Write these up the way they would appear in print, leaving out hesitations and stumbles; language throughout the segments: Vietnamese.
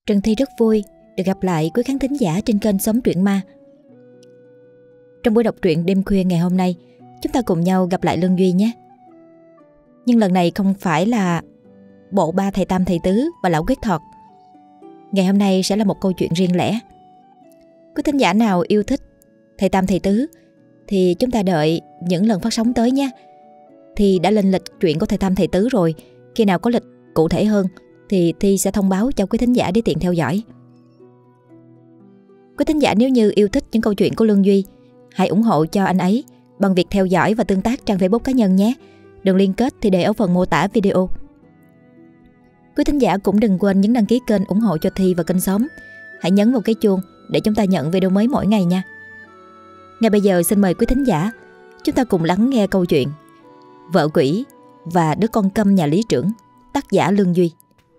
Trần Thi rất vui được gặp lại quý khán thính giả trên kênh Sống Truyện Ma. Trong buổi đọc truyện đêm khuya ngày hôm nay, chúng ta cùng nhau gặp lại Lương Duy nhé. Nhưng lần này không phải là bộ ba thầy Tam thầy Tứ và lão Quyết Thọt. Ngày hôm nay sẽ là một câu chuyện riêng lẻ. Quý thính giả nào yêu thích thầy Tam thầy Tứ thì chúng ta đợi những lần phát sóng tới nha. Thì đã lên lịch truyện của thầy Tam thầy Tứ rồi. Khi nào có lịch cụ thể hơn thì Thi sẽ thông báo cho quý thính giả để tiện theo dõi. Quý thính giả nếu như yêu thích những câu chuyện của Lương Duy, hãy ủng hộ cho anh ấy bằng việc theo dõi và tương tác trang Facebook cá nhân nhé. Đường liên kết thì để ở phần mô tả video. Quý thính giả cũng đừng quên nhấn đăng ký kênh ủng hộ cho Thi và kênh Sống. Hãy nhấn vào cái chuông để chúng ta nhận video mới mỗi ngày nha. Ngay bây giờ xin mời quý thính giả, chúng ta cùng lắng nghe câu chuyện Vợ Quỷ và Đứa Con Câm Nhà Lý Trưởng, tác giả Lương Duy.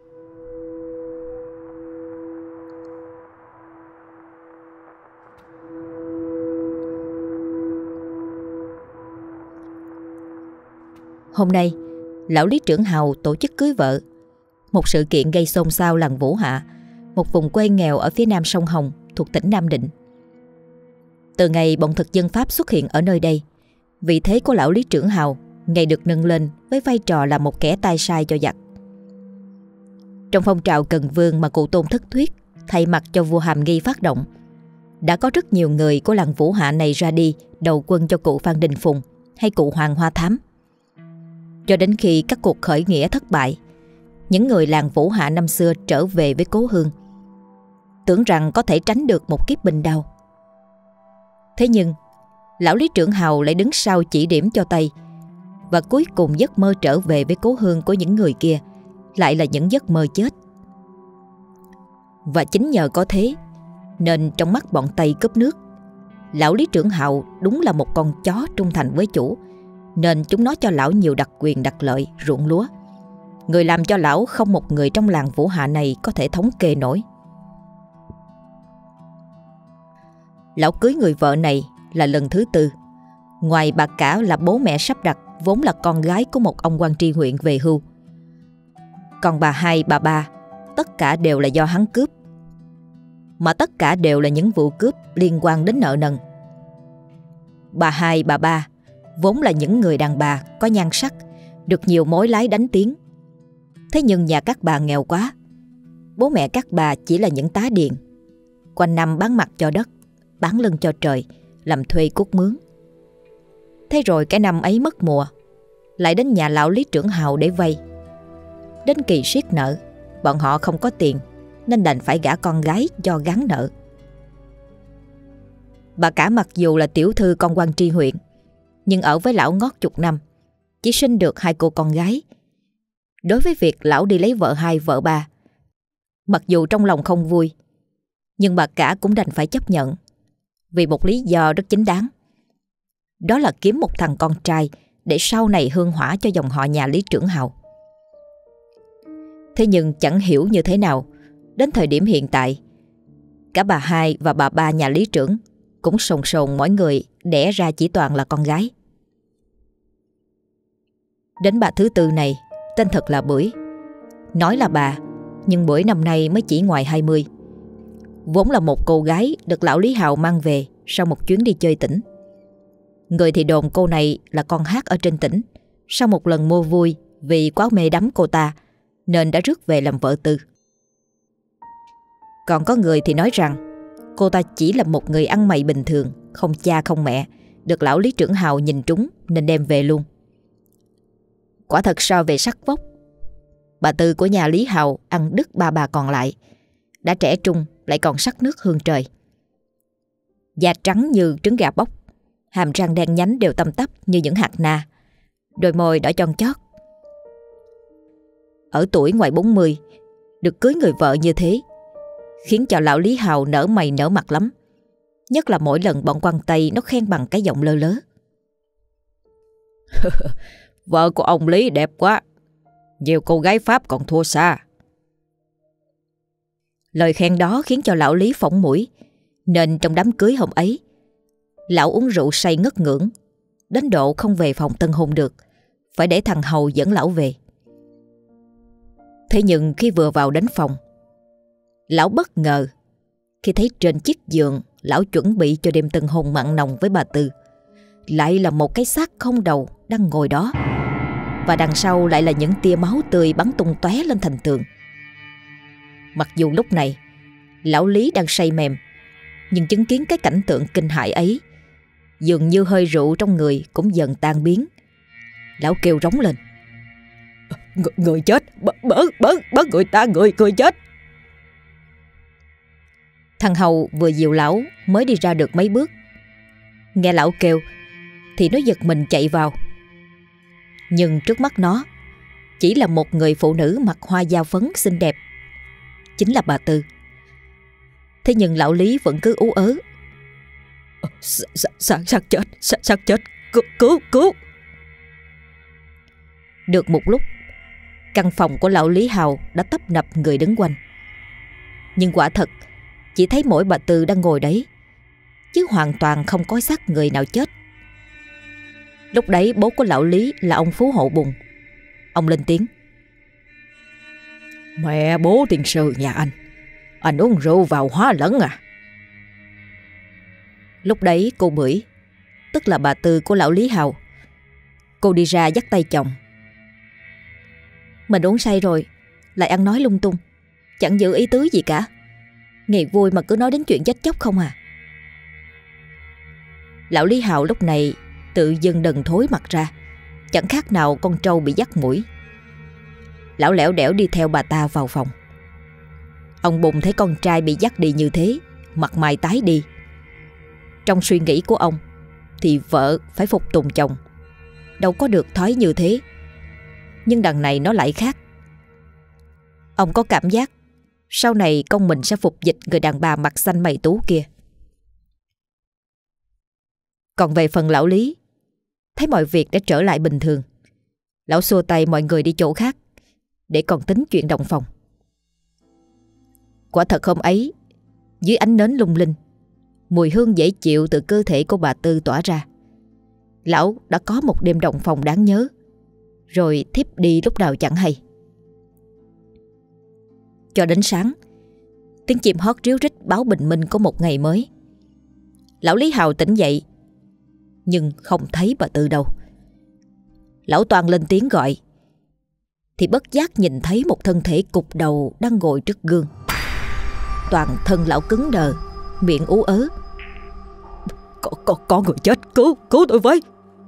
Hôm nay, lão Lý Trưởng Hào tổ chức cưới vợ. Một sự kiện gây xôn xao làng Vũ Hạ, một vùng quê nghèo ở phía nam sông Hồng thuộc tỉnh Nam Định. Từ ngày bọn thực dân Pháp xuất hiện ở nơi đây, vị thế của lão Lý Trưởng Hào ngày được nâng lên với vai trò là một kẻ tay sai cho giặc. Trong phong trào Cần Vương mà cụ Tôn Thất Thuyết thay mặt cho vua Hàm Nghi phát động, đã có rất nhiều người của làng Vũ Hạ này ra đi đầu quân cho cụ Phan Đình Phùng hay cụ Hoàng Hoa Thám. Cho đến khi các cuộc khởi nghĩa thất bại, những người làng Vũ Hạ năm xưa trở về với cố hương, tưởng rằng có thể tránh được một kiếp binh đao. Thế nhưng lão Lý Trưởng Hào lại đứng sau chỉ điểm cho Tây, và cuối cùng giấc mơ trở về với cố hương của những người kia lại là những giấc mơ chết. Và chính nhờ có thế nên trong mắt bọn Tây cướp nước, lão Lý Trưởng Hào đúng là một con chó trung thành với chủ, nên chúng nó cho lão nhiều đặc quyền đặc lợi, ruộng lúa, người làm cho lão không một người trong làng Vũ Hạ này có thể thống kê nổi. Lão cưới người vợ này là lần thứ tư. Ngoài bà cả là bố mẹ sắp đặt vốn là con gái của một ông quan tri huyện về hưu, còn bà hai, bà ba tất cả đều là do hắn cướp, mà tất cả đều là những vụ cướp liên quan đến nợ nần. Bà hai, bà ba vốn là những người đàn bà có nhan sắc, được nhiều mối lái đánh tiếng. Thế nhưng nhà các bà nghèo quá, bố mẹ các bà chỉ là những tá điền, quanh năm bán mặt cho đất, bán lưng cho trời, làm thuê cuốc mướn. Thế rồi cái năm ấy mất mùa, lại đến nhà lão Lý Trưởng Hào để vay. Đến kỳ siết nợ, bọn họ không có tiền nên đành phải gả con gái do gán nợ. Bà cả mặc dù là tiểu thư con quan tri huyện, nhưng ở với lão ngót chục năm, chỉ sinh được 2 cô con gái. Đối với việc lão đi lấy vợ hai vợ ba, mặc dù trong lòng không vui, nhưng bà cả cũng đành phải chấp nhận, vì một lý do rất chính đáng. Đó là kiếm một thằng con trai để sau này hương hỏa cho dòng họ nhà Lý Trưởng Hào. Thế nhưng chẳng hiểu như thế nào, đến thời điểm hiện tại, cả bà hai và bà ba nhà Lý Trưởng cũng sồn sồn mỗi người đẻ ra chỉ toàn là con gái. Đến bà thứ tư này, tên thật là Bưởi. Nói là bà, nhưng Bưởi năm nay mới chỉ ngoài 20. Vốn là một cô gái được lão Lý Hào mang về sau một chuyến đi chơi tỉnh. Người thì đồn cô này là con hát ở trên tỉnh, sau một lần mua vui vì quá mê đắm cô ta nên đã rước về làm vợ tư. Còn có người thì nói rằng cô ta chỉ là một người ăn mày bình thường, không cha không mẹ, được lão Lý Trưởng Hào nhìn trúng nên đem về luôn. Quả thật so về sắc vóc, bà Tư của nhà Lý Hào ăn đứt ba bà còn lại, đã trẻ trung lại còn sắc nước hương trời. Da trắng như trứng gà bóc, hàm răng đen nhánh đều tăm tắp như những hạt na, đôi môi đỏ chon chót. Ở tuổi ngoài 40, được cưới người vợ như thế khiến cho lão Lý Hào nở mày nở mặt lắm. Nhất là mỗi lần bọn quan Tây nó khen bằng cái giọng lơ lớ. Vợ của ông Lý đẹp quá, nhiều cô gái Pháp còn thua xa. Lời khen đó khiến cho lão Lý phỏng mũi, nên trong đám cưới hôm ấy, lão uống rượu say ngất ngưỡng, đến độ không về phòng tân hôn được, phải để thằng hầu dẫn lão về. Thế nhưng khi vừa vào đến phòng, Lão bất ngờ khi thấy trên chiếc giường lão chuẩn bị cho đêm tân hôn mặn nồng với bà Tư lại là một cái xác không đầu đang ngồi đó, và đằng sau lại là những tia máu tươi bắn tung tóe lên thành tường. Mặc dù lúc này lão Lý đang say mềm, nhưng chứng kiến cái cảnh tượng kinh hãi ấy, dường như hơi rượu trong người cũng dần tan biến. Lão kêu rống lên: Người chết, bớ người ta, người chết. Thằng Hầu vừa dìu lão mới đi ra được mấy bước, nghe lão kêu thì nó giật mình chạy vào. Nhưng trước mắt nó chỉ là một người phụ nữ mặc hoa dao phấn xinh đẹp, chính là bà Tư. Thế nhưng lão Lý vẫn cứ ú ớ: Xác chết, cứu. Được một lúc, căn phòng của lão Lý Hào đã tấp nập người đứng quanh. Nhưng quả thật chỉ thấy mỗi bà Tư đang ngồi đấy, chứ hoàn toàn không có xác người nào chết. Lúc đấy bố của lão Lý là ông Phú Hộ Bùng. Ông lên tiếng: Mẹ bố tiền sư nhà anh uống rượu vào hóa lẫn à? Lúc đấy cô Bưởi, tức là bà Tư của lão Lý Hào, cô đi ra dắt tay chồng: Mình uống say rồi, lại ăn nói lung tung, chẳng giữ ý tứ gì cả. Ngày vui mà cứ nói đến chuyện chết chóc không à. Lão Lý Hào lúc này tự dưng đần thối mặt ra, chẳng khác nào con trâu bị dắt mũi. Lão lẻo đẻo đi theo bà ta vào phòng. Ông Bùng thấy con trai bị dắt đi như thế, mặt mày tái đi. Trong suy nghĩ của ông thì vợ phải phục tùng chồng, đâu có được thói như thế. Nhưng đằng này nó lại khác. Ông có cảm giác sau này con mình sẽ phục dịch người đàn bà mặt xanh mày tú kia. Còn về phần lão Lý, thấy mọi việc đã trở lại bình thường, lão xua tay mọi người đi chỗ khác để còn tính chuyện động phòng. Quả thật hôm ấy, dưới ánh nến lung linh, mùi hương dễ chịu từ cơ thể của bà Tư tỏa ra, lão đã có một đêm động phòng đáng nhớ, rồi thiếp đi lúc nào chẳng hay. Cho đến sáng, tiếng chim hót ríu rít báo bình minh của một ngày mới. Lão Lý Hào tỉnh dậy, nhưng không thấy bà Tư đâu. Lão Toàn lên tiếng gọi, thì bất giác nhìn thấy một thân thể cục đầu đang ngồi trước gương. Toàn thân lão cứng đờ, miệng ú ớ: Có người chết, cứu tôi với.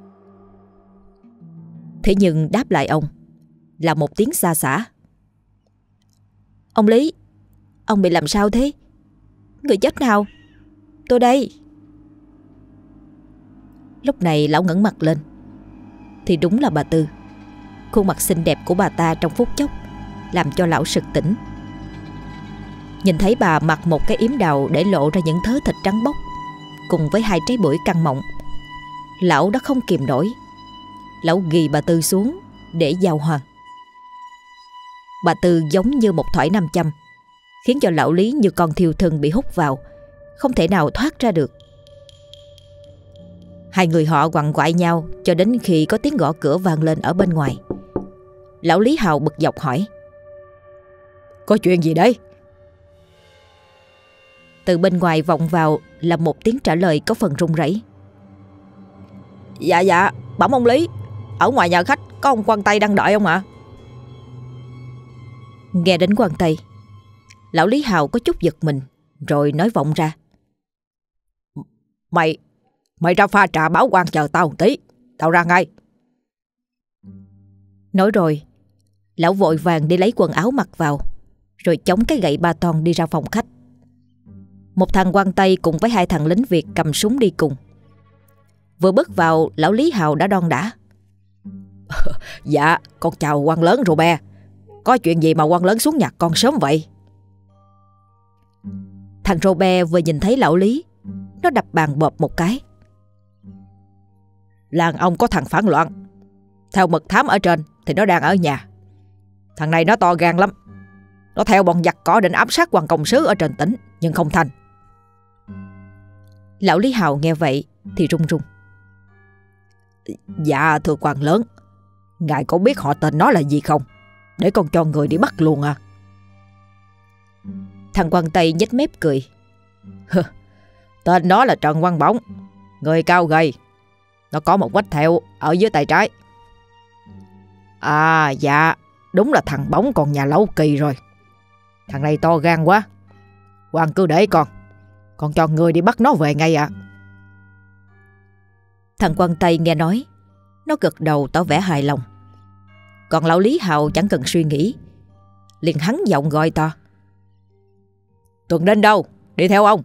Thế nhưng đáp lại ông là một tiếng xa xả: Ông Lý, ông bị làm sao thế? Người chết nào? Tôi đây. Lúc này lão ngẩng mặt lên thì đúng là bà Tư. Khuôn mặt xinh đẹp của bà ta trong phút chốc làm cho lão sực tỉnh. Nhìn thấy bà mặc một cái yếm đào để lộ ra những thớ thịt trắng bóc cùng với 2 trái bưởi căng mọng, lão đã không kìm nổi. Lão ghì bà Tư xuống để giao hoàng. Bà Tư giống như một thỏi nam châm, khiến cho lão Lý như con thiêu thân bị hút vào, không thể nào thoát ra được. Hai người họ quằn quại nhau cho đến khi có tiếng gõ cửa vang lên ở bên ngoài. Lão Lý Hào bực dọc hỏi: Có chuyện gì đấy? Từ bên ngoài vọng vào là một tiếng trả lời có phần run rẩy: Dạ, bẩm ông Lý, ở ngoài nhà khách có ông quan Tây đang đợi ông ạ. Nghe đến quan Tây, lão Lý Hào có chút giật mình, rồi nói vọng ra: Mày ra pha trà báo quan chờ tao một tí, tao ra ngay. Nói rồi, lão vội vàng đi lấy quần áo mặc vào, rồi chống cái gậy ba ton đi ra phòng khách. Một thằng quan Tây cùng với 2 thằng lính Việt cầm súng đi cùng. Vừa bước vào, lão Lý Hào đã đon đả: Dạ, con chào quan lớn Robert. Có chuyện gì mà quan lớn xuống nhà con sớm vậy? Thằng Robert vừa nhìn thấy lão Lý, nó đập bàn bộp một cái: Làng ông có thằng phản loạn. Theo mật thám ở trên thì nó đang ở nhà. Thằng này nó to gan lắm. Nó theo bọn giặc cỏ định ám sát quan công sứ ở trên tỉnh, nhưng không thành. Lão Lý Hào nghe vậy thì run run: Dạ thưa quan lớn, ngài có biết họ tên nó là gì không? Để con cho người đi bắt luôn à. Thằng Quang Tây nhếch mép cười. Tên nó là Trần Quang Bổng, người cao gầy. Nó có một vết thẹo ở dưới tay trái. À dạ, đúng là thằng Bổng còn nhà Lão Kỳ rồi. Thằng này to gan quá. Quang cứ để con cho người đi bắt nó về ngay ạ. Thằng Quang Tây nghe nói, nó gật đầu tỏ vẻ hài lòng. Còn lão Lý Hào chẳng cần suy nghĩ, liền hắn giọng gọi to. Tuần Đinh đâu? Đi theo ông.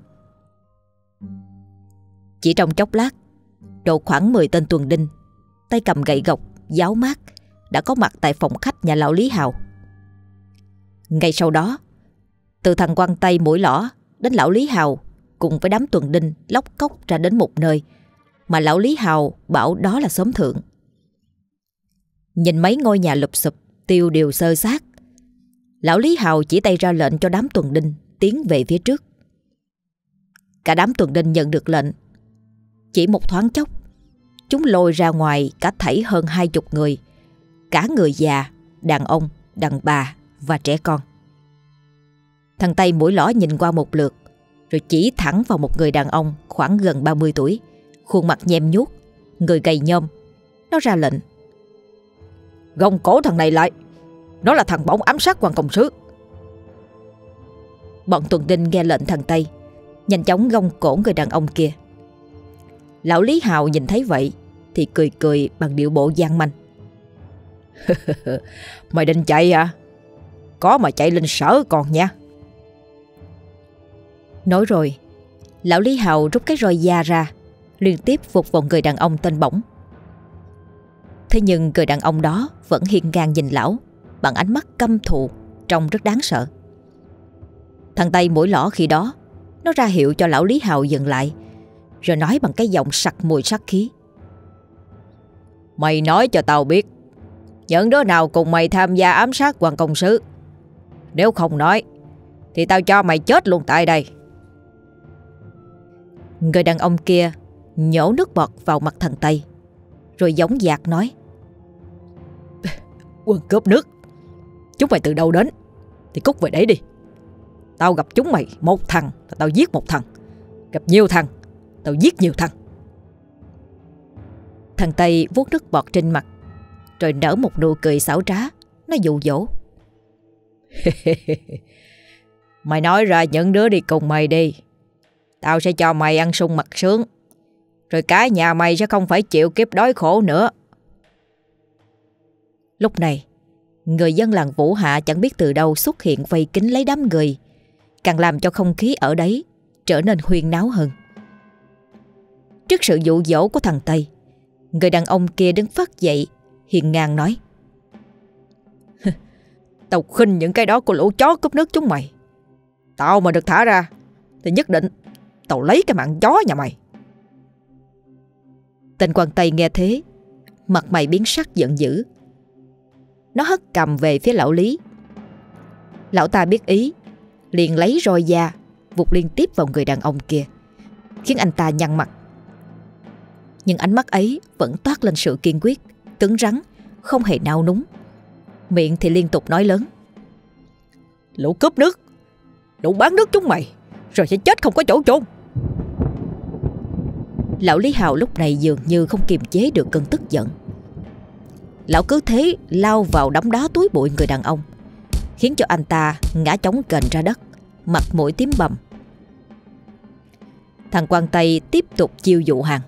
Chỉ trong chốc lát, độ khoảng 10 tên tuần đinh, tay cầm gậy gộc, giáo mát, đã có mặt tại phòng khách nhà lão Lý Hào. Ngay sau đó, từ thằng Quang Tây mũi lõ đến lão Lý Hào cùng với đám tuần đinh lóc cóc ra đến một nơi mà lão Lý Hào bảo đó là xóm thượng. Nhìn mấy ngôi nhà lụp xụp, tiêu điều xơ xác, lão Lý Hào chỉ tay ra lệnh cho đám tuần đinh tiến về phía trước. Cả đám tuần đinh nhận được lệnh. Chỉ một thoáng chốc, chúng lôi ra ngoài cả thảy hơn 20 người, cả người già, đàn ông, đàn bà và trẻ con. Thằng Tây mũi lõ nhìn qua một lượt, rồi chỉ thẳng vào một người đàn ông khoảng gần 30 tuổi, khuôn mặt nhem nhuốc, người gầy nhom. Nó ra lệnh: gông cổ thằng này lại. Nó là thằng Bổng ám sát quan công sứ. Bọn tuần đinh nghe lệnh thằng Tây, nhanh chóng gông cổ người đàn ông kia. Lão Lý Hào nhìn thấy vậy thì cười cười bằng điệu bộ gian manh. Mày định chạy à? Có mà chạy lên sở còn nha. Nói rồi, lão Lý Hào rút cái roi da ra, liên tiếp vụt vào người đàn ông tên Bổng. Thế nhưng người đàn ông đó vẫn hiên ngang nhìn lão bằng ánh mắt căm thù, trông rất đáng sợ. Thằng Tây mũi lõ khi đó, nó ra hiệu cho lão Lý Hào dừng lại, rồi nói bằng cái giọng sặc mùi sát khí: mày nói cho tao biết, những đứa nào cùng mày tham gia ám sát quan công sứ. Nếu không nói thì tao cho mày chết luôn tại đây. Người đàn ông kia nhổ nước bọt vào mặt thằng Tây, rồi dõng dạc nói: Quân cướp nước, chúng mày từ đâu đến thì cút về đấy đi. Tao gặp chúng mày một thằng là tao giết một thằng, gặp nhiều thằng tao giết nhiều thằng. Thằng Tây vuốt nước bọt trên mặt, rồi nở một nụ cười xảo trá. Nó dụ dỗ: Mày nói ra những đứa đi cùng mày đi, tao sẽ cho mày ăn sung mặc sướng, rồi cả nhà mày sẽ không phải chịu kiếp đói khổ nữa. Lúc này, người dân làng Vũ Hạ chẳng biết từ đâu xuất hiện vây kín lấy đám người, càng làm cho không khí ở đấy trở nên huyên náo hơn. Trước sự dụ dỗ của thằng Tây, người đàn ông kia đứng phắt dậy, hiên ngang nói: Tao khinh những cái đó của lũ chó cướp nước chúng mày. Tao mà được thả ra thì nhất định tao lấy cái mạng chó nhà mày. Tên quan Tây nghe thế, mặt mày biến sắc giận dữ. Nó hất cầm về phía lão Lý. Lão ta biết ý, liền lấy roi da vụt liên tiếp vào người đàn ông kia, khiến anh ta nhăn mặt. Nhưng ánh mắt ấy vẫn toát lên sự kiên quyết, cứng rắn, không hề nao núng. Miệng thì liên tục nói lớn: Lũ cướp nước, lũ bán nước chúng mày, rồi sẽ chết không có chỗ chôn. Lão Lý Hào lúc này dường như không kiềm chế được cơn tức giận. Lão cứ thế lao vào đấm đá túi bụi người đàn ông, khiến cho anh ta ngã chóng kềnh ra đất, mặt mũi tím bầm. Thằng quan Tây tiếp tục chiêu dụ hàng: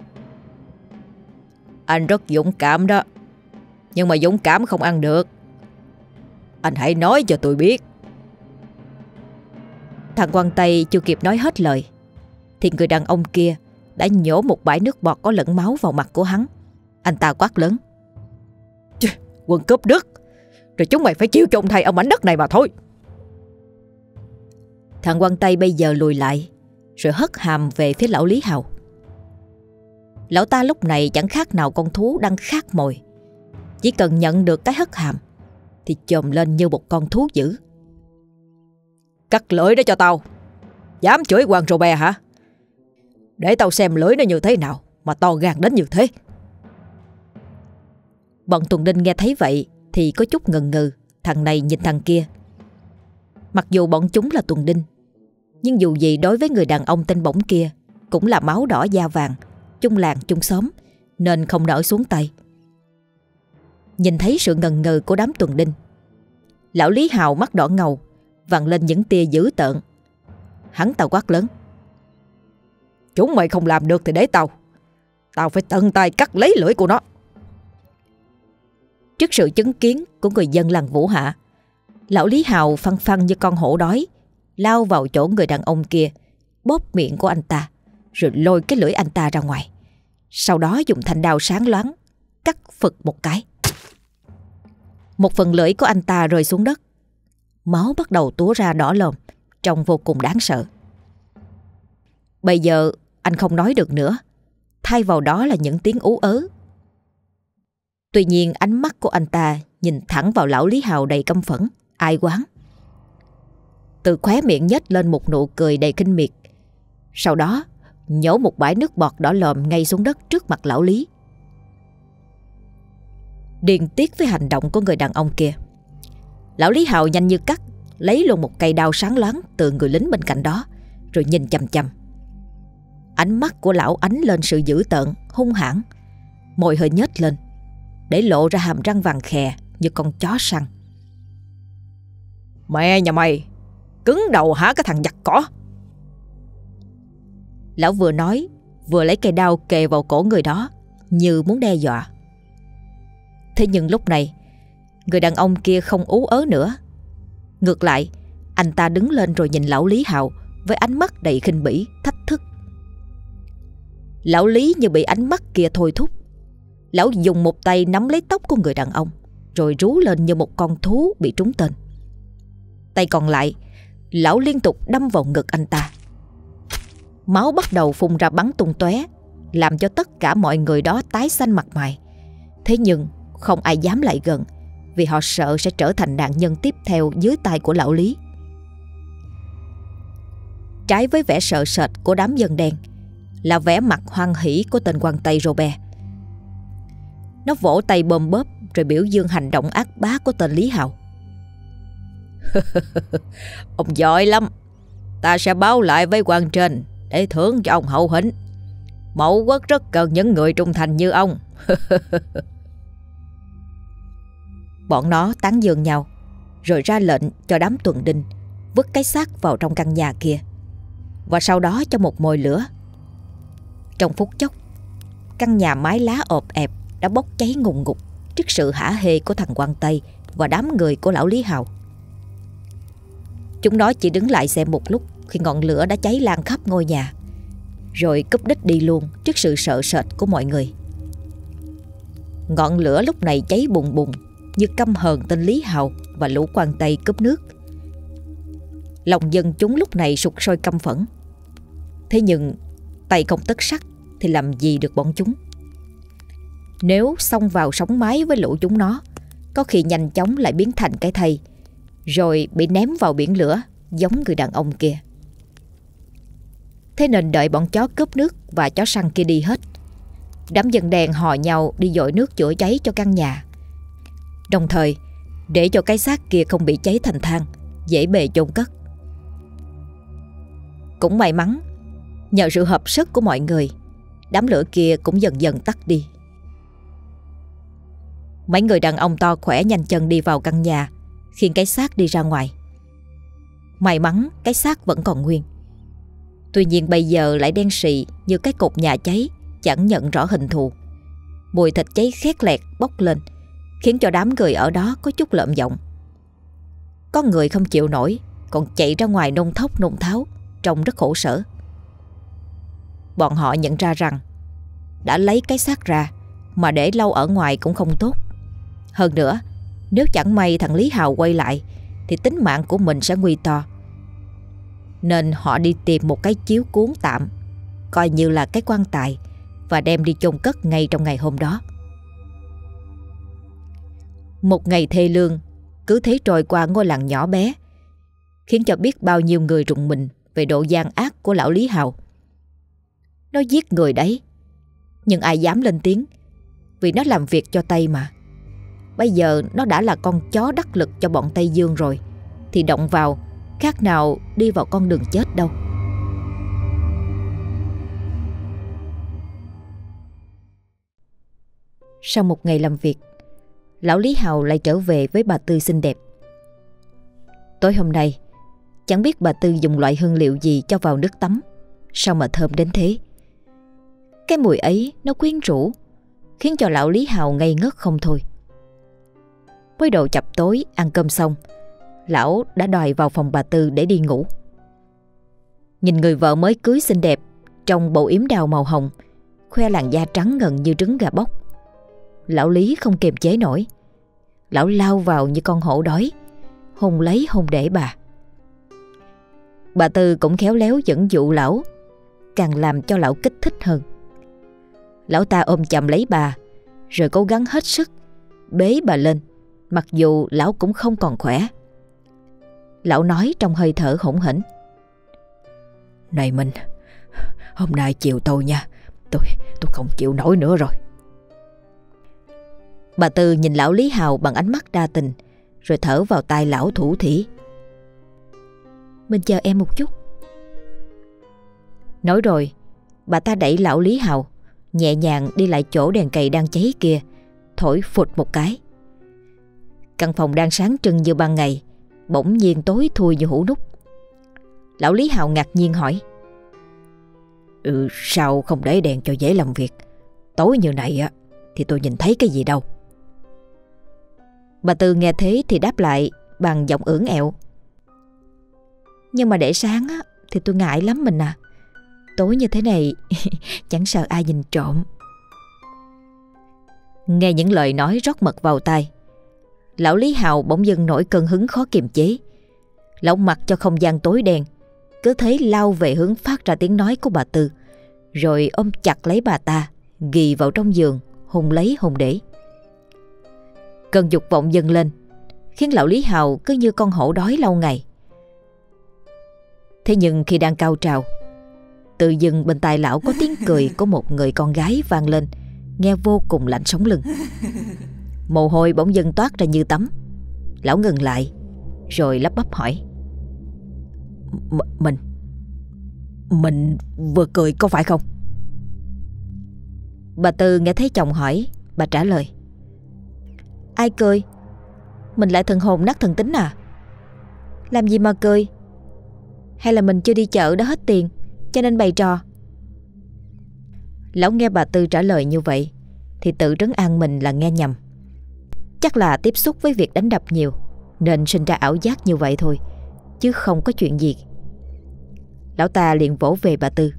Anh rất dũng cảm đó, nhưng mà dũng cảm không ăn được. Anh hãy nói cho tôi biết. Thằng quan Tây chưa kịp nói hết lời thì người đàn ông kia đã nhổ một bãi nước bọt có lẫn máu vào mặt của hắn. Anh ta quát lớn: Quân cướp nước, rồi chúng mày phải chịu trộn thay ở mảnh đất này mà thôi. Thằng quan Tây bây giờ lùi lại, rồi hất hàm về phía lão Lý Hào. Lão ta lúc này chẳng khác nào con thú đang khát mồi, chỉ cần nhận được cái hất hàm thì chồm lên như một con thú dữ. Cắt lưỡi đó cho tao. Dám chửi quan rô bè hả? Để tao xem lưỡi nó như thế nào mà to gan đến như thế. Bọn tuần đinh nghe thấy vậy thì có chút ngần ngừ, thằng này nhìn thằng kia. Mặc dù bọn chúng là tuần đinh, Nhưng dù gì đối với người đàn ông tên Bổng kia cũng là máu đỏ da vàng, chung làng chung xóm, nên không nỡ xuống tay. Nhìn thấy sự ngần ngừ của đám tuần đinh, lão Lý Hào mắt đỏ ngầu, vằn lên những tia dữ tợn. Hắn ta quát lớn: Chúng mày không làm được thì để tao phải tận tay cắt lấy lưỡi của nó. Trước sự chứng kiến của người dân làng Vũ Hạ, lão Lý Hào phăng phăng như con hổ đói, lao vào chỗ người đàn ông kia, bóp miệng của anh ta, rồi lôi cái lưỡi anh ta ra ngoài. Sau đó dùng thanh đao sáng loáng cắt phực một cái. Một phần lưỡi của anh ta rơi xuống đất. Máu bắt đầu túa ra đỏ lòm, trông vô cùng đáng sợ. Bây giờ anh không nói được nữa, thay vào đó là những tiếng ú ớ. Tuy nhiên ánh mắt của anh ta nhìn thẳng vào lão Lý Hào đầy căm phẫn, ai oán. Từ khóe miệng nhếch lên một nụ cười đầy khinh miệt. Sau đó nhổ một bãi nước bọt đỏ lòm ngay xuống đất trước mặt lão Lý. Điên tiết với hành động của người đàn ông kia, lão Lý Hào nhanh như cắt lấy luôn một cây đao sáng loáng từ người lính bên cạnh đó, rồi nhìn chằm chằm. Ánh mắt của lão ánh lên sự dữ tợn, hung hãn, môi hơi nhếch lên để lộ ra hàm răng vàng khè như con chó săn. Mẹ nhà mày, cứng đầu hả cái thằng giặc cỏ? Lão vừa nói vừa lấy cây đao kề vào cổ người đó như muốn đe dọa. Thế nhưng lúc này người đàn ông kia không ú ớ nữa. Ngược lại, anh ta đứng lên rồi nhìn lão Lý Hào với ánh mắt đầy khinh bỉ, thách thức. Lão Lý như bị ánh mắt kia thôi thúc. Lão dùng một tay nắm lấy tóc của người đàn ông, rồi rú lên như một con thú bị trúng tên. Tay còn lại, lão liên tục đâm vào ngực anh ta. Máu bắt đầu phun ra bắn tung tóe, làm cho tất cả mọi người đó tái xanh mặt mày. Thế nhưng không ai dám lại gần, vì họ sợ sẽ trở thành nạn nhân tiếp theo dưới tay của lão Lý. Trái với vẻ sợ sệt của đám dân đen là vẻ mặt hoan hỉ của tên quan Tây Robert. Nó vỗ tay bôm bóp rồi biểu dương hành động ác bá của tên Lý Hào. Ông giỏi lắm, ta sẽ báo lại với quan trên để thưởng cho ông hậu hĩnh. Mẫu quốc rất cần những người trung thành như ông. Bọn nó tán dương nhau, rồi ra lệnh cho đám tuần đinh vứt cái xác vào trong căn nhà kia, và sau đó cho một mồi lửa. Trong phút chốc, căn nhà mái lá ọp ẹp đã bốc cháy ngùn ngụt trước sự hả hê của thằng quan Tây và đám người của lão Lý Hào. Chúng nó chỉ đứng lại xem một lúc khi ngọn lửa đã cháy lan khắp ngôi nhà, rồi cúp đích đi luôn trước sự sợ sệt của mọi người. Ngọn lửa lúc này cháy bùng bùng như căm hờn tên Lý Hào và lũ quan Tây cướp nước. Lòng dân chúng lúc này sục sôi căm phẫn. Thế nhưng tay không tất sắt thì làm gì được bọn chúng. Nếu xông vào sống mái với lũ chúng nó, có khi nhanh chóng lại biến thành cái thây, rồi bị ném vào biển lửa giống người đàn ông kia. Thế nên đợi bọn chó cướp nước và chó săn kia đi hết, đám dân đen hò nhau đi dội nước chữa cháy cho căn nhà, đồng thời để cho cái xác kia không bị cháy thành than, dễ bề chôn cất. Cũng may mắn, nhờ sự hợp sức của mọi người, đám lửa kia cũng dần dần tắt đi. Mấy người đàn ông to khỏe nhanh chân đi vào căn nhà, khiêng cái xác đi ra ngoài. May mắn cái xác vẫn còn nguyên. Tuy nhiên bây giờ lại đen sì như cái cột nhà cháy, chẳng nhận rõ hình thù. Mùi thịt cháy khét lẹt bốc lên, khiến cho đám người ở đó có chút lợm giọng. Có người không chịu nổi, còn chạy ra ngoài nôn thốc nôn tháo, trông rất khổ sở. Bọn họ nhận ra rằng đã lấy cái xác ra mà để lâu ở ngoài cũng không tốt. Hơn nữa, nếu chẳng may thằng Lý Hào quay lại thì tính mạng của mình sẽ nguy to. Nên họ đi tìm một cái chiếu cuốn tạm, coi như là cái quan tài, và đem đi chôn cất ngay trong ngày hôm đó. Một ngày thê lương cứ thế trôi qua ngôi làng nhỏ bé, khiến cho biết bao nhiêu người rùng mình về độ gian ác của lão Lý Hào. Nó giết người đấy, nhưng ai dám lên tiếng, vì nó làm việc cho Tây mà. Bây giờ nó đã là con chó đắc lực cho bọn Tây Dương rồi, thì động vào khác nào đi vào con đường chết đâu. Sau một ngày làm việc, lão Lý Hào lại trở về với bà Tư xinh đẹp. Tối hôm nay, chẳng biết bà Tư dùng loại hương liệu gì cho vào nước tắm, sao mà thơm đến thế. Cái mùi ấy nó quyến rũ, khiến cho lão Lý Hào ngây ngất không thôi. Mới độ chập tối ăn cơm xong, lão đã đòi vào phòng bà Tư để đi ngủ. Nhìn người vợ mới cưới xinh đẹp trong bộ yếm đào màu hồng, khoe làn da trắng ngần như trứng gà bóc, lão Lý không kiềm chế nổi. Lão lao vào như con hổ đói, hôn lấy hôn để bà. Bà Tư cũng khéo léo dẫn dụ lão, càng làm cho lão kích thích hơn. Lão ta ôm chầm lấy bà, rồi cố gắng hết sức bế bà lên, mặc dù lão cũng không còn khỏe. Lão nói trong hơi thở hỗn hển: "Này Minh, hôm nay chiều tôi nha, tôi không chịu nổi nữa rồi." Bà Tư nhìn lão Lý Hào bằng ánh mắt đa tình, rồi thở vào tai lão thủ thỉ: "Mình chờ em một chút." Nói rồi, bà ta đẩy lão Lý Hào nhẹ nhàng đi lại chỗ đèn cầy đang cháy kia, thổi phụt một cái. Căn phòng đang sáng trưng như ban ngày bỗng nhiên tối thui như hũ nút. Lão Lý Hào ngạc nhiên hỏi: Sao không để đèn cho dễ làm việc? Tối như này á thì tôi nhìn thấy cái gì đâu." Bà Tư nghe thế thì đáp lại bằng giọng ưỡn ẹo: "Nhưng mà để sáng á thì tôi ngại lắm mình à. Tối như thế này chẳng sợ ai nhìn trộm." Nghe những lời nói rót mật vào tai, lão Lý Hào bỗng dưng nổi cơn hứng khó kiềm chế. Lão mặc cho không gian tối đen, cứ thế lao về hướng phát ra tiếng nói của bà Tư, rồi ôm chặt lấy bà ta, ghì vào trong giường, hôn lấy hôn để. Cơn dục vọng dâng lên, khiến lão Lý Hào cứ như con hổ đói lâu ngày. Thế nhưng khi đang cao trào, tự dưng bên tai lão có tiếng cười của một người con gái vang lên, nghe vô cùng lạnh sống lưng. Mồ hôi bỗng dưng toát ra như tắm. Lão ngừng lại, rồi lắp bắp hỏi: Mình vừa cười có phải không?" Bà Tư nghe thấy chồng hỏi, bà trả lời: "Ai cười? Mình lại thần hồn nát thần tính à? Làm gì mà cười? Hay là mình chưa đi chợ đã hết tiền cho nên bày trò?" Lão nghe bà Tư trả lời như vậy thì tự trấn an mình là nghe nhầm. Chắc là tiếp xúc với việc đánh đập nhiều nên sinh ra ảo giác như vậy thôi, chứ không có chuyện gì. Lão ta liền vỗ về bà Tư: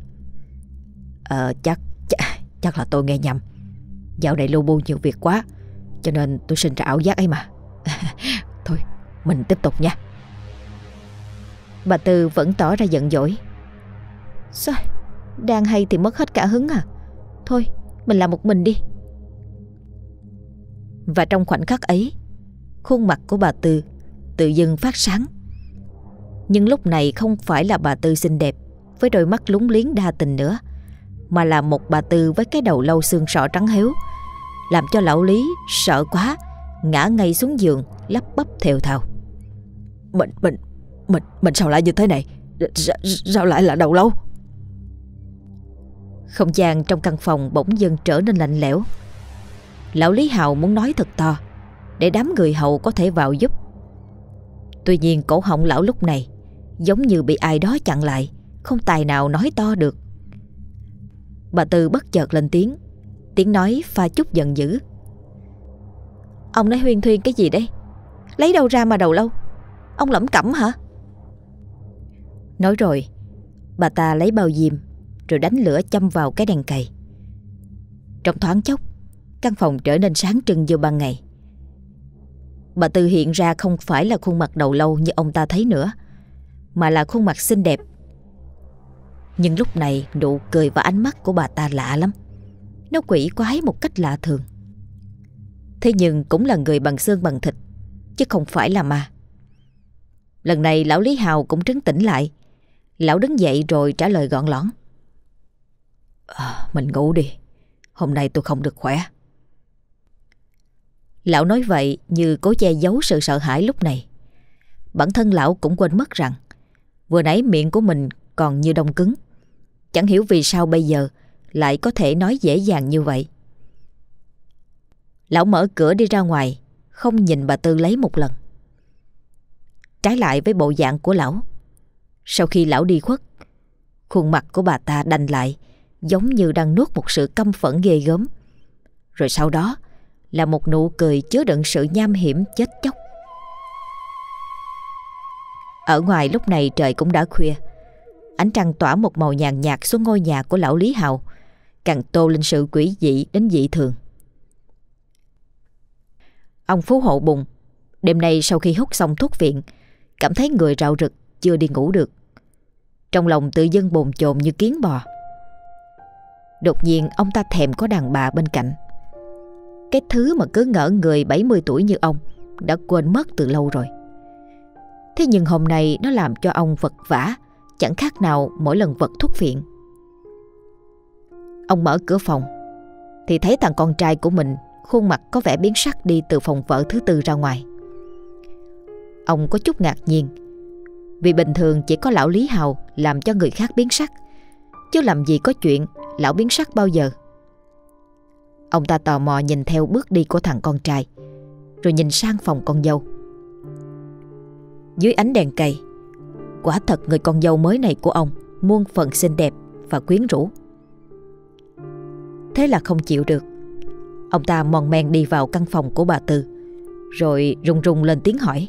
Chắc là tôi nghe nhầm. Dạo này lu bu nhiều việc quá, cho nên tôi sinh ra ảo giác ấy mà. Thôi mình tiếp tục nha." Bà Tư vẫn tỏ ra giận dỗi: "Sao đang hay thì mất hết cả hứng à? Thôi mình làm một mình đi." Và trong khoảnh khắc ấy, khuôn mặt của bà Tư tự dưng phát sáng. Nhưng lúc này không phải là bà Tư xinh đẹp với đôi mắt lúng liếng đa tình nữa, mà là một bà Tư với cái đầu lâu xương sọ trắng héo, làm cho lão Lý sợ quá, ngã ngay xuống giường lắp bắp thều thào: Mình sao lại như thế này? Sao lại là đầu lâu?" Không gian trong căn phòng bỗng dưng trở nên lạnh lẽo. Lão Lý Hào muốn nói thật to để đám người hầu có thể vào giúp. Tuy nhiên cổ họng lão lúc này giống như bị ai đó chặn lại, không tài nào nói to được. Bà Tư bất chợt lên tiếng, tiếng nói pha chút giận dữ: "Ông nói huyên thuyên cái gì đấy? Lấy đâu ra mà đầu lâu? Ông lẩm cẩm hả?" Nói rồi, bà ta lấy bao diêm rồi đánh lửa châm vào cái đèn cầy. Trong thoáng chốc, căn phòng trở nên sáng trưng như ban ngày. Bà Tư hiện ra không phải là khuôn mặt đầu lâu như ông ta thấy nữa, mà là khuôn mặt xinh đẹp. Nhưng lúc này nụ cười và ánh mắt của bà ta lạ lắm. Nó quỷ quái một cách lạ thường. Thế nhưng cũng là người bằng xương bằng thịt, chứ không phải là ma. Lần này lão Lý Hào cũng trấn tĩnh lại. Lão đứng dậy rồi trả lời gọn lõn: Mình ngủ đi, hôm nay tôi không được khỏe." Lão nói vậy như cố che giấu sự sợ hãi lúc này. Bản thân lão cũng quên mất rằng Vừa nãy miệng của mình còn như đông cứng, chẳng hiểu vì sao bây giờ lại có thể nói dễ dàng như vậy. Lão mở cửa đi ra ngoài, không nhìn bà Tư lấy một lần. Trái lại với bộ dạng của lão, sau khi lão đi khuất, khuôn mặt của bà ta đanh lại, giống như đang nuốt một sự căm phẫn ghê gớm. Rồi sau đó là một nụ cười chứa đựng sự nham hiểm chết chóc. Ở ngoài lúc này trời cũng đã khuya, ánh trăng tỏa một màu nhàn nhạt xuống ngôi nhà của lão Lý Hào, càng tô lên sự quỷ dị đến dị thường. Ông Phú Hộ Bùng đêm nay sau khi hút xong thuốc viện, cảm thấy người rạo rực, chưa đi ngủ được. Trong lòng tự dưng bồn chồn như kiến bò. Đột nhiên ông ta thèm có đàn bà bên cạnh. Cái thứ mà cứ ngỡ người 70 tuổi như ông đã quên mất từ lâu rồi. Thế nhưng hôm nay nó làm cho ông vật vã, chẳng khác nào mỗi lần vật thuốc viện. Ông mở cửa phòng thì thấy thằng con trai của mình khuôn mặt có vẻ biến sắc đi từ phòng vợ thứ tư ra ngoài. Ông có chút ngạc nhiên, vì bình thường chỉ có lão Lý Hào làm cho người khác biến sắc, chứ làm gì có chuyện lão biến sắc bao giờ. Ông ta tò mò nhìn theo bước đi của thằng con trai, rồi nhìn sang phòng con dâu. Dưới ánh đèn cầy, quả thật người con dâu mới này của ông muôn phần xinh đẹp và quyến rũ. Thế là không chịu được, ông ta mòn men đi vào căn phòng của bà Tư, rồi run run lên tiếng hỏi: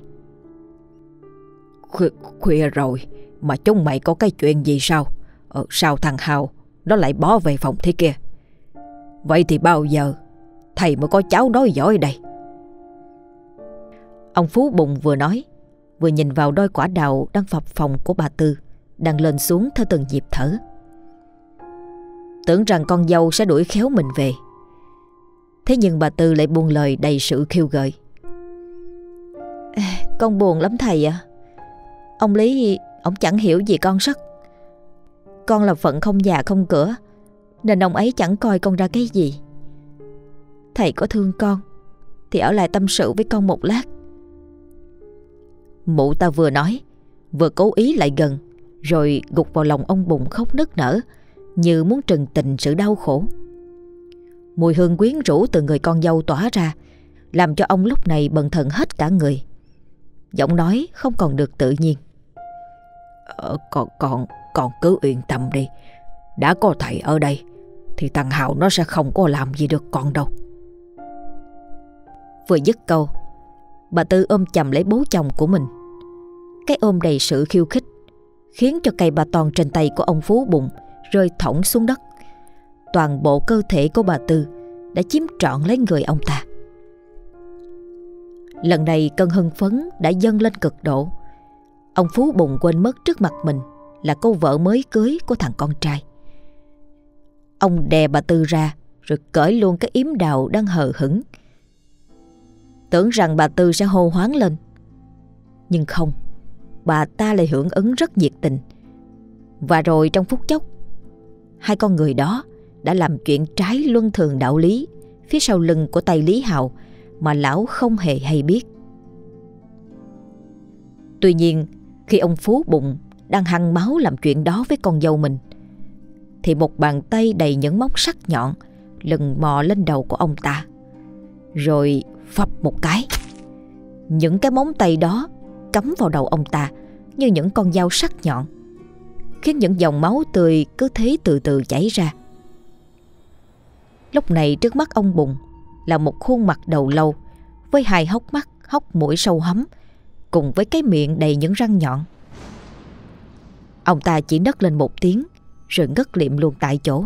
Khuya rồi mà chúng mày có cái chuyện gì sao? Sao thằng Hào nó lại bỏ về phòng thế kia? Vậy thì bao giờ thầy mới có cháu nói giỏi đây? Ông Phú Bùng vừa nói, vừa nhìn vào đôi quả đào đang phập phồng của bà Tư, đang lên xuống theo từng nhịp thở. Tưởng rằng con dâu sẽ đuổi khéo mình về, thế nhưng bà Tư lại buông lời đầy sự khiêu gợi: Con buồn lắm thầy ạ. Ông Lý, ông chẳng hiểu gì con rất. Con là phận không nhà không cửa, nên ông ấy chẳng coi con ra cái gì. Thầy có thương con thì ở lại tâm sự với con một lát. Mụ ta vừa nói, vừa cố ý lại gần, rồi gục vào lòng ông Bùng khóc nức nở, như muốn trừng tình sự đau khổ. Mùi hương quyến rũ từ người con dâu tỏa ra, làm cho ông lúc này bần thần hết cả người. Giọng nói không còn được tự nhiên. Con cứ yên tâm đi. Đã có thầy ở đây thì thằng Hào nó sẽ không có làm gì được con đâu. Vừa dứt câu, bà Tư ôm chầm lấy bố chồng của mình. Cái ôm đầy sự khiêu khích khiến cho cây ba ton trên tay của ông Phú Bùng rơi thõng xuống đất. Toàn bộ cơ thể của bà Tư đã chiếm trọn lấy người ông ta. Lần này cơn hưng phấn đã dâng lên cực độ. Ông Phú Bùng quên mất trước mặt mình là cô vợ mới cưới của thằng con trai. Ông đè bà Tư ra, rồi cởi luôn cái yếm đào đang hờ hững. Tưởng rằng bà Tư sẽ hô hoáng lên, nhưng không, bà ta lại hưởng ứng rất nhiệt tình. Và rồi trong phút chốc, hai con người đó đã làm chuyện trái luân thường đạo lý phía sau lưng của tay Lý Hào mà lão không hề hay biết. Tuy nhiên, khi ông Phú Bùng đang hăng máu làm chuyện đó với con dâu mình, thì một bàn tay đầy những móc sắc nhọn lần mò lên đầu của ông ta, rồi phập một cái. Những cái móng tay đó cắm vào đầu ông ta như những con dao sắc nhọn, khiến những dòng máu tươi cứ thế từ từ chảy ra. Lúc này trước mắt ông Bùng là một khuôn mặt đầu lâu với hai hốc mắt, hốc mũi sâu hắm, cùng với cái miệng đầy những răng nhọn. Ông ta chỉ nấc lên một tiếng rồi ngất liệm luôn tại chỗ.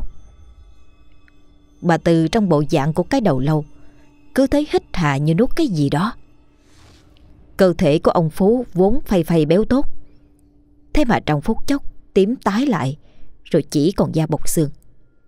Bà Tư trong bộ dạng của cái đầu lâu cứ thấy hít hà như nuốt cái gì đó. Cơ thể của ông Phú vốn phây phây béo tốt, thế mà trong phút chốc tím tái lại, rồi chỉ còn da bọc xương.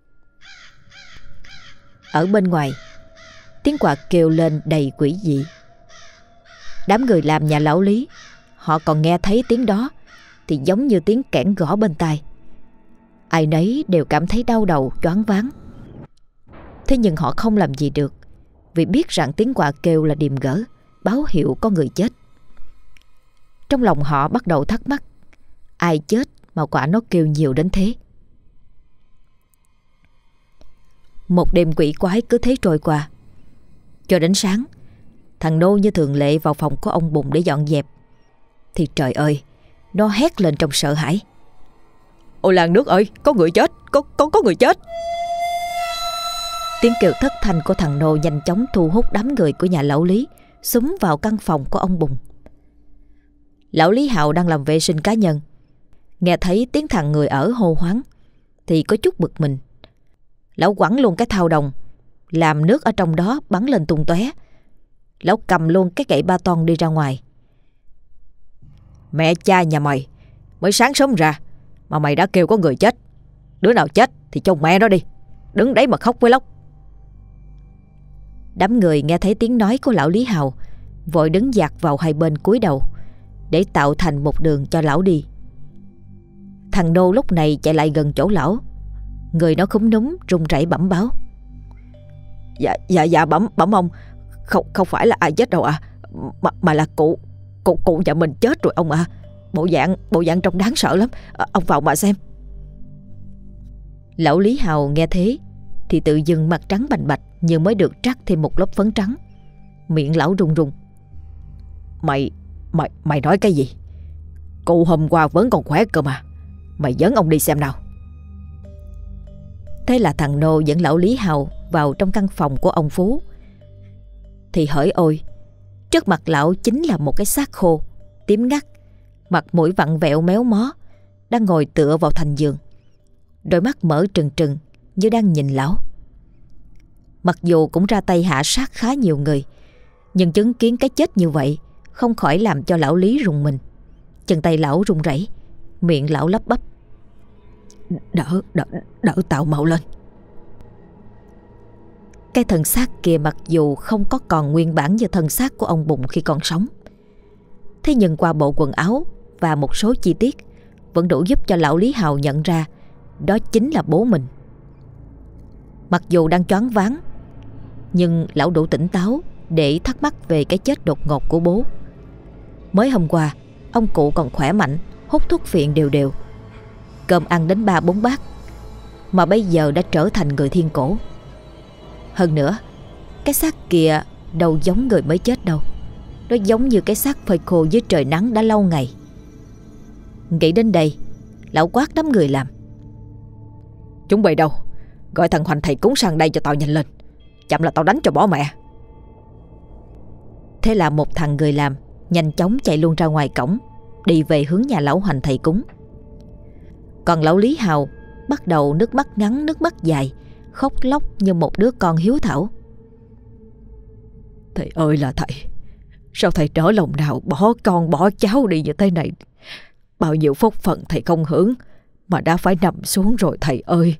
Ở bên ngoài, tiếng quạt kêu lên đầy quỷ dị. Đám người làm nhà lão Lý, họ còn nghe thấy tiếng đó thì giống như tiếng kẽn gõ bên tai. Ai nấy đều cảm thấy đau đầu, choáng váng. Thế nhưng họ không làm gì được, vì biết rằng tiếng quạt kêu là điềm gỡ, báo hiệu có người chết. Trong lòng họ bắt đầu thắc mắc, Ai chết mà quả nó kêu nhiều đến thế. Một đêm quỷ quái cứ thế trôi qua. Cho đến sáng, thằng Nô như thường lệ vào phòng của ông Bùng để dọn dẹp. Thì trời ơi, nó hét lên trong sợ hãi. Ôi làng nước ơi, có người chết, có người chết. Tiếng kêu thất thanh của thằng Nô nhanh chóng thu hút đám người của nhà lão Lý xúm vào căn phòng của ông Bùng. Lão Lý Hào đang làm vệ sinh cá nhân, nghe thấy tiếng thằng người ở hô hoáng thì có chút bực mình. Lão quẳng luôn cái thau đồng, làm nước ở trong đó bắn lên tung tóe. Lão cầm luôn cái gậy ba ton đi ra ngoài. Mẹ cha nhà mày, mới sáng sớm ra mà mày đã kêu có người chết. Đứa nào chết thì chôn mẹ nó đi, đứng đấy mà khóc với lóc. Đám người nghe thấy tiếng nói của lão Lý Hào vội đứng dạt vào hai bên cúi đầu để tạo thành một đường cho lão đi. Thằng Nô lúc này chạy lại gần chỗ lão. Người nó khúm núm run rẩy bẩm báo. Dạ bẩm ông, không phải là ai chết đâu ạ, mà là cụ nhà mình chết rồi ông ạ. Bộ dạng trông đáng sợ lắm, ông vào mà xem. Lão Lý Hào nghe thế thì tự dưng mặt trắng bành bạch như mới được trắc thêm một lớp phấn trắng. Miệng lão run run. Mày nói cái gì? Cụ hôm qua vẫn còn khỏe cơ mà, mày dẫn ông đi xem nào. Thế là thằng Nô dẫn lão Lý Hào vào trong căn phòng của ông Phú. Thì hỡi ôi, trước mặt lão chính là một cái xác khô, tím ngắt, mặt mũi vặn vẹo méo mó, đang ngồi tựa vào thành giường. Đôi mắt mở trừng trừng như đang nhìn lão. Mặc dù cũng ra tay hạ sát khá nhiều người, nhưng chứng kiến cái chết như vậy không khỏi làm cho lão Lý rùng mình. Chân tay lão run rẩy, miệng lão lắp bắp. Đỡ tao mau lên. Cái thân xác kia mặc dù không có còn nguyên bản như thân xác của ông Bùng khi còn sống, thế nhưng qua bộ quần áo và một số chi tiết vẫn đủ giúp cho lão Lý Hào nhận ra đó chính là bố mình. Mặc dù đang choáng váng, nhưng lão đủ tỉnh táo để thắc mắc về cái chết đột ngột của bố. Mới hôm qua ông cụ còn khỏe mạnh, hút thuốc phiện đều đều, cơm ăn đến 3-4 bát, mà bây giờ đã trở thành người thiên cổ. Hơn nữa, cái xác kia đâu giống người mới chết đâu. Nó giống như cái xác phơi khô dưới trời nắng đã lâu ngày. Nghĩ đến đây, lão quát đám người làm. Chúng bay đâu? Gọi thằng Hoành thầy cúng sang đây cho tao nhanh lên, chậm là tao đánh cho bỏ mẹ. Thế là một thằng người làm nhanh chóng chạy luôn ra ngoài cổng, đi về hướng nhà lão Hoành thầy cúng. Còn lão Lý Hào bắt đầu nước mắt ngắn nước mắt dài, khóc lóc như một đứa con hiếu thảo. Thầy ơi là thầy, sao thầy trở lòng nào bỏ con bỏ cháu đi như thế này? Bao nhiêu phúc phận thầy không hưởng mà đã phải nằm xuống rồi thầy ơi.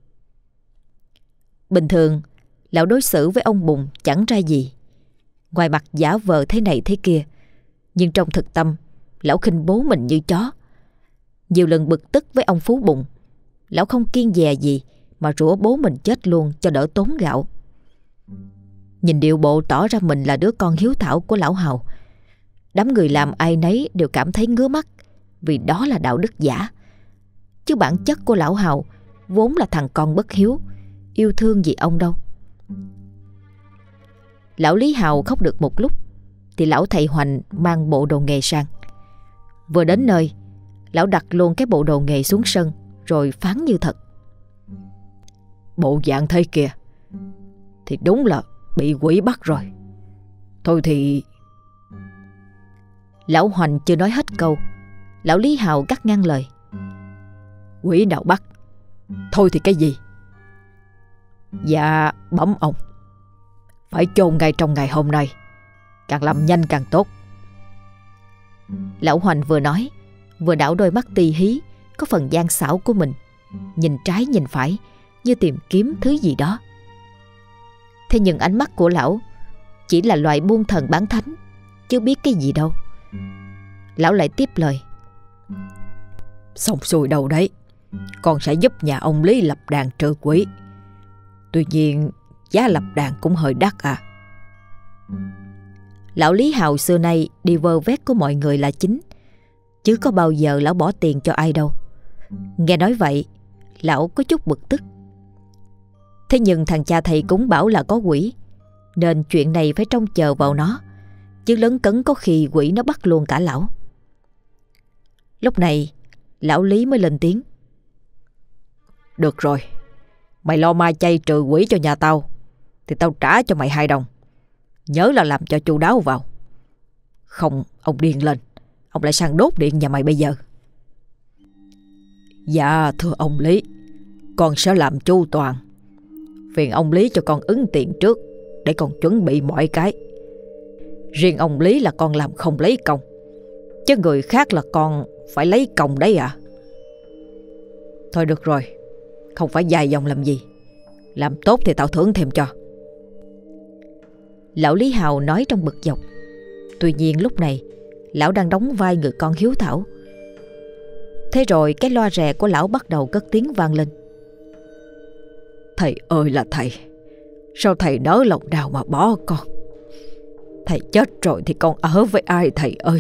Bình thường lão đối xử với ông Bùng chẳng ra gì, ngoài mặt giả vờ thế này thế kia, nhưng trong thực tâm lão khinh bố mình như chó. Nhiều lần bực tức với ông Phú Bùng, lão không kiêng dè gì mà rủa bố mình chết luôn cho đỡ tốn gạo. Nhìn điệu bộ tỏ ra mình là đứa con hiếu thảo của lão Hào, đám người làm ai nấy đều cảm thấy ngứa mắt, vì đó là đạo đức giả. Chứ bản chất của lão Hào vốn là thằng con bất hiếu, yêu thương gì ông đâu. Lão Lý Hào khóc được một lúc thì lão thầy Hoành mang bộ đồ nghề sang. Vừa đến nơi, lão đặt luôn cái bộ đồ nghề xuống sân rồi phán như thật. Bộ dạng thế kìa thì đúng là bị quỷ bắt rồi. Thôi thì... Lão Hoành chưa nói hết câu, lão Lý Hào cắt ngang lời. Quỷ nào bắt? Thôi thì cái gì? Dạ bẩm ông, phải chôn ngay trong ngày hôm nay, càng làm nhanh càng tốt. Lão Hoành vừa nói vừa đảo đôi mắt tì hí có phần gian xảo của mình, nhìn trái nhìn phải như tìm kiếm thứ gì đó. Thế nhưng ánh mắt của lão chỉ là loại buôn thần bán thánh, chứ biết cái gì đâu. Lão lại tiếp lời. Xong xuôi đâu đấy, con sẽ giúp nhà ông Lý lập đàn trừ quỷ. Tuy nhiên giá lập đàn cũng hơi đắt à. Lão Lý Hào xưa nay đi vơ vét của mọi người là chính, chứ có bao giờ lão bỏ tiền cho ai đâu. Nghe nói vậy, lão có chút bực tức. Thế nhưng thằng cha thầy cúng bảo là có quỷ, nên chuyện này phải trông chờ vào nó, chứ lấn cấn có khi quỷ nó bắt luôn cả lão. Lúc này lão Lý mới lên tiếng. Được rồi, mày lo ma chay trừ quỷ cho nhà tao thì tao trả cho mày 2 đồng. Nhớ là làm cho chu đáo vào. Không ông điên lên, ông lại sang đốt điện nhà mày bây giờ. Dạ thưa ông Lý, con sẽ làm chu toàn. Phiền ông Lý cho con ứng tiền trước để con chuẩn bị mọi cái. Riêng ông Lý là con làm không lấy công, chứ người khác là con phải lấy công đấy à. Thôi được rồi, không phải dài dòng làm gì. Làm tốt thì tao thưởng thêm cho. Lão Lý Hào nói trong bực dọc. Tuy nhiên lúc này lão đang đóng vai người con hiếu thảo. Thế rồi cái loa rè của lão bắt đầu cất tiếng vang lên. Thầy ơi là thầy, sao thầy nỡ lòng nào mà bỏ con? Thầy chết rồi thì con ở với ai thầy ơi?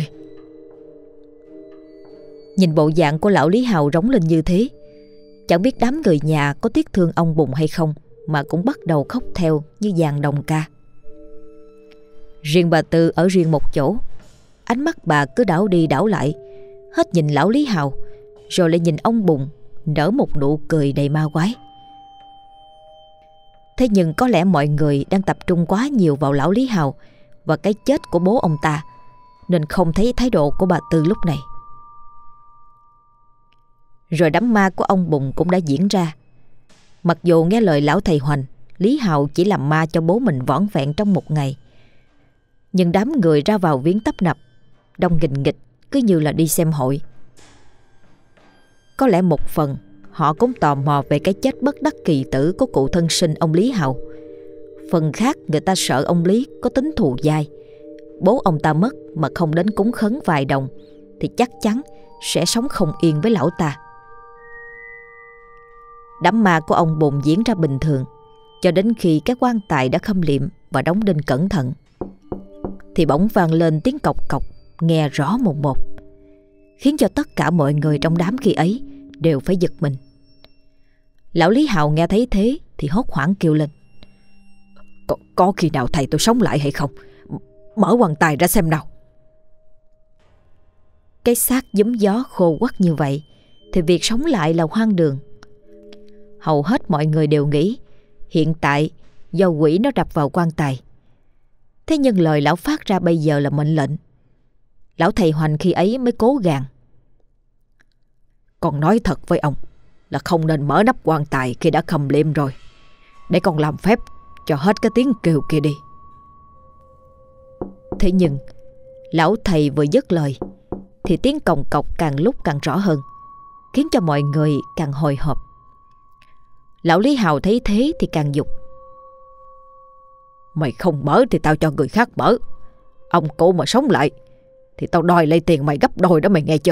Nhìn bộ dạng của lão Lý Hào rống lên như thế, chẳng biết đám người nhà có tiếc thương ông Bùng hay không mà cũng bắt đầu khóc theo như dàn đồng ca. Riêng bà Tư ở riêng một chỗ, ánh mắt bà cứ đảo đi đảo lại, hết nhìn lão Lý Hào rồi lại nhìn ông Bùng, nở một nụ cười đầy ma quái. Thế nhưng có lẽ mọi người đang tập trung quá nhiều vào lão Lý Hào và cái chết của bố ông ta, nên không thấy thái độ của bà Tư lúc này. Rồi đám ma của ông Bùng cũng đã diễn ra. Mặc dù nghe lời lão thầy Hoành, Lý Hào chỉ làm ma cho bố mình vỏn vẹn trong một ngày, nhưng đám người ra vào viếng tấp nập, đông nghìn nghịch, cứ như là đi xem hội. Có lẽ một phần họ cũng tò mò về cái chết bất đắc kỳ tử của cụ thân sinh ông Lý Hào. Phần khác người ta sợ ông Lý có tính thù dai. Bố ông ta mất mà không đến cúng khấn vài đồng thì chắc chắn sẽ sống không yên với lão ta. Đám ma của ông Bùng diễn ra bình thường cho đến khi cái quan tài đã khâm liệm và đóng đinh cẩn thận, thì bỗng vang lên tiếng cộc cộc nghe rõ mồn một, khiến cho tất cả mọi người trong đám khi ấy đều phải giật mình. Lão Lý Hào nghe thấy thế thì hốt hoảng kêu lên. Có khi nào thầy tôi sống lại hay không? Mở quan tài ra xem nào. Cái xác giấm gió khô quắt như vậy thì việc sống lại là hoang đường. Hầu hết mọi người đều nghĩ hiện tại do quỷ nó đập vào quan tài. Thế nhưng lời lão phát ra bây giờ là mệnh lệnh. Lão thầy Hoành khi ấy mới cố gàn. Con nói thật với ông là không nên mở nắp quan tài khi đã khâm liệm rồi. Để con làm phép cho hết cái tiếng kêu kia đi. Thế nhưng lão thầy vừa dứt lời thì tiếng còng cọc càng lúc càng rõ hơn, khiến cho mọi người càng hồi hộp. Lão Lý Hào thấy thế thì càng giục. Mày không mở thì tao cho người khác mở. Ông cụ mà sống lại thì tao đòi lấy tiền mày gấp đôi đó, mày nghe chưa?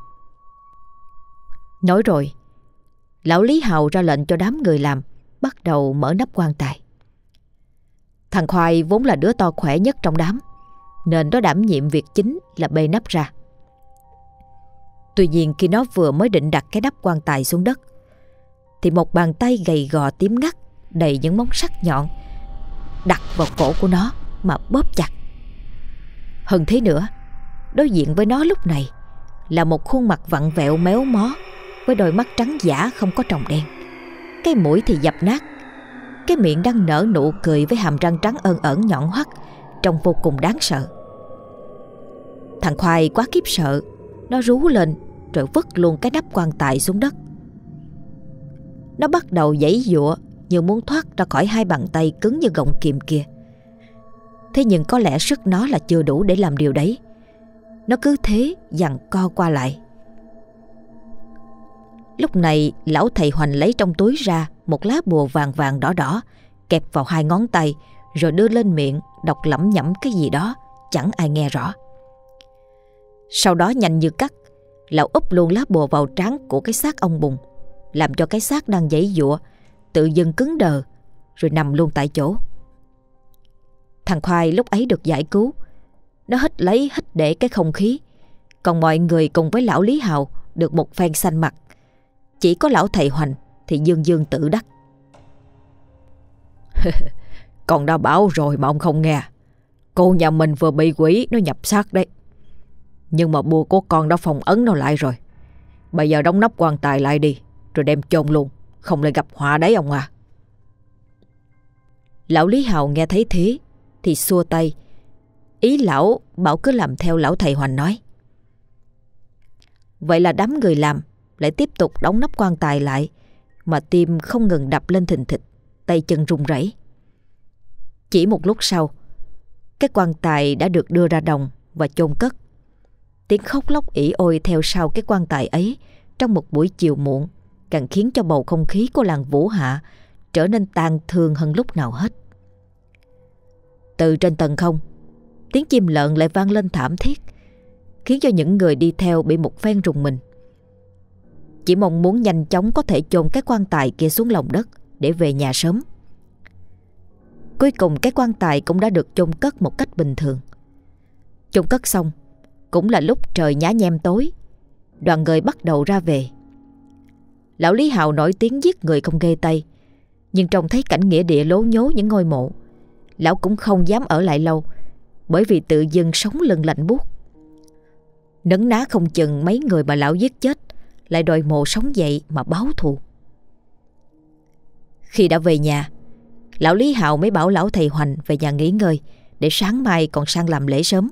Nói rồi, lão Lý Hào ra lệnh cho đám người làm bắt đầu mở nắp quan tài. Thằng Khoai vốn là đứa to khỏe nhất trong đám, nên nó đảm nhiệm việc chính là bê nắp ra. Tuy nhiên khi nó vừa mới định đặt cái nắp quan tài xuống đất thì một bàn tay gầy gò tím ngắt đầy những móng sắc nhọn đặt vào cổ của nó mà bóp chặt. Hơn thế nữa, đối diện với nó lúc này là một khuôn mặt vặn vẹo méo mó với đôi mắt trắng dã không có tròng đen, cái mũi thì dập nát, cái miệng đang nở nụ cười với hàm răng trắng ơn ẩn nhọn hoắt, trông vô cùng đáng sợ. Thằng Khoai quá khiếp sợ, nó rú lên rồi vứt luôn cái nắp quan tài xuống đất. Nó bắt đầu giãy giụa như muốn thoát ra khỏi hai bàn tay cứng như gọng kìm kia. Thế nhưng có lẽ sức nó là chưa đủ để làm điều đấy. Nó cứ thế giằng co qua lại. Lúc này lão thầy Hoành lấy trong túi ra một lá bùa vàng vàng đỏ đỏ, kẹp vào hai ngón tay rồi đưa lên miệng đọc lẩm nhẩm cái gì đó chẳng ai nghe rõ. Sau đó nhanh như cắt, lão úp luôn lá bùa vào trán của cái xác ông Bùng, làm cho cái xác đang giãy giụa tự dưng cứng đờ rồi nằm luôn tại chỗ. Thằng Khoai lúc ấy được giải cứu. Nó hít lấy hít để cái không khí, Còn mọi người cùng với lão Lý Hào được một phen xanh mặt. Chỉ có lão thầy Hoành thì dương dương tự đắc. Con đã bảo rồi mà ông không nghe. Cô nhà mình vừa bị quỷ nó nhập xác đấy. Nhưng mà bùa của con đã phong ấn nó lại rồi. Bây giờ đóng nắp quan tài lại đi, rồi đem chôn luôn, không lại gặp họa đấy ông à. Lão Lý Hào nghe thấy thế thì xua tay. Ý lão bảo cứ làm theo lão thầy Hoành nói. Vậy là đám người làm lại tiếp tục đóng nắp quan tài lại, mà tim không ngừng đập lên thình thịch, tay chân run rẩy. Chỉ một lúc sau, cái quan tài đã được đưa ra đồng và chôn cất. Tiếng khóc lóc ỉ ôi theo sau cái quan tài ấy trong một buổi chiều muộn càng khiến cho bầu không khí của làng Vũ Hạ trở nên tang thương hơn lúc nào hết. Từ trên tầng không, tiếng chim lợn lại vang lên thảm thiết, khiến cho những người đi theo bị một phen rùng mình. Chỉ mong muốn nhanh chóng có thể chôn cái quan tài kia xuống lòng đất để về nhà sớm. Cuối cùng cái quan tài cũng đã được chôn cất một cách bình thường. Chôn cất xong cũng là lúc trời nhá nhem tối. Đoàn người bắt đầu ra về. Lão Lý Hào nổi tiếng giết người không ghê tay, nhưng trông thấy cảnh nghĩa địa lố nhố những ngôi mộ, lão cũng không dám ở lại lâu, bởi vì tự dưng sống lưng lạnh buốt. Nấn ná không chừng mấy người mà lão giết chết lại đòi mộ sống dậy mà báo thù. Khi đã về nhà, lão Lý Hào mới bảo lão thầy Hoành về nhà nghỉ ngơi để sáng mai còn sang làm lễ sớm.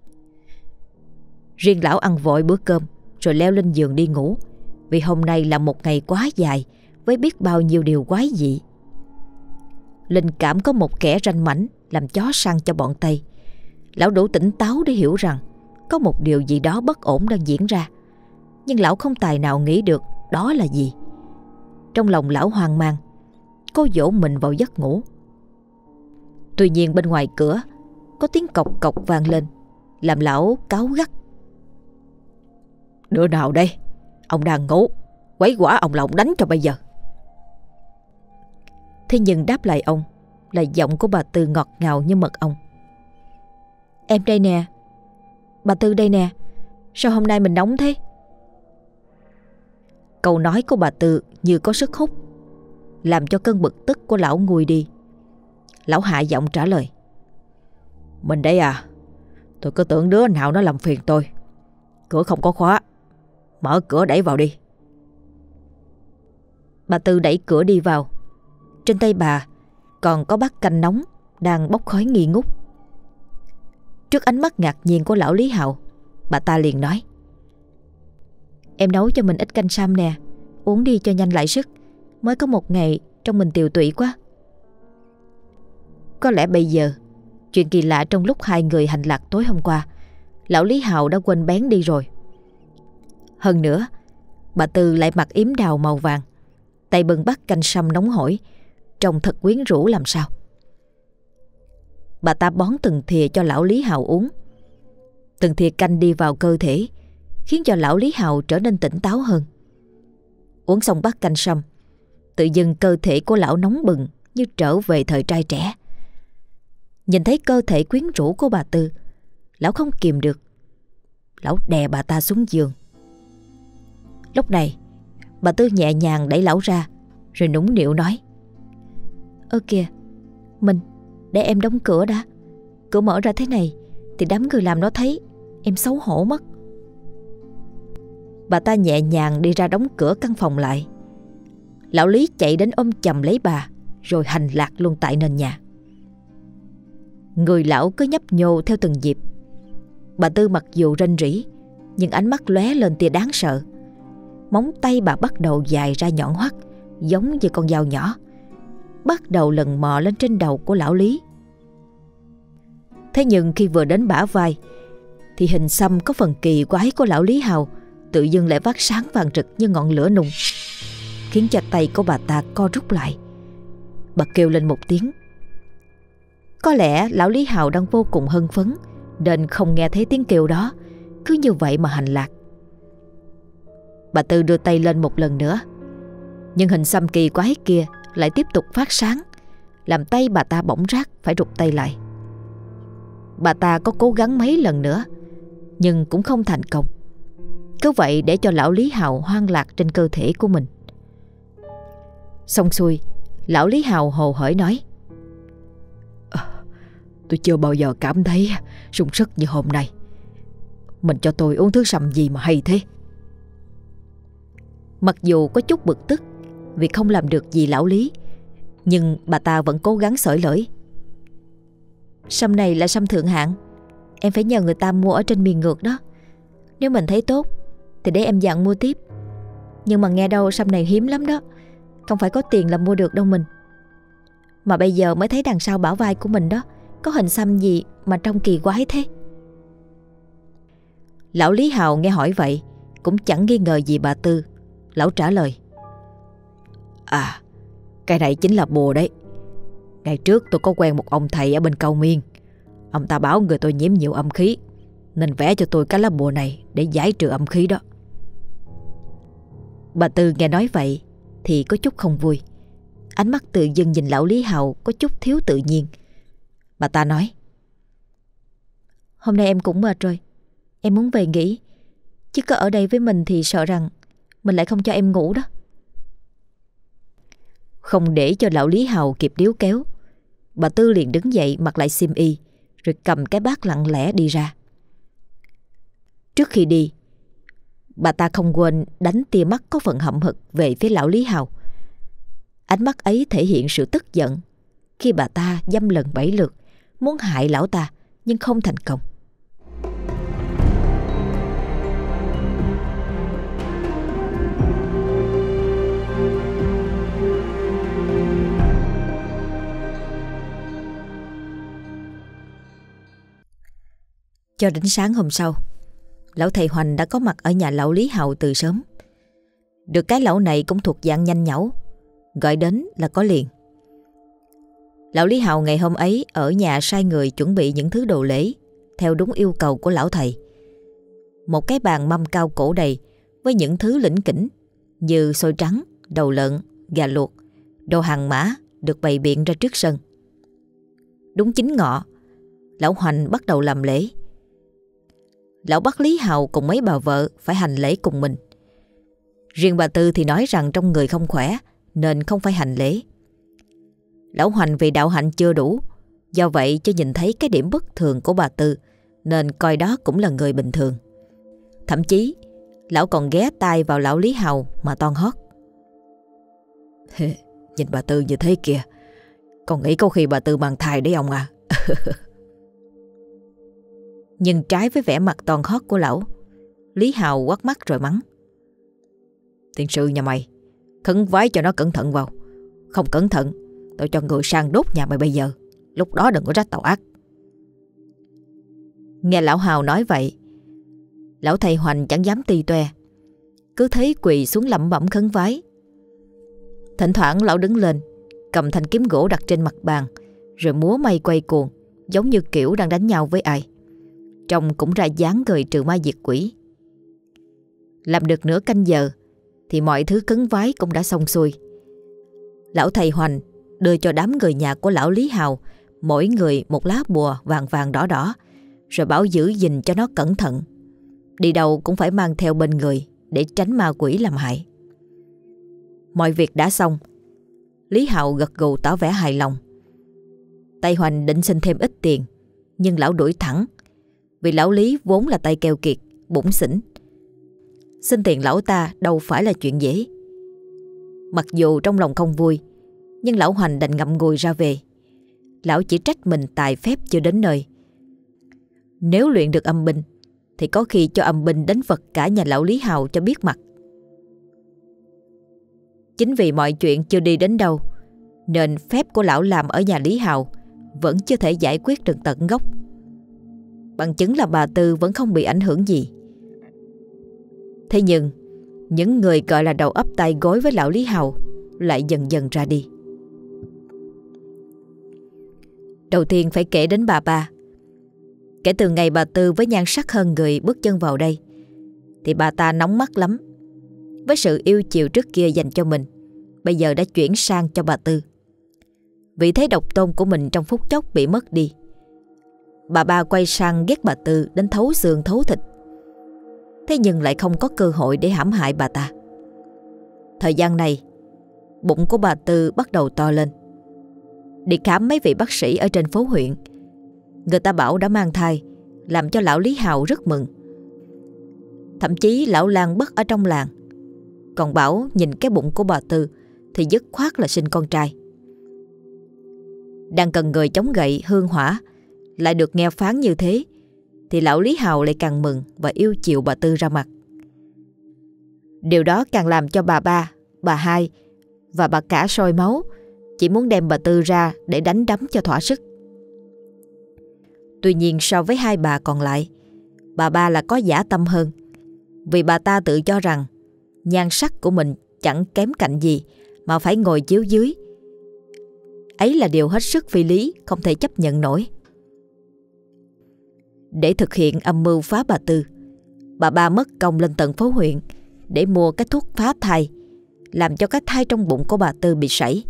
Riêng lão ăn vội bữa cơm rồi leo lên giường đi ngủ, vì hôm nay là một ngày quá dài với biết bao nhiêu điều quái dị. Linh cảm có một kẻ ranh mãnh làm chó săn cho bọn Tây. Lão đủ tỉnh táo để hiểu rằng có một điều gì đó bất ổn đang diễn ra, nhưng lão không tài nào nghĩ được đó là gì. Trong lòng lão hoang mang, cố dỗ mình vào giấc ngủ. Tuy nhiên bên ngoài cửa có tiếng cộc cộc vang lên, làm lão cáu gắt. Đứa nào đây? Ông đang ngủ, quấy quả ông là ông đánh cho bây giờ. Thế nhưng đáp lại ông là giọng của bà Tư ngọt ngào như mật ong. Em đây nè. Bà Tư đây nè. Sao hôm nay mình nóng thế? Câu nói của bà Tư như có sức hút, làm cho cơn bực tức của lão nguôi đi. Lão hạ giọng trả lời. Mình đây à? Tôi cứ tưởng đứa nào nó làm phiền tôi. Cửa không có khóa, mở cửa đẩy vào đi. Bà Tư đẩy cửa đi vào. Trên tay bà còn có bát canh nóng đang bốc khói nghi ngút. Trước ánh mắt ngạc nhiên của lão Lý Hào, bà ta liền nói. Em nấu cho mình ít canh sâm nè, uống đi cho nhanh lại sức. Mới có một ngày trong mình tiều tụy quá. Có lẽ bây giờ chuyện kỳ lạ trong lúc hai người hành lạc tối hôm qua, lão Lý Hào đã quên bén đi rồi. Hơn nữa, bà Tư lại mặc yếm đào màu vàng, tay bưng bát canh sâm nóng hổi, trông thật quyến rũ làm sao. Bà ta bón từng thìa cho lão Lý Hào uống. Từng thìa canh đi vào cơ thể, khiến cho lão Lý Hào trở nên tỉnh táo hơn. Uống xong bát canh sâm, tự dưng cơ thể của lão nóng bừng như trở về thời trai trẻ. Nhìn thấy cơ thể quyến rũ của bà Tư, lão không kìm được. Lão đè bà ta xuống giường. Lúc này, bà Tư nhẹ nhàng đẩy lão ra, rồi nũng nịu nói. Ơ kìa, mình, để em đóng cửa đã. Cửa mở ra thế này thì đám người làm nó thấy, em xấu hổ mất. Bà ta nhẹ nhàng đi ra đóng cửa căn phòng lại. Lão Lý chạy đến ôm chầm lấy bà, rồi hành lạc luôn tại nền nhà. Người lão cứ nhấp nhô theo từng nhịp. Bà Tư mặc dù rên rỉ, nhưng ánh mắt lóe lên tia đáng sợ. Móng tay bà bắt đầu dài ra nhọn hoắt, giống như con dao nhỏ, bắt đầu lần mò lên trên đầu của lão Lý. Thế nhưng khi vừa đến bả vai, thì hình xăm có phần kỳ quái của lão Lý Hào tự dưng lại phát sáng vàng rực như ngọn lửa nung, khiến cho tay của bà ta co rút lại. Bà kêu lên một tiếng. Có lẽ lão Lý Hào đang vô cùng hưng phấn nên không nghe thấy tiếng kêu đó, cứ như vậy mà hành lạc. Bà Tư đưa tay lên một lần nữa, nhưng hình xăm kỳ quái kia lại tiếp tục phát sáng, làm tay bà ta bỗng rát phải rụt tay lại. Bà ta có cố gắng mấy lần nữa nhưng cũng không thành công. cứ vậy để cho lão Lý Hào hoang lạc trên cơ thể của mình. Xong xuôi, lão Lý Hào hồ hởi nói: Tôi chưa bao giờ cảm thấy sung sức như hôm nay. Mình cho tôi uống thứ sầm gì mà hay thế? Mặc dù có chút bực tức vì không làm được gì lão Lý, nhưng bà ta vẫn cố gắng xởi lởi: Sâm này là sâm thượng hạng, em phải nhờ người ta mua ở trên miền ngược đó. Nếu mình thấy tốt thì để em dặn mua tiếp. Nhưng mà nghe đâu sâm này hiếm lắm đó, không phải có tiền là mua được đâu mình. Mà bây giờ mới thấy đằng sau bả vai của mình đó có hình xăm gì mà trông kỳ quái thế. Lão Lý Hào nghe hỏi vậy cũng chẳng nghi ngờ gì bà Tư. Lão trả lời: Cái này chính là bùa đấy. Ngày trước tôi có quen một ông thầy ở bên Cao Miên. Ông ta bảo người tôi nhiễm nhiều âm khí, nên vẽ cho tôi cái lá bùa này để giải trừ âm khí đó. Bà Tư nghe nói vậy thì có chút không vui. Ánh mắt tự dưng nhìn lão Lý Hào có chút thiếu tự nhiên. Bà ta nói: Hôm nay em cũng mệt rồi, em muốn về nghỉ. Chứ có ở đây với mình thì sợ rằng mình lại không cho em ngủ đó. Không để cho lão Lý Hào kịp níu kéo, bà Tư liền đứng dậy mặc lại xiêm y, rồi cầm cái bát lặng lẽ đi ra. Trước khi đi, bà ta không quên đánh tia mắt có phần hậm hực về phía lão Lý Hào. Ánh mắt ấy thể hiện sự tức giận khi bà ta dăm lần bảy lượt muốn hại lão ta nhưng không thành công. Cho đến sáng hôm sau, lão thầy Hoành đã có mặt ở nhà lão Lý Hào từ sớm. Được cái lão này cũng thuộc dạng nhanh nhảu, gọi đến là có liền. Lão Lý Hào ngày hôm ấy ở nhà sai người chuẩn bị những thứ đồ lễ theo đúng yêu cầu của lão thầy. Một cái bàn mâm cao cổ đầy với những thứ lỉnh kỉnh như xôi trắng, đầu lợn, gà luộc, đồ hàng mã được bày biện ra trước sân. Đúng 9 ngọ, lão Hoành bắt đầu làm lễ. Lão bắt Lý Hào cùng mấy bà vợ phải hành lễ cùng mình. Riêng bà Tư thì nói rằng trong người không khỏe nên không phải hành lễ. Lão Hoành vì đạo hạnh chưa đủ, do vậy cho nhìn thấy cái điểm bất thường của bà Tư nên coi đó cũng là người bình thường. Thậm chí lão còn ghé tai vào lão Lý Hào mà toan hót: Nhìn bà Tư như thế kìa, con nghĩ có khi bà Tư mang thai đấy ông à. Nhưng trái với vẻ mặt toan hót của lão, Lý Hào quắt mắt rồi mắng: Tiên sư nhà mày, khấn vái cho nó cẩn thận vào. Không cẩn thận, tao cho người sang đốt nhà mày bây giờ. Lúc đó đừng có trách tao ác. Nghe lão Hào nói vậy, lão thầy Hoành chẳng dám ti toe, cứ thấy quỳ xuống lẩm bẩm khấn vái. Thỉnh thoảng lão đứng lên, cầm thanh kiếm gỗ đặt trên mặt bàn, rồi múa may quay cuồng, giống như kiểu đang đánh nhau với ai. Trông cũng ra dáng người trừ ma diệt quỷ. Làm được nửa canh giờ thì mọi thứ khấn vái cũng đã xong xuôi. Lão thầy Hoành đưa cho đám người nhà của lão Lý Hào mỗi người một lá bùa vàng vàng đỏ đỏ, rồi bảo giữ gìn cho nó cẩn thận, đi đâu cũng phải mang theo bên người để tránh ma quỷ làm hại. Mọi việc đã xong, Lý Hào gật gù tỏ vẻ hài lòng. Thầy Hoành định xin thêm ít tiền, nhưng lão đuổi thẳng, vì lão Lý vốn là tay keo kiệt, bủn xỉn. Xin tiền lão ta đâu phải là chuyện dễ. Mặc dù trong lòng không vui, nhưng lão Hoành đành ngậm ngùi ra về. Lão chỉ trách mình tài phép chưa đến nơi. Nếu luyện được âm binh thì có khi cho âm binh đánh vật cả nhà lão Lý Hào cho biết mặt. Chính vì mọi chuyện chưa đi đến đâu nên phép của lão làm ở nhà Lý Hào vẫn chưa thể giải quyết được tận gốc. Bằng chứng là bà Tư vẫn không bị ảnh hưởng gì. Thế nhưng những người gọi là đầu ấp tay gối với lão Lý Hào lại dần dần ra đi. Đầu tiên phải kể đến bà ba. Kể từ ngày bà Tư với nhan sắc hơn người bước chân vào đây thì bà ta nóng mắt lắm. Với sự yêu chiều trước kia dành cho mình, bây giờ đã chuyển sang cho bà Tư. Vị thế độc tôn của mình trong phút chốc bị mất đi. Bà ba quay sang ghét bà Tư đến thấu xương thấu thịt. thế nhưng lại không có cơ hội để hãm hại bà ta. Thời gian này, bụng của bà Tư bắt đầu to lên. Đi khám mấy vị bác sĩ ở trên phố huyện, người ta bảo đã mang thai, làm cho lão Lý Hào rất mừng. Thậm chí lão lang bất ở trong làng còn bảo nhìn cái bụng của bà Tư thì dứt khoát là sinh con trai. Đang cần người chống gậy hương hỏa, lại được nghe phán như thế thì lão Lý Hào lại càng mừng và yêu chiều bà Tư ra mặt. Điều đó càng làm cho bà ba, bà hai và bà cả sôi máu, chỉ muốn đem bà Tư ra để đánh đấm cho thỏa sức. Tuy nhiên so với hai bà còn lại, bà ba là có dã tâm hơn, vì bà ta tự cho rằng nhan sắc của mình chẳng kém cạnh gì mà phải ngồi chiếu dưới. Ấy là điều hết sức phi lý, không thể chấp nhận nổi. Để thực hiện âm mưu phá bà Tư, bà ba mất công lên tận phố huyện để mua cái thuốc phá thai, làm cho cái thai trong bụng của bà Tư bị sảy.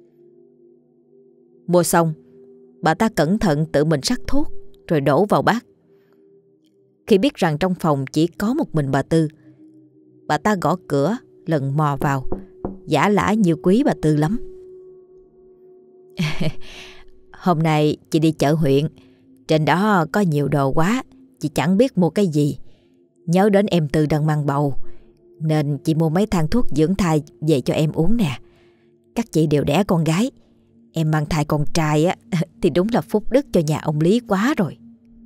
Mua xong, bà ta cẩn thận tự mình sắc thuốc rồi đổ vào bát. Khi biết rằng trong phòng chỉ có một mình bà Tư, bà ta gõ cửa lần mò vào, giả lả như quý bà Tư lắm. Hôm nay chị đi chợ huyện, trên đó có nhiều đồ quá, chị chẳng biết mua cái gì. Nhớ đến em Tư đang mang bầu, nên chị mua mấy thang thuốc dưỡng thai về cho em uống nè. Các chị đều đẻ con gái, em mang thai con trai á thì đúng là phúc đức cho nhà ông Lý quá rồi.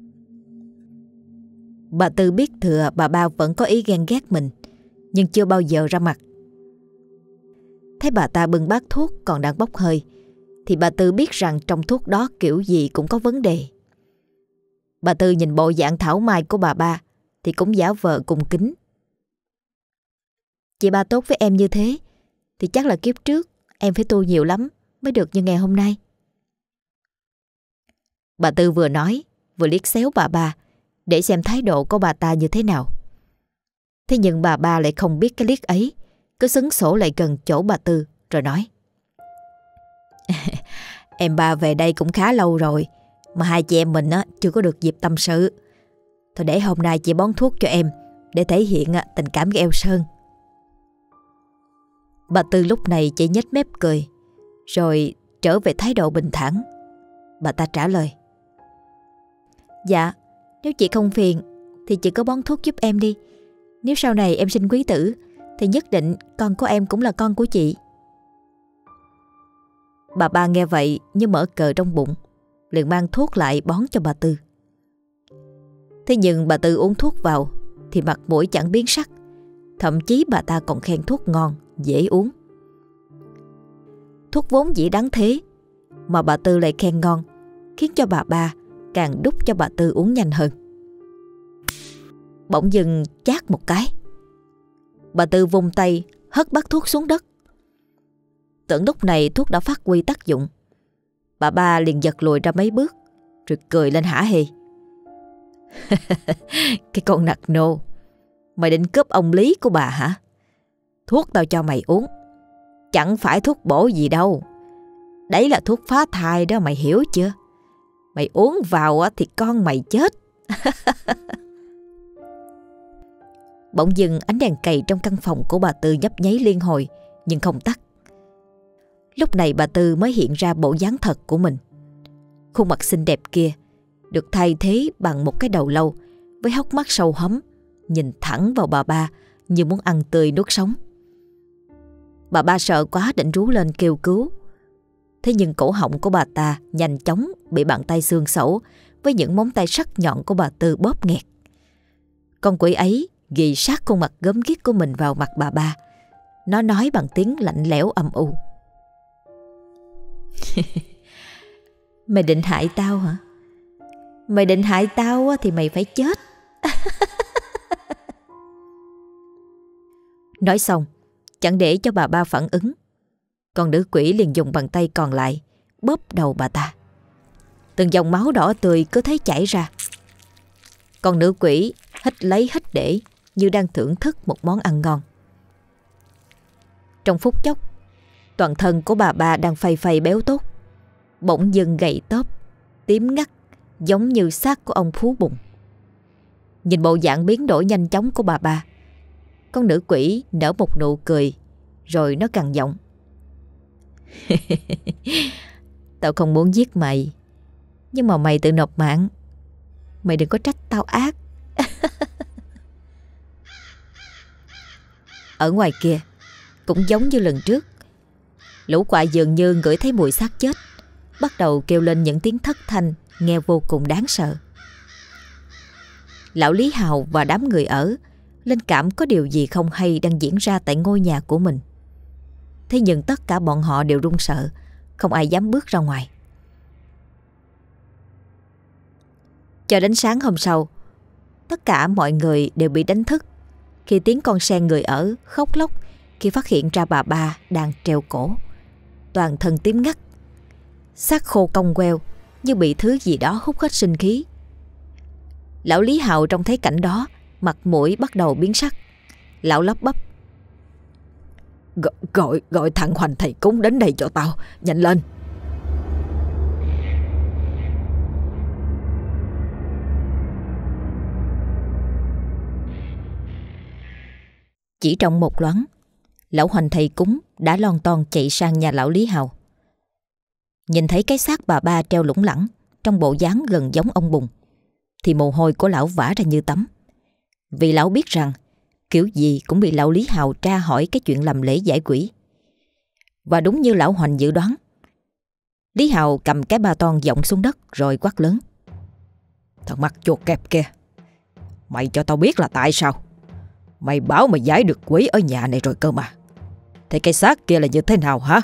Bà Tư biết thừa bà ba vẫn có ý ghen ghét mình, nhưng chưa bao giờ ra mặt. Thấy bà ta bưng bát thuốc còn đang bốc hơi, thì bà Tư biết rằng trong thuốc đó kiểu gì cũng có vấn đề. Bà Tư nhìn bộ dạng thảo mai của bà ba thì cũng giả vờ cung kính. Chị ba tốt với em như thế thì chắc là kiếp trước em phải tu nhiều lắm mới được như ngày hôm nay. Bà Tư vừa nói vừa liếc xéo bà ba để xem thái độ của bà ta như thế nào. Thế nhưng bà ba lại không biết cái liếc ấy, cứ xấn sổ lại gần chỗ bà Tư rồi nói: Em ba về đây cũng khá lâu rồi, mà hai chị em mình chưa có được dịp tâm sự. Thôi để hôm nay chị bón thuốc cho em để thể hiện tình cảm với Eo Sơn. Bà Tư lúc này chỉ nhếch mép cười, rồi trở về thái độ bình thản. Bà ta trả lời: Dạ, nếu chị không phiền thì chị cứ bón thuốc giúp em đi. Nếu sau này em sinh quý tử thì nhất định con của em cũng là con của chị. Bà ba nghe vậy như mở cờ trong bụng, liền mang thuốc lại bón cho bà Tư. Thế nhưng bà Tư uống thuốc vào thì mặt mũi chẳng biến sắc, thậm chí bà ta còn khen thuốc ngon, dễ uống. Thuốc vốn dĩ đáng thế mà bà Tư lại khen ngon, khiến cho bà ba càng đút cho bà Tư uống nhanh hơn. Bỗng dưng chát một cái, bà Tư vung tay hất bát thuốc xuống đất. Tưởng lúc này thuốc đã phát huy tác dụng, bà ba liền giật lùi ra mấy bước rồi cười lên hả hê. Cái con nạt nô, mày định cướp ông Lý của bà hả? Thuốc tao cho mày uống chẳng phải thuốc bổ gì đâu, đấy là thuốc phá thai đó, mày hiểu chưa? Mày uống vào thì con mày chết. Bỗng dưng ánh đèn cầy trong căn phòng của bà Tư nhấp nháy liên hồi nhưng không tắt. Lúc này bà Tư mới hiện ra bộ dáng thật của mình. Khuôn mặt xinh đẹp kia được thay thế bằng một cái đầu lâu với hốc mắt sâu hóm, nhìn thẳng vào bà ba như muốn ăn tươi nuốt sống. Bà ba sợ quá định rú lên kêu cứu. Thế nhưng cổ họng của bà ta nhanh chóng bị bàn tay xương xẩu với những móng tay sắc nhọn của bà Tư bóp nghẹt. Con quỷ ấy ghì sát khuôn mặt gớm ghiếc của mình vào mặt bà ba. Nó nói bằng tiếng lạnh lẽo âm u: Mày định hại tao hả? Mày định hại tao thì mày phải chết. Nói xong, chẳng để cho bà ba phản ứng, con nữ quỷ liền dùng bàn tay còn lại bóp đầu bà ta. Từng dòng máu đỏ tươi cứ thế chảy ra. Con nữ quỷ hít lấy hít để như đang thưởng thức một món ăn ngon. Trong phút chốc, toàn thân của bà ba đang phây phây béo tốt bỗng dưng gầy tóp, tím ngắt, giống như xác của ông Phú Bụng. Nhìn bộ dạng biến đổi nhanh chóng của bà ba, con nữ quỷ nở một nụ cười, rồi nó gằn giọng. Tao không muốn giết mày, nhưng mà mày tự nộp mạng. Mày đừng có trách tao ác. Ở ngoài kia cũng giống như lần trước, lũ quạ dường như ngửi thấy mùi xác chết, bắt đầu kêu lên những tiếng thất thanh nghe vô cùng đáng sợ. Lão Lý Hào và đám người ở linh cảm có điều gì không hay đang diễn ra tại ngôi nhà của mình. Thế nhưng tất cả bọn họ đều run sợ, không ai dám bước ra ngoài. Cho đến sáng hôm sau, tất cả mọi người đều bị đánh thức khi tiếng con sen người ở khóc lóc khi phát hiện ra bà ba đang treo cổ, toàn thân tím ngắt, xác khô cong queo như bị thứ gì đó hút hết sinh khí. Lão Lý Hào trông thấy cảnh đó, mặt mũi bắt đầu biến sắc. Lão lắp bắp. Gọi thằng Hoành thầy cúng đến đây cho tao, nhanh lên. Chỉ trong một loáng, lão Hoành thầy cúng đã lon ton chạy sang nhà lão Lý Hào. Nhìn thấy cái xác bà ba treo lủng lẳng trong bộ dáng gần giống ông Bùng, thì mồ hôi của lão vã ra như tắm. Vì lão biết rằng kiểu gì cũng bị lão Lý Hào tra hỏi cái chuyện làm lễ giải quỷ. Và đúng như lão Hoành dự đoán, Lý Hào cầm cái ba ton dộng xuống đất rồi quát lớn. Thằng mặt chuột kẹp kia, mày cho tao biết là tại sao. Mày bảo mày giải được quỷ ở nhà này rồi cơ mà. Thế cái xác kia là như thế nào hả?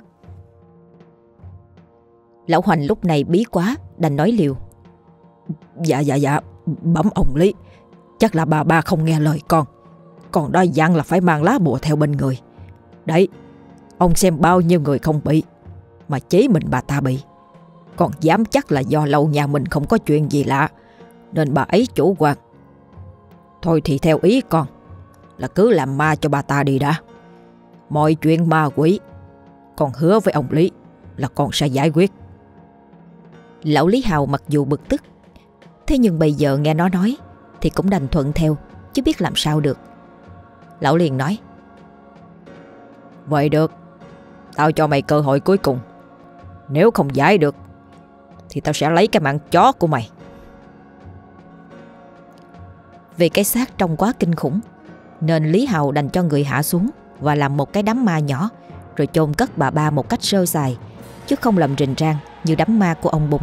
Lão Hoành lúc này bí quá, đành nói liều. Dạ, bẩm ông Lý, chắc là bà ba không nghe lời con. Còn đó dặn là phải mang lá bùa theo bên người. Đấy, ông xem bao nhiêu người không bị, mà chỉ mình bà ta bị. Còn dám chắc là do lâu nhà mình không có chuyện gì lạ, nên bà ấy chủ quan. Thôi thì theo ý con, là cứ làm ma cho bà ta đi đã. Mọi chuyện ma quỷ, con hứa với ông Lý là con sẽ giải quyết. Lão Lý Hào mặc dù bực tức, thế nhưng bây giờ nghe nó nói thì cũng đành thuận theo, chứ biết làm sao được. Lão liền nói. Vậy được, tao cho mày cơ hội cuối cùng. Nếu không giải được thì tao sẽ lấy cái mạng chó của mày. Vì cái xác trông quá kinh khủng, nên Lý Hào đành cho người hạ xuống và làm một cái đám ma nhỏ, rồi chôn cất bà ba một cách sơ sài, chứ không làm rình rang như đám ma của ông Bùng.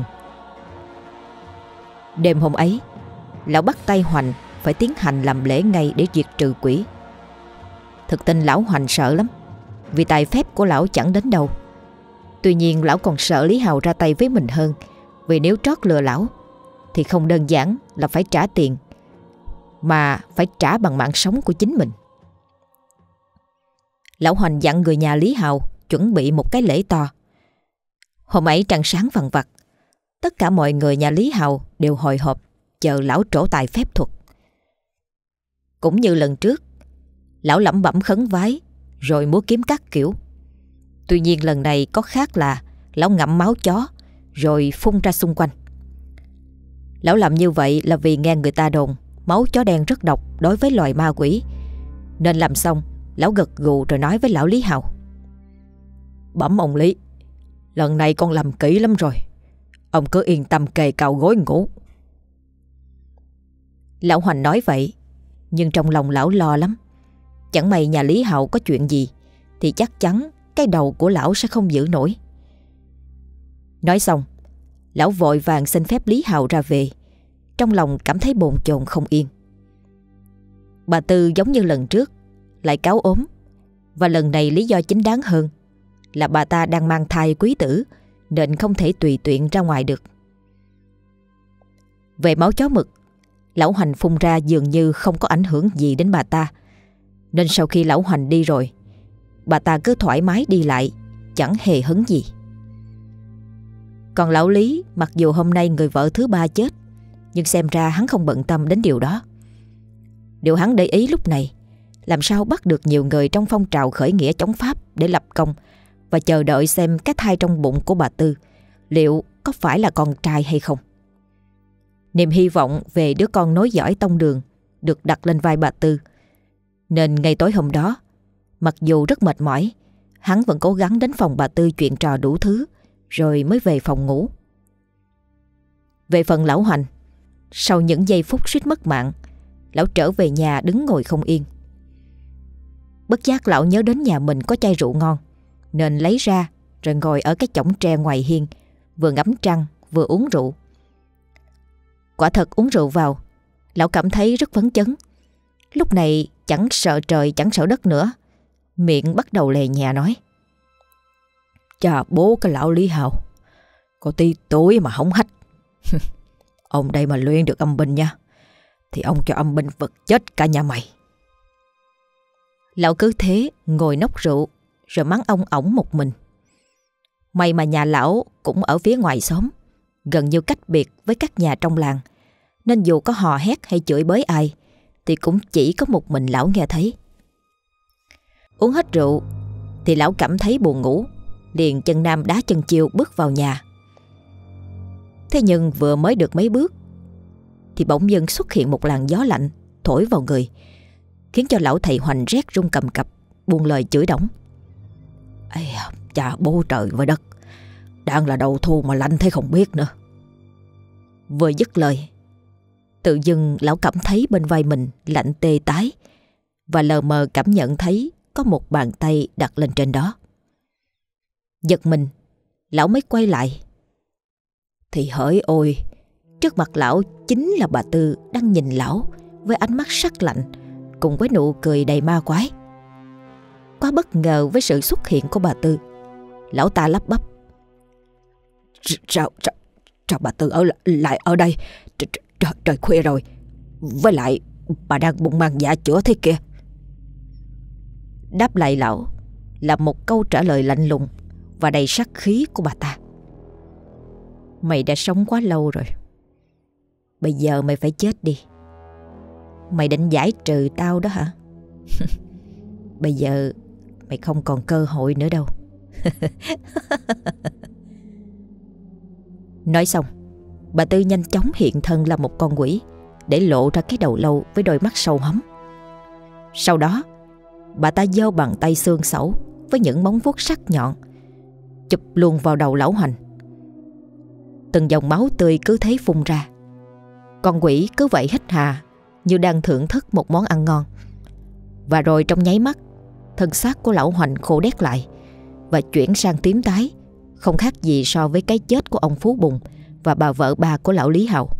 Đêm hôm ấy, lão bắt tay Hoành phải tiến hành làm lễ ngay để diệt trừ quỷ. Thực tình lão Hoành sợ lắm, vì tài phép của lão chẳng đến đâu. Tuy nhiên lão còn sợ Lý Hào ra tay với mình hơn, vì nếu trót lừa lão thì không đơn giản là phải trả tiền, mà phải trả bằng mạng sống của chính mình. Lão Hoành dặn người nhà Lý Hào chuẩn bị một cái lễ to. Hôm ấy trăng sáng vằng vặc, tất cả mọi người nhà Lý Hào đều hồi hộp chờ lão trổ tài phép thuật. Cũng như lần trước, lão lẩm bẩm khấn vái rồi múa kiếm các kiểu. Tuy nhiên lần này có khác là lão ngậm máu chó rồi phun ra xung quanh. Lão làm như vậy là vì nghe người ta đồn máu chó đen rất độc đối với loài ma quỷ, nên làm xong lão gật gù rồi nói với lão Lý Hào. Bẩm ông Lý, lần này con làm kỹ lắm rồi, ông cứ yên tâm kề cào gối ngủ. Lão Hoành nói vậy, nhưng trong lòng lão lo lắm. Chẳng may nhà Lý Hào có chuyện gì thì chắc chắn cái đầu của lão sẽ không giữ nổi. Nói xong, lão vội vàng xin phép Lý Hào ra về, trong lòng cảm thấy bồn chồn không yên. Bà Tư giống như lần trước lại cáu ốm, và lần này lý do chính đáng hơn là bà ta đang mang thai quý tử, nên không thể tùy tiện ra ngoài được. Về máu chó mực, lão Hoành phun ra dường như không có ảnh hưởng gì đến bà ta, nên sau khi lão Hoành đi rồi, bà ta cứ thoải mái đi lại, chẳng hề hấn gì. Còn lão Lý, mặc dù hôm nay người vợ thứ ba chết, nhưng xem ra hắn không bận tâm đến điều đó. Điều hắn để ý lúc này, làm sao bắt được nhiều người trong phong trào khởi nghĩa chống Pháp để lập công, và chờ đợi xem cái thai trong bụng của bà Tư liệu có phải là con trai hay không. Niềm hy vọng về đứa con nối dõi tông đường được đặt lên vai bà Tư. Nên ngay tối hôm đó, mặc dù rất mệt mỏi, hắn vẫn cố gắng đến phòng bà Tư chuyện trò đủ thứ, rồi mới về phòng ngủ. Về phần lão Hoành, sau những giây phút suýt mất mạng, lão trở về nhà đứng ngồi không yên. Bất giác lão nhớ đến nhà mình có chai rượu ngon, nên lấy ra rồi ngồi ở cái chõng tre ngoài hiên, vừa ngắm trăng vừa uống rượu. Quả thật uống rượu vào, lão cảm thấy rất phấn chấn. Lúc này chẳng sợ trời chẳng sợ đất nữa, miệng bắt đầu lè nhè nói: Chà bố cái lão Lý Hào, có tí tuổi mà hổng hách. Ông đây mà luyện được âm binh nha, thì ông cho âm binh vật chết cả nhà mày. Lão cứ thế ngồi nốc rượu rồi mắng ông ổng một mình. May mà nhà lão cũng ở phía ngoài xóm, gần như cách biệt với các nhà trong làng, nên dù có hò hét hay chửi bới ai thì cũng chỉ có một mình lão nghe thấy. Uống hết rượu thì lão cảm thấy buồn ngủ, liền chân nam đá chân chiêu bước vào nhà. Thế nhưng vừa mới được mấy bước thì bỗng dưng xuất hiện một làn gió lạnh thổi vào người, khiến cho lão thầy Hoành rét run cầm cập, buông lời chửi đổng: Ây, chà bố trời với đất, đang là đầu thu mà lạnh thế không biết nữa. Vừa dứt lời, tự dưng lão cảm thấy bên vai mình lạnh tê tái, và lờ mờ cảm nhận thấy có một bàn tay đặt lên trên đó. Giật mình, lão mới quay lại. Thì hỡi ôi, trước mặt lão chính là bà Tư đang nhìn lão với ánh mắt sắc lạnh, cùng với nụ cười đầy ma quái. Quá bất ngờ với sự xuất hiện của bà Tư, lão ta lắp bắp: Sao bà Tư lại ở đây? Trời khuya rồi, với lại bà đang bụng mang dạ chữa thế kia. Đáp lại lão là một câu trả lời lạnh lùng và đầy sát khí của bà ta: Mày đã sống quá lâu rồi, bây giờ mày phải chết đi. Mày định giải trừ tao đó hả? Bây giờ mày không còn cơ hội nữa đâu. Nói xong, bà Tư nhanh chóng hiện thân là một con quỷ, để lộ ra cái đầu lâu với đôi mắt sâu hóm. Sau đó, bà ta giơ bàn tay xương xẩu với những móng vuốt sắc nhọn, chụp luôn vào đầu lão Hoành. Từng dòng máu tươi cứ thế phun ra. Con quỷ cứ vậy hít hà như đang thưởng thức một món ăn ngon. Và rồi trong nháy mắt, thân xác của lão Hoành khô đét lại và chuyển sang tím tái, không khác gì so với cái chết của ông Phú Bùng và bà vợ ba của lão Lý Hào.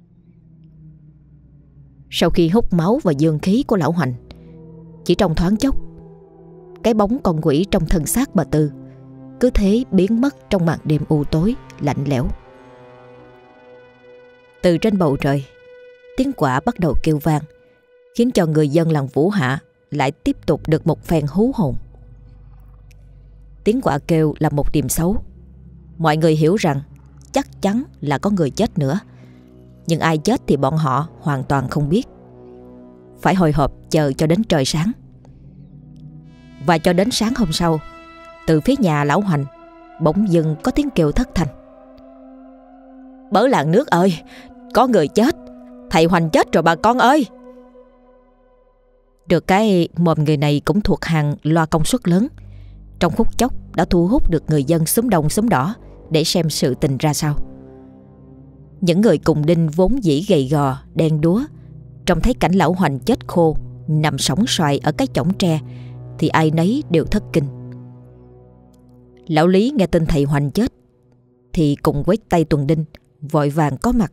Sau khi hút máu và dương khí của lão Hoành, chỉ trong thoáng chốc, cái bóng con quỷ trong thân xác bà Tư cứ thế biến mất trong màn đêm u tối lạnh lẽo. Từ trên bầu trời, tiếng quạ bắt đầu kêu vang, khiến cho người dân làng Vũ Hạ lại tiếp tục được một phen hú hồn. Tiếng quạ kêu là một điềm xấu. Mọi người hiểu rằng chắc chắn là có người chết nữa, nhưng ai chết thì bọn họ hoàn toàn không biết. Phải hồi hộp chờ cho đến trời sáng. Và cho đến sáng hôm sau, từ phía nhà lão Hoành bỗng dưng có tiếng kêu thất thanh: Bớ làng nước ơi, có người chết, thầy Hoành chết rồi bà con ơi. Được cái mồm người này cũng thuộc hàng loa công suất lớn, trong phút chốc đã thu hút được người dân xóm đông xóm đỏ để xem sự tình ra sao. Những người cùng đinh vốn dĩ gầy gò, đen đúa, trông thấy cảnh lão Hoành chết khô nằm sõng soài ở cái chõng tre thì ai nấy đều thất kinh. Lão Lý nghe tin thầy Hoành chết thì cùng với tay tuần đinh vội vàng có mặt.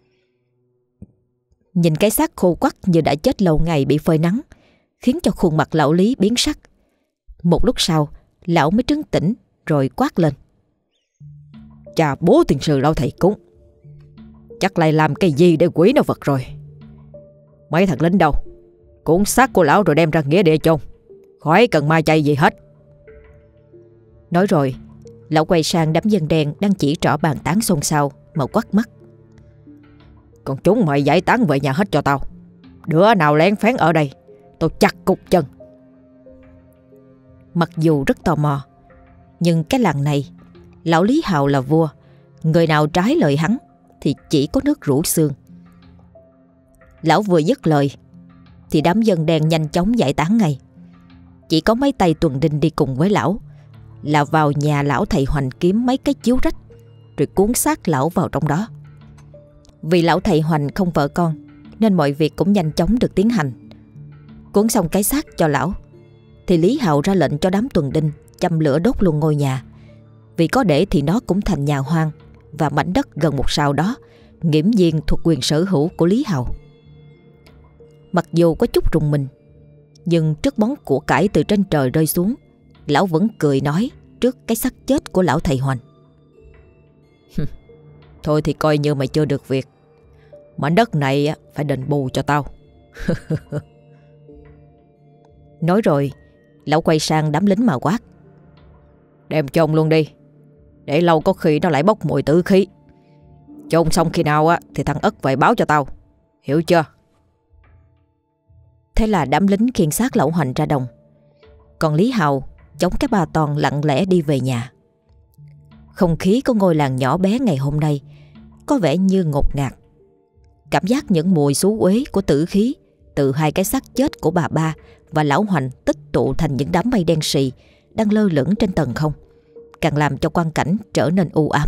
Nhìn cái xác khô quắt như đã chết lâu ngày bị phơi nắng, khiến cho khuôn mặt lão Lý biến sắc. Một lúc sau, lão mới trấn tĩnh rồi quát lên: Chà bố tiền sư lão thầy cúng, chắc lại làm cái gì để quỷ nó vật rồi. Mấy thằng lính đâu, cuốn xác của lão rồi đem ra nghĩa địa chôn, khỏi cần ma chay gì hết. Nói rồi, lão quay sang đám dân đen đang chỉ trỏ bàn tán xôn xao mà quắt mắt: Còn chúng mày giải tán về nhà hết cho tao. Đứa nào lén phén ở đây, tôi chặt cục chân. Mặc dù rất tò mò, nhưng cái làng này, lão Lý Hào là vua, người nào trái lời hắn thì chỉ có nước rũ xương. Lão vừa dứt lời thì đám dân đen nhanh chóng giải tán ngay. Chỉ có mấy tay tuần đinh đi cùng với lão là vào nhà lão thầy Hoành kiếm mấy cái chiếu rách, rồi cuốn xác lão vào trong đó. Vì lão thầy Hoành không vợ con nên mọi việc cũng nhanh chóng được tiến hành. Cuốn xong cái xác cho lão thì Lý Hào ra lệnh cho đám tuần đinh châm lửa đốt luôn ngôi nhà. Vì có để thì nó cũng thành nhà hoang, và mảnh đất gần một sào đó nghiễm nhiên thuộc quyền sở hữu của Lý Hào. Mặc dù có chút rùng mình, nhưng trước món của cải từ trên trời rơi xuống, lão vẫn cười nói trước cái xác chết của lão thầy Hoành: "Thôi thì coi như mày chưa được việc. Mảnh đất này phải đền bù cho tao." Nói rồi, lão quay sang đám lính mà quát: "Đem chôn luôn đi, để lâu có khi nó lại bốc mùi tử khí. Chôn xong khi nào thì thằng Ất về báo cho tao, hiểu chưa?" Thế là đám lính khiêng xác lão Hoành ra đồng, còn Lý Hào chống cái ba toàn lặng lẽ đi về nhà. Không khí của ngôi làng nhỏ bé ngày hôm nay có vẻ như ngột ngạt. Cảm giác những mùi xú uế của tử khí từ hai cái xác chết của bà ba và lão Hoành tích tụ thành những đám mây đen sì đang lơ lửng trên tầng không, càng làm cho quang cảnh trở nên u ám.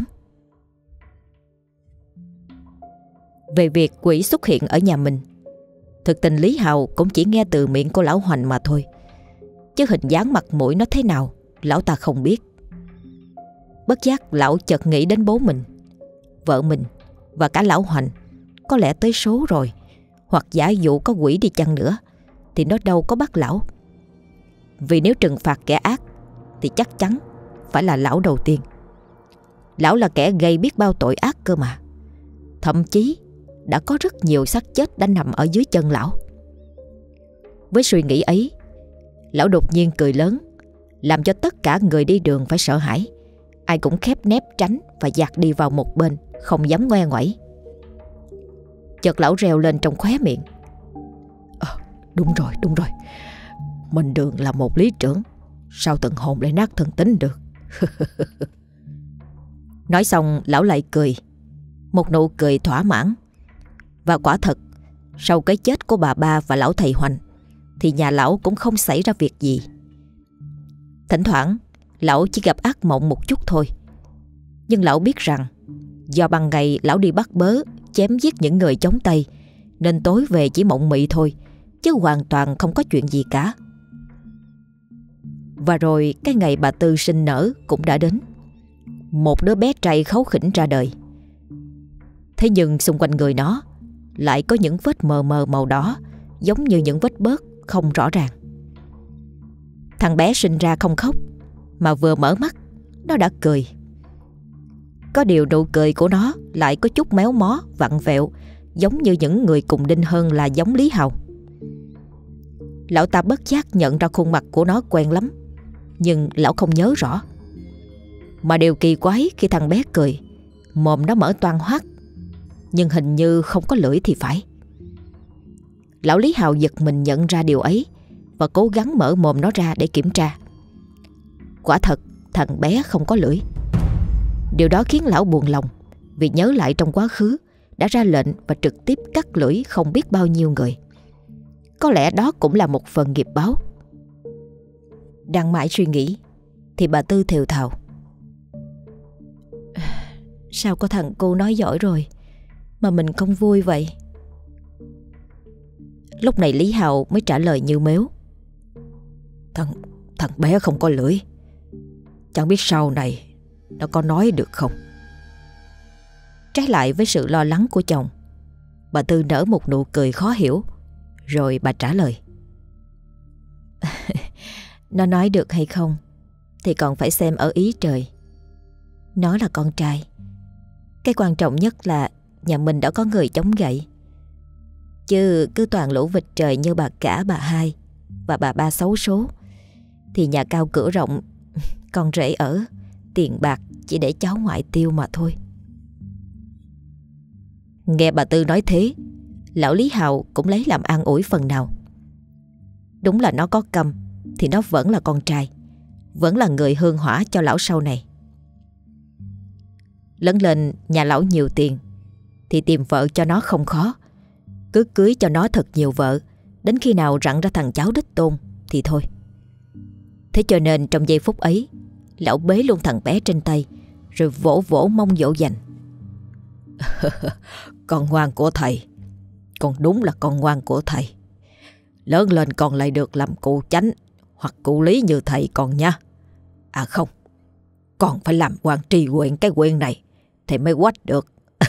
Về việc quỷ xuất hiện ở nhà mình, thực tình Lý Hào cũng chỉ nghe từ miệng của lão Hoành mà thôi, chứ hình dáng mặt mũi nó thế nào lão ta không biết. Bất giác lão chợt nghĩ đến bố mình, vợ mình và cả lão Hoành có lẽ tới số rồi, hoặc giả dụ có quỷ đi chăng nữa thì nó đâu có bắt lão. Vì nếu trừng phạt kẻ ác thì chắc chắn phải là lão đầu tiên. Lão là kẻ gây biết bao tội ác cơ mà. Thậm chí đã có rất nhiều xác chết đã nằm ở dưới chân lão. Với suy nghĩ ấy, lão đột nhiên cười lớn, làm cho tất cả người đi đường phải sợ hãi. Ai cũng khép nép tránh và dạt đi vào một bên, không dám ngoe ngoẩy. Chợt lão reo lên trong khóe miệng: Đúng rồi. Mình Đường là một lý trưởng, sao thần hồn lại nát thần tính được?" Nói xong lão lại cười, một nụ cười thỏa mãn. Và quả thật, sau cái chết của bà ba và lão thầy Hoành thì nhà lão cũng không xảy ra việc gì. Thỉnh thoảng lão chỉ gặp ác mộng một chút thôi, nhưng lão biết rằng do ban ngày lão đi bắt bớ chém giết những người chống Tây, nên tối về chỉ mộng mị thôi, chứ hoàn toàn không có chuyện gì cả. Và rồi cái ngày bà Tư sinh nở cũng đã đến. Một đứa bé trai kháu khỉnh ra đời. Thế nhưng xung quanh người nó lại có những vết mờ mờ màu đỏ, giống như những vết bớt không rõ ràng. Thằng bé sinh ra không khóc, mà vừa mở mắt nó đã cười. Có điều nụ cười của nó lại có chút méo mó, vặn vẹo, giống như những người cùng đinh hơn là giống Lý Hào. Lão ta bất giác nhận ra khuôn mặt của nó quen lắm, nhưng lão không nhớ rõ. Mà điều kỳ quái khi thằng bé cười, mồm nó mở toang hoác, nhưng hình như không có lưỡi thì phải. Lão Lý Hào giật mình nhận ra điều ấy và cố gắng mở mồm nó ra để kiểm tra. Quả thật thằng bé không có lưỡi. Điều đó khiến lão buồn lòng, vì nhớ lại trong quá khứ đã ra lệnh và trực tiếp cắt lưỡi không biết bao nhiêu người. Có lẽ đó cũng là một phần nghiệp báo. Đang mãi suy nghĩ thì bà Tư thều thào: "Sao có thằng cô nói giỏi rồi mà mình không vui vậy?" Lúc này Lý Hào mới trả lời như mếu: Thằng bé không có lưỡi, chẳng biết sau này nó có nói được không." Trái lại với sự lo lắng của chồng, bà Tư nở một nụ cười khó hiểu, rồi bà trả lời: "Nó nói được hay không thì còn phải xem ở ý trời. Nó là con trai. Cái quan trọng nhất là nhà mình đã có người chống gậy. Chứ cứ toàn lũ vịt trời như bà cả, bà hai và bà ba xấu số thì nhà cao cửa rộng, con rể ở, tiền bạc chỉ để cháu ngoại tiêu mà thôi." Nghe bà Tư nói thế, lão Lý Hào cũng lấy làm an ủi phần nào. Đúng là nó có câm thì nó vẫn là con trai, vẫn là người hương hỏa cho lão sau này. Lớn lên nhà lão nhiều tiền thì tìm vợ cho nó không khó. Cứ cưới cho nó thật nhiều vợ, Đến khi nào rặn ra thằng cháu đích tôn thì thôi. Thế cho nên trong giây phút ấy, lão bế luôn thằng bé trên tay, rồi vỗ vỗ mông dỗ dành. Con ngoan của thầy, con đúng là con ngoan của thầy. Lớn lên con lại được làm cụ Chánh hoặc cụ Lý như thầy con nha. À không, con phải làm quan tri huyện cái huyện này thì mới quách được.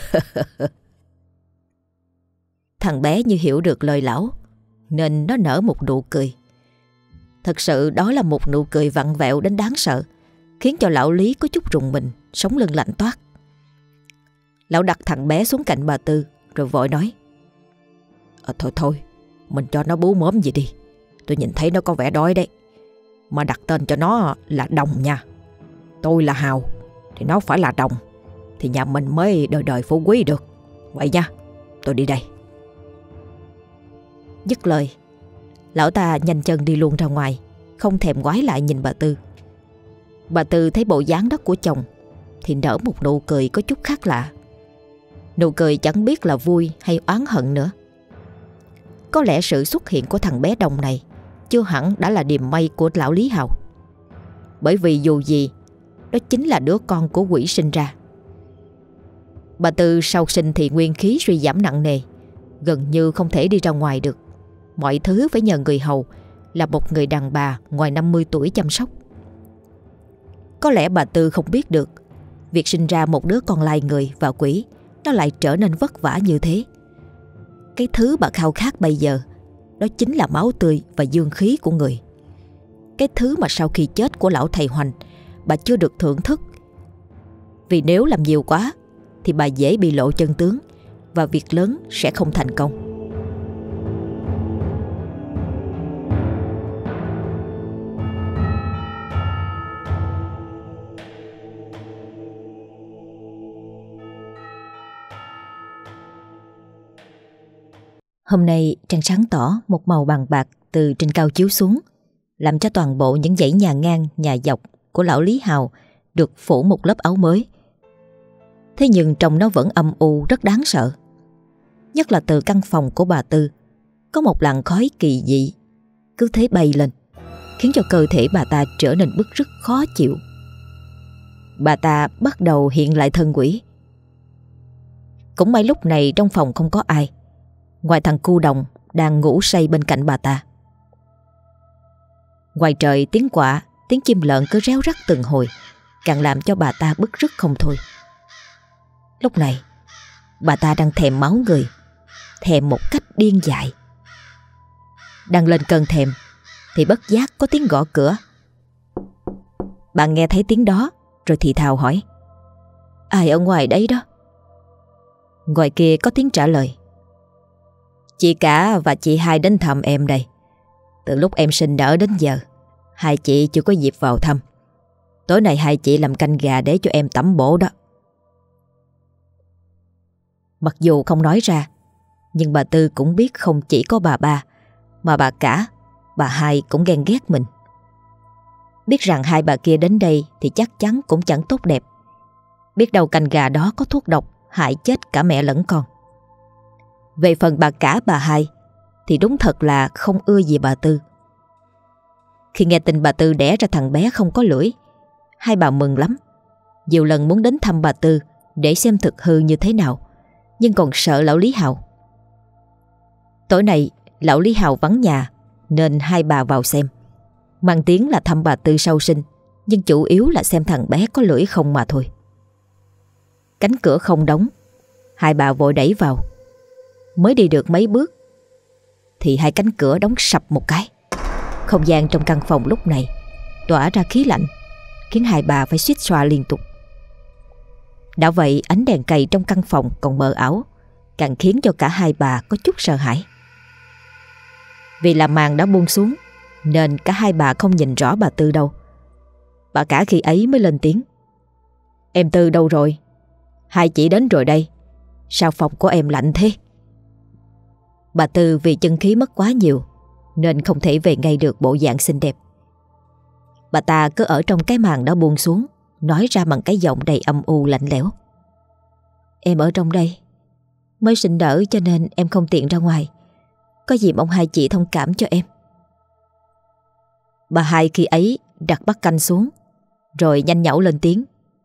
Thằng bé như hiểu được lời lão, nên nó nở một nụ cười. Thật sự đó là một nụ cười vặn vẹo đến đáng sợ, khiến cho lão Lý có chút rùng mình, sống lưng lạnh toát. Lão đặt thằng bé xuống cạnh bà Tư rồi vội nói: Thôi, mình cho nó bú mớm gì đi. Tôi nhìn thấy nó có vẻ đói đấy. Mà đặt tên cho nó là Đồng nha. Tôi là Hào thì nó phải là Đồng, thì nhà mình mới đời đời phú quý được. Vậy nha, tôi đi đây. Dứt lời, lão ta nhanh chân đi luôn ra ngoài, không thèm ngoái lại nhìn bà Tư. Bà Tư thấy bộ dáng đó của chồng thì nở một nụ cười có chút khác lạ. Nụ cười chẳng biết là vui hay oán hận nữa. Có lẽ sự xuất hiện của thằng bé Đồng này chưa hẳn đã là điềm may của lão Lý Hào. Bởi vì dù gì, đó chính là đứa con của quỷ sinh ra. Bà Tư sau sinh thì nguyên khí suy giảm nặng nề, gần như không thể đi ra ngoài được. Mọi thứ phải nhờ người hầu là một người đàn bà ngoài 50 tuổi chăm sóc. Có lẽ bà Tư không biết được việc sinh ra một đứa con lai người và quỷ nó lại trở nên vất vả như thế. Cái thứ bà khao khát bây giờ đó chính là máu tươi và dương khí của người. Cái thứ mà sau khi chết của lão thầy Hoành bà chưa được thưởng thức. Vì nếu làm nhiều quá thì bà dễ bị lộ chân tướng và việc lớn sẽ không thành công. Hôm nay trăng sáng tỏ một màu bằng bạc từ trên cao chiếu xuống, làm cho toàn bộ những dãy nhà ngang, nhà dọc của lão Lý Hào được phủ một lớp áo mới. Thế nhưng trông nó vẫn âm u rất đáng sợ. Nhất là từ căn phòng của bà Tư, có một làn khói kỳ dị cứ thế bay lên, khiến cho cơ thể bà ta trở nên bứt rứt khó chịu. Bà ta bắt đầu hiện lại thân quỷ. Cũng may lúc này trong phòng không có ai, ngoài thằng cu Đồng đang ngủ say bên cạnh bà ta. Ngoài trời tiếng quạ, tiếng chim lợn cứ réo rắt từng hồi, càng làm cho bà ta bứt rứt không thôi. Lúc này bà ta đang thèm máu người, thèm một cách điên dại. Đang lên cơn thèm thì bất giác có tiếng gõ cửa. Bà nghe thấy tiếng đó rồi thì thào hỏi: "Ai ở ngoài đấy đó?" Ngoài kia có tiếng trả lời: "Chị cả và chị hai đến thăm em đây. Từ lúc em sinh nở đến giờ, hai chị chưa có dịp vào thăm. Tối nay hai chị làm canh gà để cho em tẩm bổ đó." Mặc dù không nói ra, nhưng bà Tư cũng biết không chỉ có bà ba, mà bà cả, bà hai cũng ghen ghét mình. Biết rằng hai bà kia đến đây thì chắc chắn cũng chẳng tốt đẹp. Biết đâu canh gà đó có thuốc độc hại chết cả mẹ lẫn con. Về phần bà cả bà hai thì đúng thật là không ưa gì bà Tư. Khi nghe tin bà Tư đẻ ra thằng bé không có lưỡi, hai bà mừng lắm. Nhiều lần muốn đến thăm bà Tư để xem thực hư như thế nào, nhưng còn sợ lão Lý Hào. Tối nay lão Lý Hào vắng nhà nên hai bà vào xem. Mang tiếng là thăm bà Tư sau sinh, nhưng chủ yếu là xem thằng bé có lưỡi không mà thôi. Cánh cửa không đóng, hai bà vội đẩy vào. Mới đi được mấy bước thì hai cánh cửa đóng sập một cái. Không gian trong căn phòng lúc này tỏa ra khí lạnh, khiến hai bà phải suýt xoa liên tục. Đã vậy ánh đèn cầy trong căn phòng còn mờ ảo, càng khiến cho cả hai bà có chút sợ hãi. Vì là màn đã buông xuống nên cả hai bà không nhìn rõ bà Tư đâu. Bà cả khi ấy mới lên tiếng: "Em Tư đâu rồi? Hai chị đến rồi đây. Sao phòng của em lạnh thế?" Bà Tư vì chân khí mất quá nhiều nên không thể về ngay được bộ dạng xinh đẹp. Bà ta cứ ở trong cái màn đã buông xuống, nói ra bằng cái giọng đầy âm u lạnh lẽo: "Em ở trong đây, mới sinh nở cho nên em không tiện ra ngoài. Có gì mong hai chị thông cảm cho em. Bà hai khi ấy đặt bát canh xuống, rồi nhanh nhảu lên tiếng.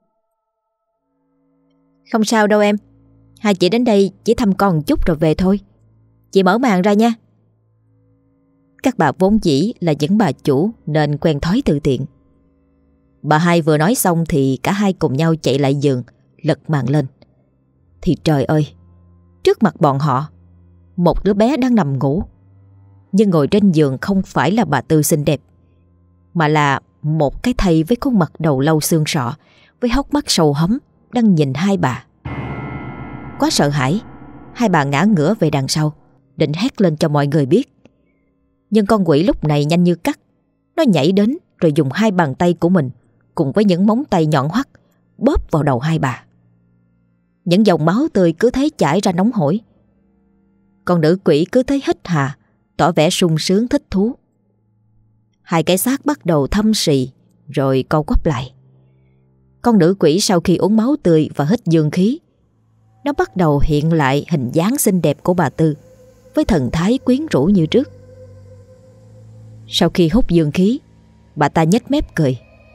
Không sao đâu em. Hai chị đến đây chỉ thăm con một chút rồi về thôi. Chị mở màn ra nha. Các bà vốn dĩ là những bà chủ nên quen thói tự tiện. Bà hai vừa nói xong thì cả hai cùng nhau chạy lại giường, lật màn lên. Thì trời ơi, trước mặt bọn họ, một đứa bé đang nằm ngủ. Nhưng ngồi trên giường không phải là bà Tư xinh đẹp, mà là một cái thây với khuôn mặt đầu lâu xương sọ, với hốc mắt sâu hóm, đang nhìn hai bà. Quá sợ hãi, hai bà ngã ngửa về đằng sau, định hét lên cho mọi người biết. Nhưng con quỷ lúc này nhanh như cắt. Nó nhảy đến rồi dùng hai bàn tay của mình cùng với những móng tay nhọn hoắt bóp vào đầu hai bà. Những dòng máu tươi cứ thế chảy ra nóng hổi. Con nữ quỷ cứ thế hít hà, tỏ vẻ sung sướng thích thú. Hai cái xác bắt đầu thâm sì rồi co quắp lại. Con nữ quỷ sau khi uống máu tươi và hít dương khí, nó bắt đầu hiện lại hình dáng xinh đẹp của bà Tư, với thần thái quyến rũ như trước. Sau khi hút dương khí, bà ta nhếch mép cười.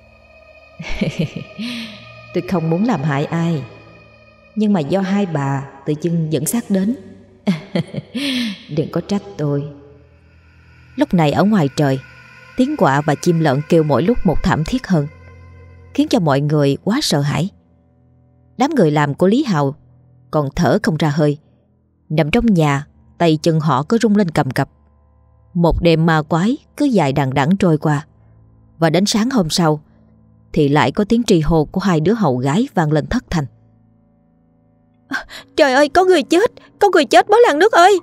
Tôi không muốn làm hại ai, nhưng mà do hai bà tự dưng dẫn xác đến. Đừng có trách tôi. Lúc này ở ngoài trời, tiếng quạ và chim lợn kêu mỗi lúc một thảm thiết hơn, khiến cho mọi người quá sợ hãi. Đám người làm của Lý Hào còn thở không ra hơi, nằm trong nhà, tay chân họ cứ rung lên cầm cập. Một đêm ma quái cứ dài đằng đẵng trôi qua, và đến sáng hôm sau thì lại có tiếng tri hô của hai đứa hầu gái vang lên thất thanh. Trời ơi, có người chết, có người chết, bó làng nước ơi!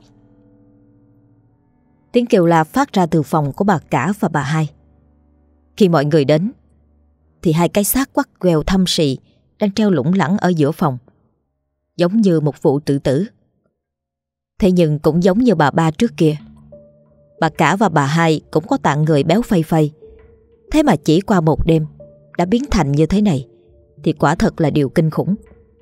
Tiếng kêu la phát ra từ phòng của bà cả và bà hai. Khi mọi người đến thì hai cái xác quắt queo thâm sì đang treo lủng lẳng ở giữa phòng, giống như một vụ tự tử. Thế nhưng cũng giống như bà ba trước kia, bà cả và bà hai cũng có tạng người béo phây phây. Thế mà chỉ qua một đêm đã biến thành như thế này thì quả thật là điều kinh khủng.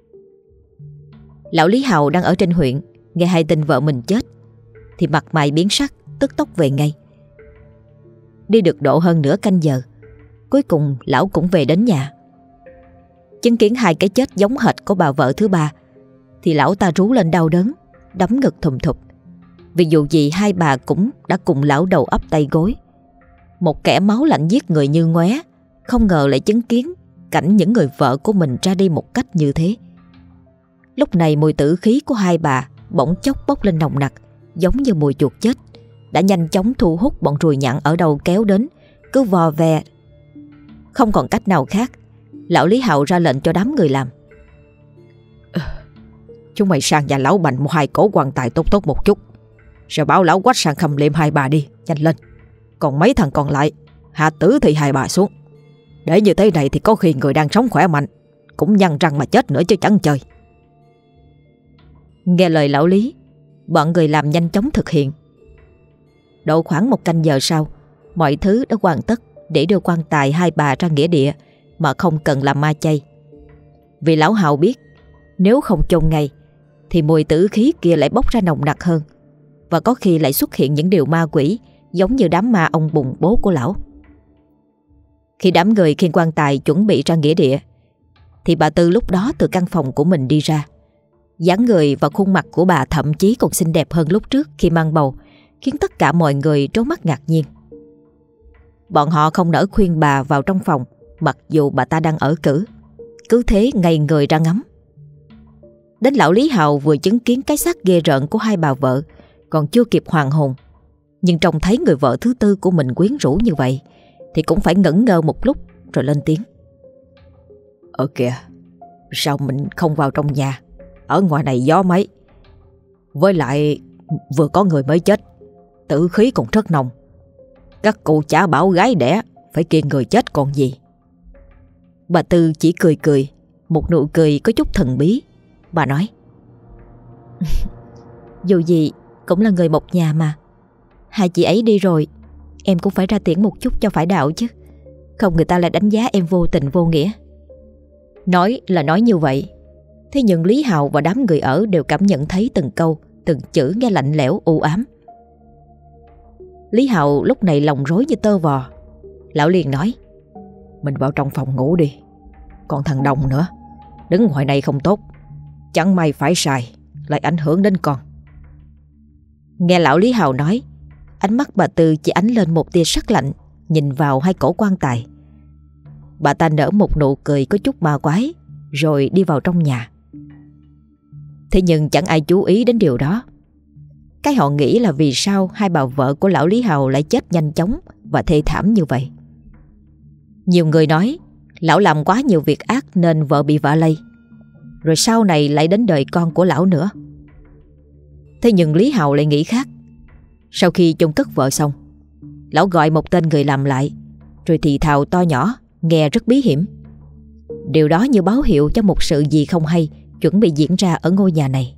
Lão Lý Hào đang ở trên huyện, nghe hai tin vợ mình chết thì mặt mày biến sắc, tức tốc về ngay. Đi được độ hơn nửa canh giờ, cuối cùng lão cũng về đến nhà. Chứng kiến hai cái chết giống hệt của bà vợ thứ ba thì lão ta rú lên đau đớn, đấm ngực thùm thụp. Vì dù gì hai bà cũng đã cùng lão đầu ấp tay gối. Một kẻ máu lạnh giết người như ngoé, không ngờ lại chứng kiến cảnh những người vợ của mình ra đi một cách như thế. Lúc này mùi tử khí của hai bà bỗng chốc bốc lên nồng nặc, giống như mùi chuột chết, đã nhanh chóng thu hút bọn ruồi nhặn ở đâu kéo đến, cứ vò ve. Không còn cách nào khác, lão Lý Hào ra lệnh cho đám người làm. Chúng mày sang nhà lão Bành mua hai cổ quan tài tốt tốt một chút, rồi bảo lão Quách sang khâm liệm hai bà đi, nhanh lên. Còn mấy thằng còn lại, hạ tử thì hai bà xuống. Để như thế này thì có khi người đang sống khỏe mạnh cũng nhăn răng mà chết nữa chứ chẳng chơi. Nghe lời lão Lý, bọn người làm nhanh chóng thực hiện. Độ khoảng một canh giờ sau, mọi thứ đã hoàn tất để đưa quan tài hai bà ra nghĩa địa mà không cần làm ma chay. Vì lão Hào biết nếu không chôn ngay thì mùi tử khí kia lại bốc ra nồng nặc hơn, và có khi lại xuất hiện những điều ma quỷ giống như đám ma ông Bùng bố của lão. Khi đám người khiêng quan tài chuẩn bị ra nghĩa địa thì bà Tư lúc đó từ căn phòng của mình đi ra. Dáng người và khuôn mặt của bà thậm chí còn xinh đẹp hơn lúc trước khi mang bầu, khiến tất cả mọi người trố mắt ngạc nhiên. Bọn họ không nỡ khuyên bà vào trong phòng, mặc dù bà ta đang ở cữ, cứ thế ngây người ra ngắm. Đến lão Lý Hào vừa chứng kiến cái xác ghê rợn của hai bà vợ, còn chưa kịp hoàn hồn, nhưng trông thấy người vợ thứ tư của mình quyến rũ như vậy thì cũng phải ngẩn ngơ một lúc rồi lên tiếng. Kìa, sao mình không vào trong nhà? Ở ngoài này gió mấy, với lại vừa có người mới chết, tử khí còn rất nồng. Các cụ chả bảo gái đẻ phải kiêng người chết còn gì. Bà Tư chỉ cười cười, một nụ cười có chút thần bí. Bà nói: Dù gì cũng là người một nhà mà. Hai chị ấy đi rồi, em cũng phải ra tiễn một chút cho phải đạo chứ, không người ta lại đánh giá em vô tình vô nghĩa. Nói là nói như vậy, thế nhưng Lý Hào và đám người ở đều cảm nhận thấy từng câu, từng chữ nghe lạnh lẽo u ám. Lý Hào lúc này lòng rối như tơ vò. Lão liền nói: Mình vào trong phòng ngủ đi. Còn thằng Đồng nữa, đứng ngoài này không tốt. Chẳng may phải xài, lại ảnh hưởng đến con. Nghe lão Lý Hào nói, ánh mắt bà Tư chỉ ánh lên một tia sắc lạnh, nhìn vào hai cổ quan tài. Bà ta nở một nụ cười có chút ma quái, rồi đi vào trong nhà. Thế nhưng chẳng ai chú ý đến điều đó. Cái họ nghĩ là vì sao hai bà vợ của lão Lý Hào lại chết nhanh chóng và thê thảm như vậy. Nhiều người nói lão làm quá nhiều việc ác nên vợ bị vạ lây, rồi sau này lại đến đời con của lão nữa. Thế nhưng Lý Hào lại nghĩ khác. Sau khi chôn cất vợ xong, lão gọi một tên người làm lại, rồi thì thào to nhỏ, nghe rất bí hiểm. Điều đó như báo hiệu cho một sự gì không hay chuẩn bị diễn ra ở ngôi nhà này.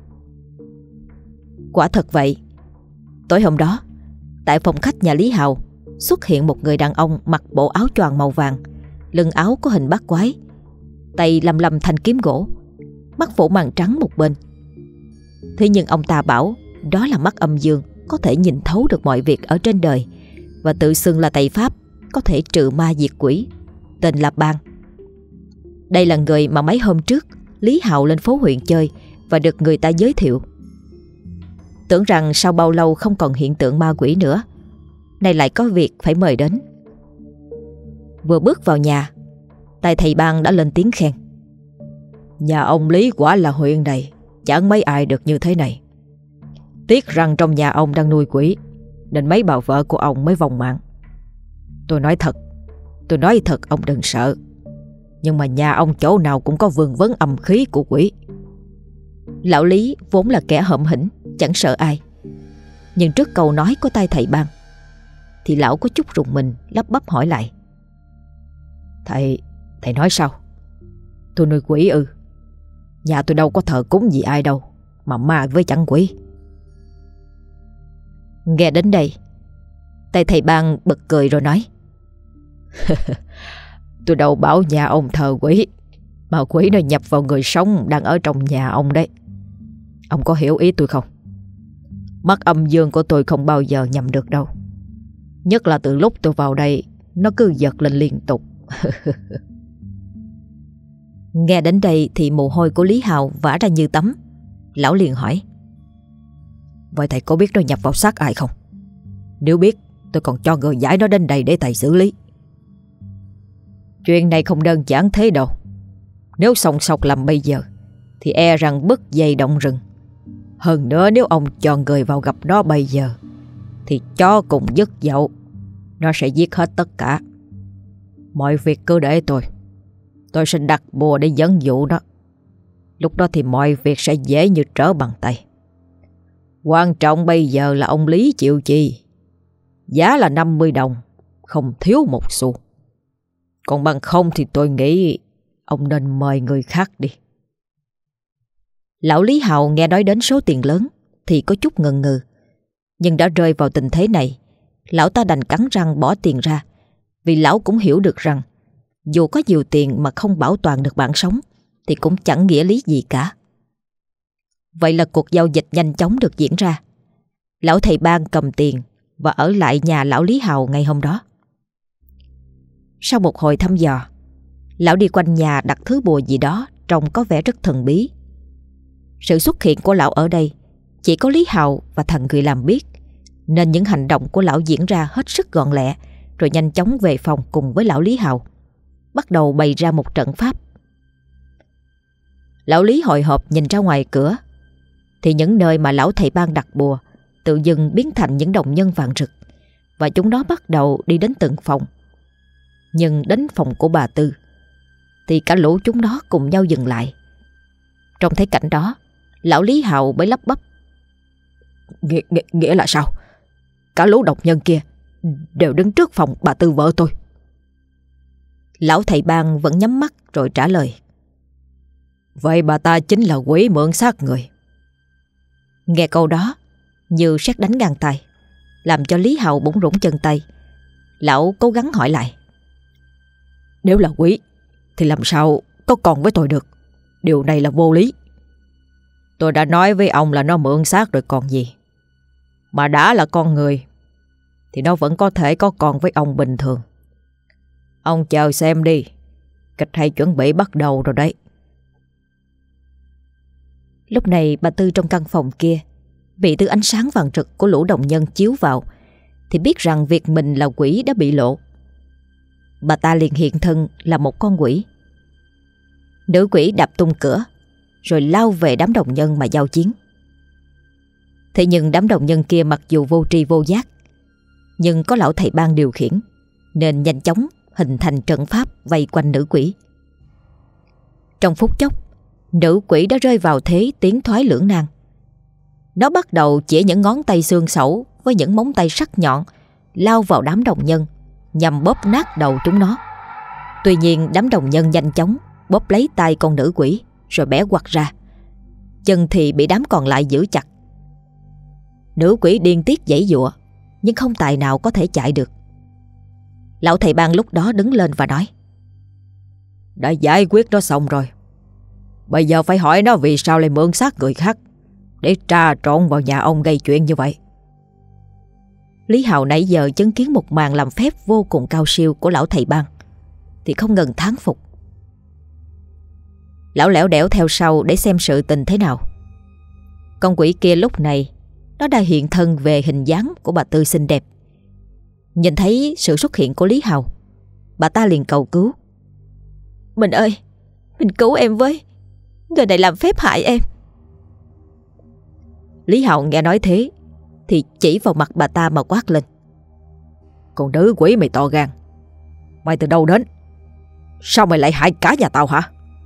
Quả thật vậy. Tối hôm đó, tại phòng khách nhà Lý Hào xuất hiện một người đàn ông mặc bộ áo choàng màu vàng, lưng áo có hình bát quái, tay lầm lầm thanh kiếm gỗ, mắt phủ màn trắng một bên. Thế nhưng ông ta bảo đó là mắt âm dương, có thể nhìn thấu được mọi việc ở trên đời, và tự xưng là thầy pháp có thể trừ ma diệt quỷ, tên là Bang. Đây là người mà mấy hôm trước Lý Hào lên phố huyện chơi và được người ta giới thiệu. Tưởng rằng sau bao lâu không còn hiện tượng ma quỷ nữa, nay lại có việc phải mời đến. Vừa bước vào nhà, tay thầy Bang đã lên tiếng khen: Nhà ông Lý quả là huyện này chẳng mấy ai được như thế này. Tiếc rằng trong nhà ông đang nuôi quỷ, nên mấy bà vợ của ông mới vong mạng. Tôi nói thật ông đừng sợ. Nhưng mà nhà ông chỗ nào cũng có vương vấn âm khí của quỷ. Lão Lý vốn là kẻ hậm hĩnh, chẳng sợ ai. Nhưng trước câu nói của tay thầy Bang thì lão có chút rùng mình, lắp bắp hỏi lại: Thầy nói sao? Tôi nuôi quỷ ư? Nhà tôi đâu có thờ cúng gì ai đâu, mà ma với chẳng quỷ. Nghe đến đây, tay thầy Bang bật cười rồi nói: Tôi đâu bảo nhà ông thờ quỷ, mà quỷ nó nhập vào người sống đang ở trong nhà ông đấy. Ông có hiểu ý tôi không? Mắt âm dương của tôi không bao giờ nhầm được đâu. Nhất là từ lúc tôi vào đây, nó cứ giật lên liên tục. Nghe đến đây thì mồ hôi của Lý Hào vã ra như tắm. Lão liền hỏi: Vậy thầy có biết nó nhập vào xác ai không? Nếu biết, tôi còn cho người giải nó đến đây để thầy xử lý. Chuyện này không đơn giản thế đâu. Nếu sòng sọc làm bây giờ thì e rằng bứt dây động rừng. Hơn nữa nếu ông cho người vào gặp nó bây giờ thì chó cùng dứt dậu, nó sẽ giết hết tất cả. Mọi việc cứ để tôi sẽ đặt bùa để dẫn dụ nó. Lúc đó thì mọi việc sẽ dễ như trở bàn tay. Quan trọng bây giờ là ông Lý chịu chi. Giá là 50 đồng, không thiếu một xu. Còn bằng không thì tôi nghĩ ông nên mời người khác đi. Lão Lý Hào nghe nói đến số tiền lớn thì có chút ngần ngừ. Nhưng đã rơi vào tình thế này, lão ta đành cắn răng bỏ tiền ra. Vì lão cũng hiểu được rằng dù có nhiều tiền mà không bảo toàn được mạng sống thì cũng chẳng nghĩa lý gì cả. Vậy là cuộc giao dịch nhanh chóng được diễn ra. Lão thầy Bang cầm tiền và ở lại nhà lão Lý Hào ngày hôm đó. Sau một hồi thăm dò, lão đi quanh nhà đặt thứ bùa gì đó trông có vẻ rất thần bí. Sự xuất hiện của lão ở đây chỉ có Lý Hào và thằng người làm biết, nên những hành động của lão diễn ra hết sức gọn lẹ, rồi nhanh chóng về phòng cùng với lão Lý Hào, bắt đầu bày ra một trận pháp. Lão Lý hồi hộp nhìn ra ngoài cửa, thì những nơi mà lão thầy Bang đặt bùa tự dưng biến thành những đồng nhân vàng rực, và chúng nó bắt đầu đi đến từng phòng. Nhưng đến phòng của bà Tư thì cả lũ chúng nó cùng nhau dừng lại. Trong thấy cảnh đó, lão Lý Hào mới lắp bắp: Nghĩa là sao? Cả lũ độc nhân kia đều đứng trước phòng bà Tư vợ tôi. Lão thầy Bang vẫn nhắm mắt rồi trả lời: Vậy bà ta chính là quỷ mượn xác người. Nghe câu đó như sét đánh ngang tay, làm cho Lý Hào bủn rủn chân tay. Lão cố gắng hỏi lại: Nếu là quỷ thì làm sao có con với tôi được? Điều này là vô lý. Tôi đã nói với ông là nó mượn xác rồi còn gì. Mà đã là con người thì nó vẫn có thể có con với ông bình thường. Ông chờ xem đi, kịch hay chuẩn bị bắt đầu rồi đấy. Lúc này bà Tư trong căn phòng kia bị thứ ánh sáng vàng rực của lũ đồng nhân chiếu vào thì biết rằng việc mình là quỷ đã bị lộ. Bà ta liền hiện thân là một con quỷ. Nữ quỷ đập tung cửa rồi lao về đám đồng nhân mà giao chiến. Thế nhưng đám đồng nhân kia mặc dù vô tri vô giác, nhưng có lão thầy bang điều khiển nên nhanh chóng hình thành trận pháp vây quanh nữ quỷ. Trong phút chốc, nữ quỷ đã rơi vào thế tiến thoái lưỡng nan. Nó bắt đầu chĩa những ngón tay xương sẩu với những móng tay sắc nhọn lao vào đám đồng nhân nhằm bóp nát đầu chúng nó. Tuy nhiên đám đồng nhân nhanh chóng bóp lấy tay con nữ quỷ rồi bẻ quặt ra. Chân thì bị đám còn lại giữ chặt. Nữ quỷ điên tiết giãy giụa nhưng không tài nào có thể chạy được. Lão thầy bang lúc đó đứng lên và nói: đã giải quyết nó xong rồi, bây giờ phải hỏi nó vì sao lại mượn xác người khác để trà trộn vào nhà ông gây chuyện như vậy. Lý Hào nãy giờ chứng kiến một màn làm phép vô cùng cao siêu của lão thầy bang thì không ngừng thán phục. Lão lẻo đẻo theo sau để xem sự tình thế nào. Con quỷ kia lúc này nó đã hiện thân về hình dáng của bà Tư xinh đẹp. Nhìn thấy sự xuất hiện của Lý Hào, bà ta liền cầu cứu: "Mình ơi, mình cứu em với, người này làm phép hại em." Lý Hào nghe nói thế thì chỉ vào mặt bà ta mà quát lên: "Con nữ quỷ mày to gan, mày từ đâu đến? Sao mày lại hại cả nhà tao hả?"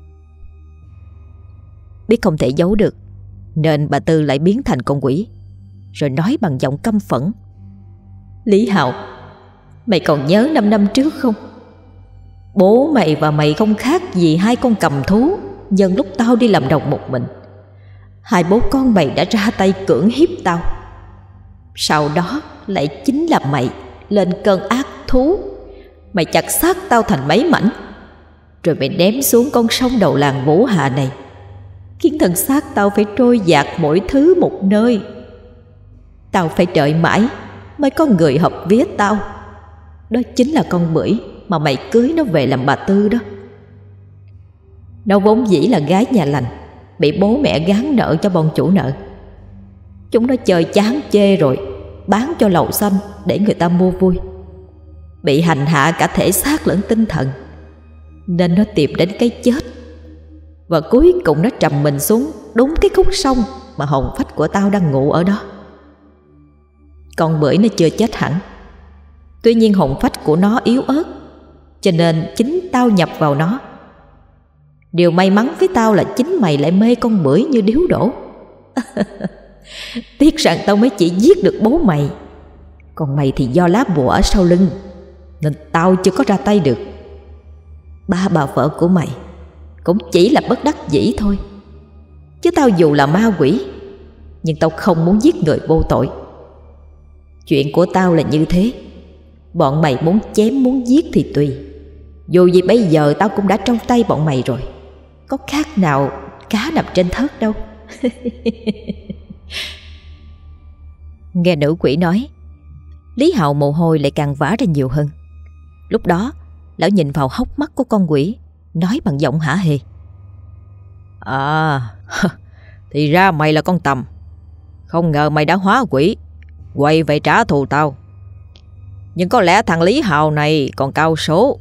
Biết không thể giấu được nên bà Tư lại biến thành con quỷ, rồi nói bằng giọng căm phẫn: "Lý Hào, mày còn nhớ 5 năm trước không? Bố mày và mày không khác gì hai con cầm thú nhân lúc tao đi làm đồng một mình. Hai bố con mày đã ra tay cưỡng hiếp tao. Sau đó lại chính là mày lên cơn ác thú. Mày chặt xác tao thành mấy mảnh, rồi mày ném xuống con sông đầu làng Vũ Hà này, khiến thân xác tao phải trôi dạt mỗi thứ một nơi. Tao phải đợi mãi mới có người hợp vía tao. Đó chính là con bưởi mà mày cưới nó về làm bà Tư đó. Nó vốn dĩ là gái nhà lành, bị bố mẹ gán nợ cho bọn chủ nợ. Chúng nó chơi chán chê rồi bán cho lầu xanh để người ta mua vui. Bị hành hạ cả thể xác lẫn tinh thần, nên nó tìm đến cái chết. Và cuối cùng nó trầm mình xuống đúng cái khúc sông mà hồn phách của tao đang ngủ ở đó. Con bưởi nó chưa chết hẳn, tuy nhiên hồn phách của nó yếu ớt, cho nên chính tao nhập vào nó. Điều may mắn với tao là chính mày lại mê con bưởi như điếu đổ. Tiếc rằng tao mới chỉ giết được bố mày, còn mày thì do lá bùa ở sau lưng nên tao chưa có ra tay được. Ba bà vợ của mày cũng chỉ là bất đắc dĩ thôi, chứ tao dù là ma quỷ nhưng tao không muốn giết người vô tội. Chuyện của tao là như thế. Bọn mày muốn chém muốn giết thì tùy, dù gì bây giờ tao cũng đã trong tay bọn mày rồi, có khác nào cá nằm trên thớt đâu. Nghe nữ quỷ nói, Lý Hào mồ hôi lại càng vã ra nhiều hơn. Lúc đó lão nhìn vào hốc mắt của con quỷ, nói bằng giọng hả hê: "À, thì ra mày là con tầm. Không ngờ mày đã hóa quỷ, quay về trả thù tao. Nhưng có lẽ thằng Lý Hào này còn cao số."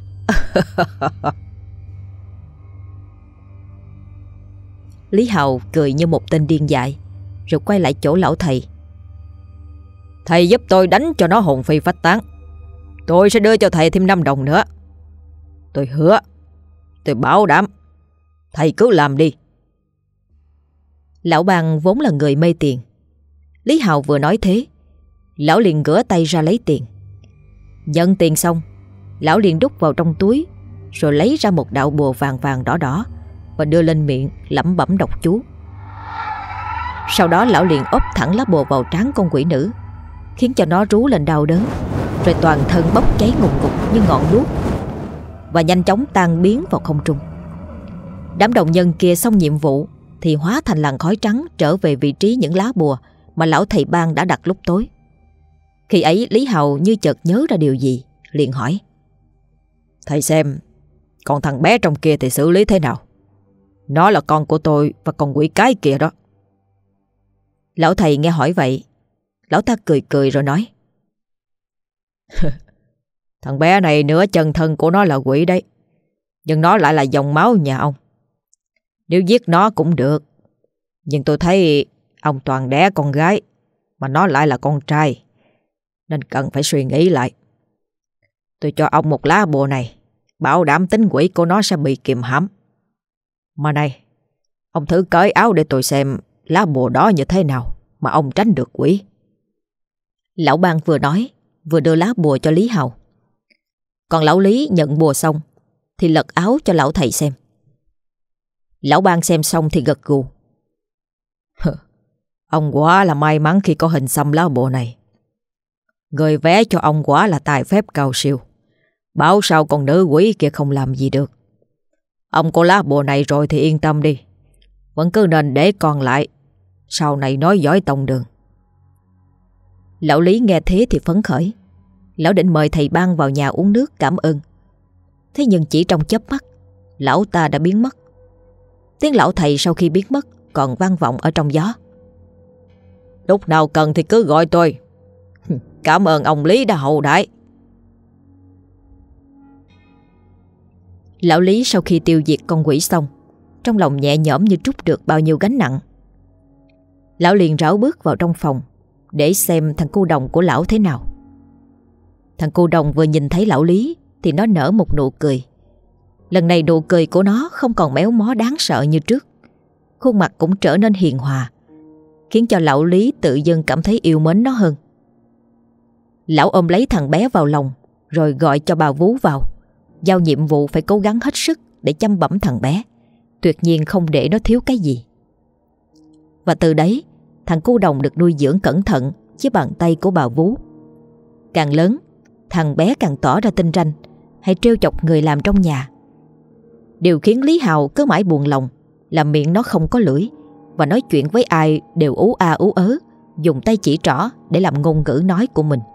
Lý Hào cười như một tên điên dại, rồi quay lại chỗ lão thầy: "Thầy giúp tôi đánh cho nó hồn phi phách tán. Tôi sẽ đưa cho thầy thêm 5 đồng nữa. Tôi hứa, tôi bảo đảm. Thầy cứ làm đi." Lão bang vốn là người mê tiền. Lý Hào vừa nói thế, lão liền gỡ tay ra lấy tiền. Nhận tiền xong, lão liền đút vào trong túi, rồi lấy ra một đạo bùa vàng vàng đỏ đỏ và đưa lên miệng lẩm bẩm đọc chú. Sau đó lão liền ốp thẳng lá bùa vào trán con quỷ nữ, khiến cho nó rú lên đau đớn, rồi toàn thân bốc cháy ngùn ngụt như ngọn đuốc và nhanh chóng tan biến vào không trung. Đám đồng nhân kia xong nhiệm vụ thì hóa thành làn khói trắng trở về vị trí những lá bùa mà lão thầy bang đã đặt lúc tối. Khi ấy Lý Hào như chợt nhớ ra điều gì, liền hỏi: Thầy xem, còn thằng bé trong kia thì xử lý thế nào? Nó là con của tôi và con quỷ cái kia đó. Lão thầy nghe hỏi vậy, lão ta cười cười rồi nói: Thằng bé này nửa chân thân của nó là quỷ đấy, nhưng nó lại là dòng máu nhà ông. Nếu giết nó cũng được, nhưng tôi thấy ông toàn đẻ con gái, mà nó lại là con trai, nên cần phải suy nghĩ lại. Tôi cho ông một lá bùa này, bảo đảm tính quỷ của nó sẽ bị kiềm hãm. Mà này, ông thử cởi áo để tôi xem lá bùa đó như thế nào mà ông tránh được quỷ. Lão Bang vừa nói vừa đưa lá bùa cho Lý Hào. Còn lão Lý nhận bùa xong thì lật áo cho lão thầy xem. Lão Bang xem xong thì gật gù: Ông quả là may mắn khi có hình xăm lá bùa này. Người vẽ cho ông quả là tài phép cao siêu, bảo sao con nữ quỷ kia không làm gì được. Ông có lá bùa này rồi thì yên tâm đi, vẫn cứ nên để còn lại, sau này nói giỏi tông đường. Lão Lý nghe thế thì phấn khởi. Lão định mời thầy Bang vào nhà uống nước cảm ơn. Thế nhưng chỉ trong chớp mắt, lão ta đã biến mất. Tiếng lão thầy sau khi biến mất còn vang vọng ở trong gió: Lúc nào cần thì cứ gọi tôi. Cảm ơn ông Lý đã hậu đãi. Lão Lý sau khi tiêu diệt con quỷ xong, trong lòng nhẹ nhõm như trút được bao nhiêu gánh nặng. Lão liền rảo bước vào trong phòng để xem thằng cu đồng của lão thế nào. Thằng cu đồng vừa nhìn thấy lão Lý thì nó nở một nụ cười. Lần này nụ cười của nó không còn méo mó đáng sợ như trước. Khuôn mặt cũng trở nên hiền hòa, khiến cho lão Lý tự dưng cảm thấy yêu mến nó hơn. Lão ôm lấy thằng bé vào lòng rồi gọi cho bà Vú vào, giao nhiệm vụ phải cố gắng hết sức để chăm bẵm thằng bé, tuyệt nhiên không để nó thiếu cái gì. Và từ đấy, thằng cu đồng được nuôi dưỡng cẩn thận dưới bàn tay của bà Vú. Càng lớn, thằng bé càng tỏ ra tinh ranh, hay trêu chọc người làm trong nhà. Điều khiến Lý Hào cứ mãi buồn lòng là miệng nó không có lưỡi, và nói chuyện với ai đều ú a ú ớ, dùng tay chỉ trỏ để làm ngôn ngữ nói của mình.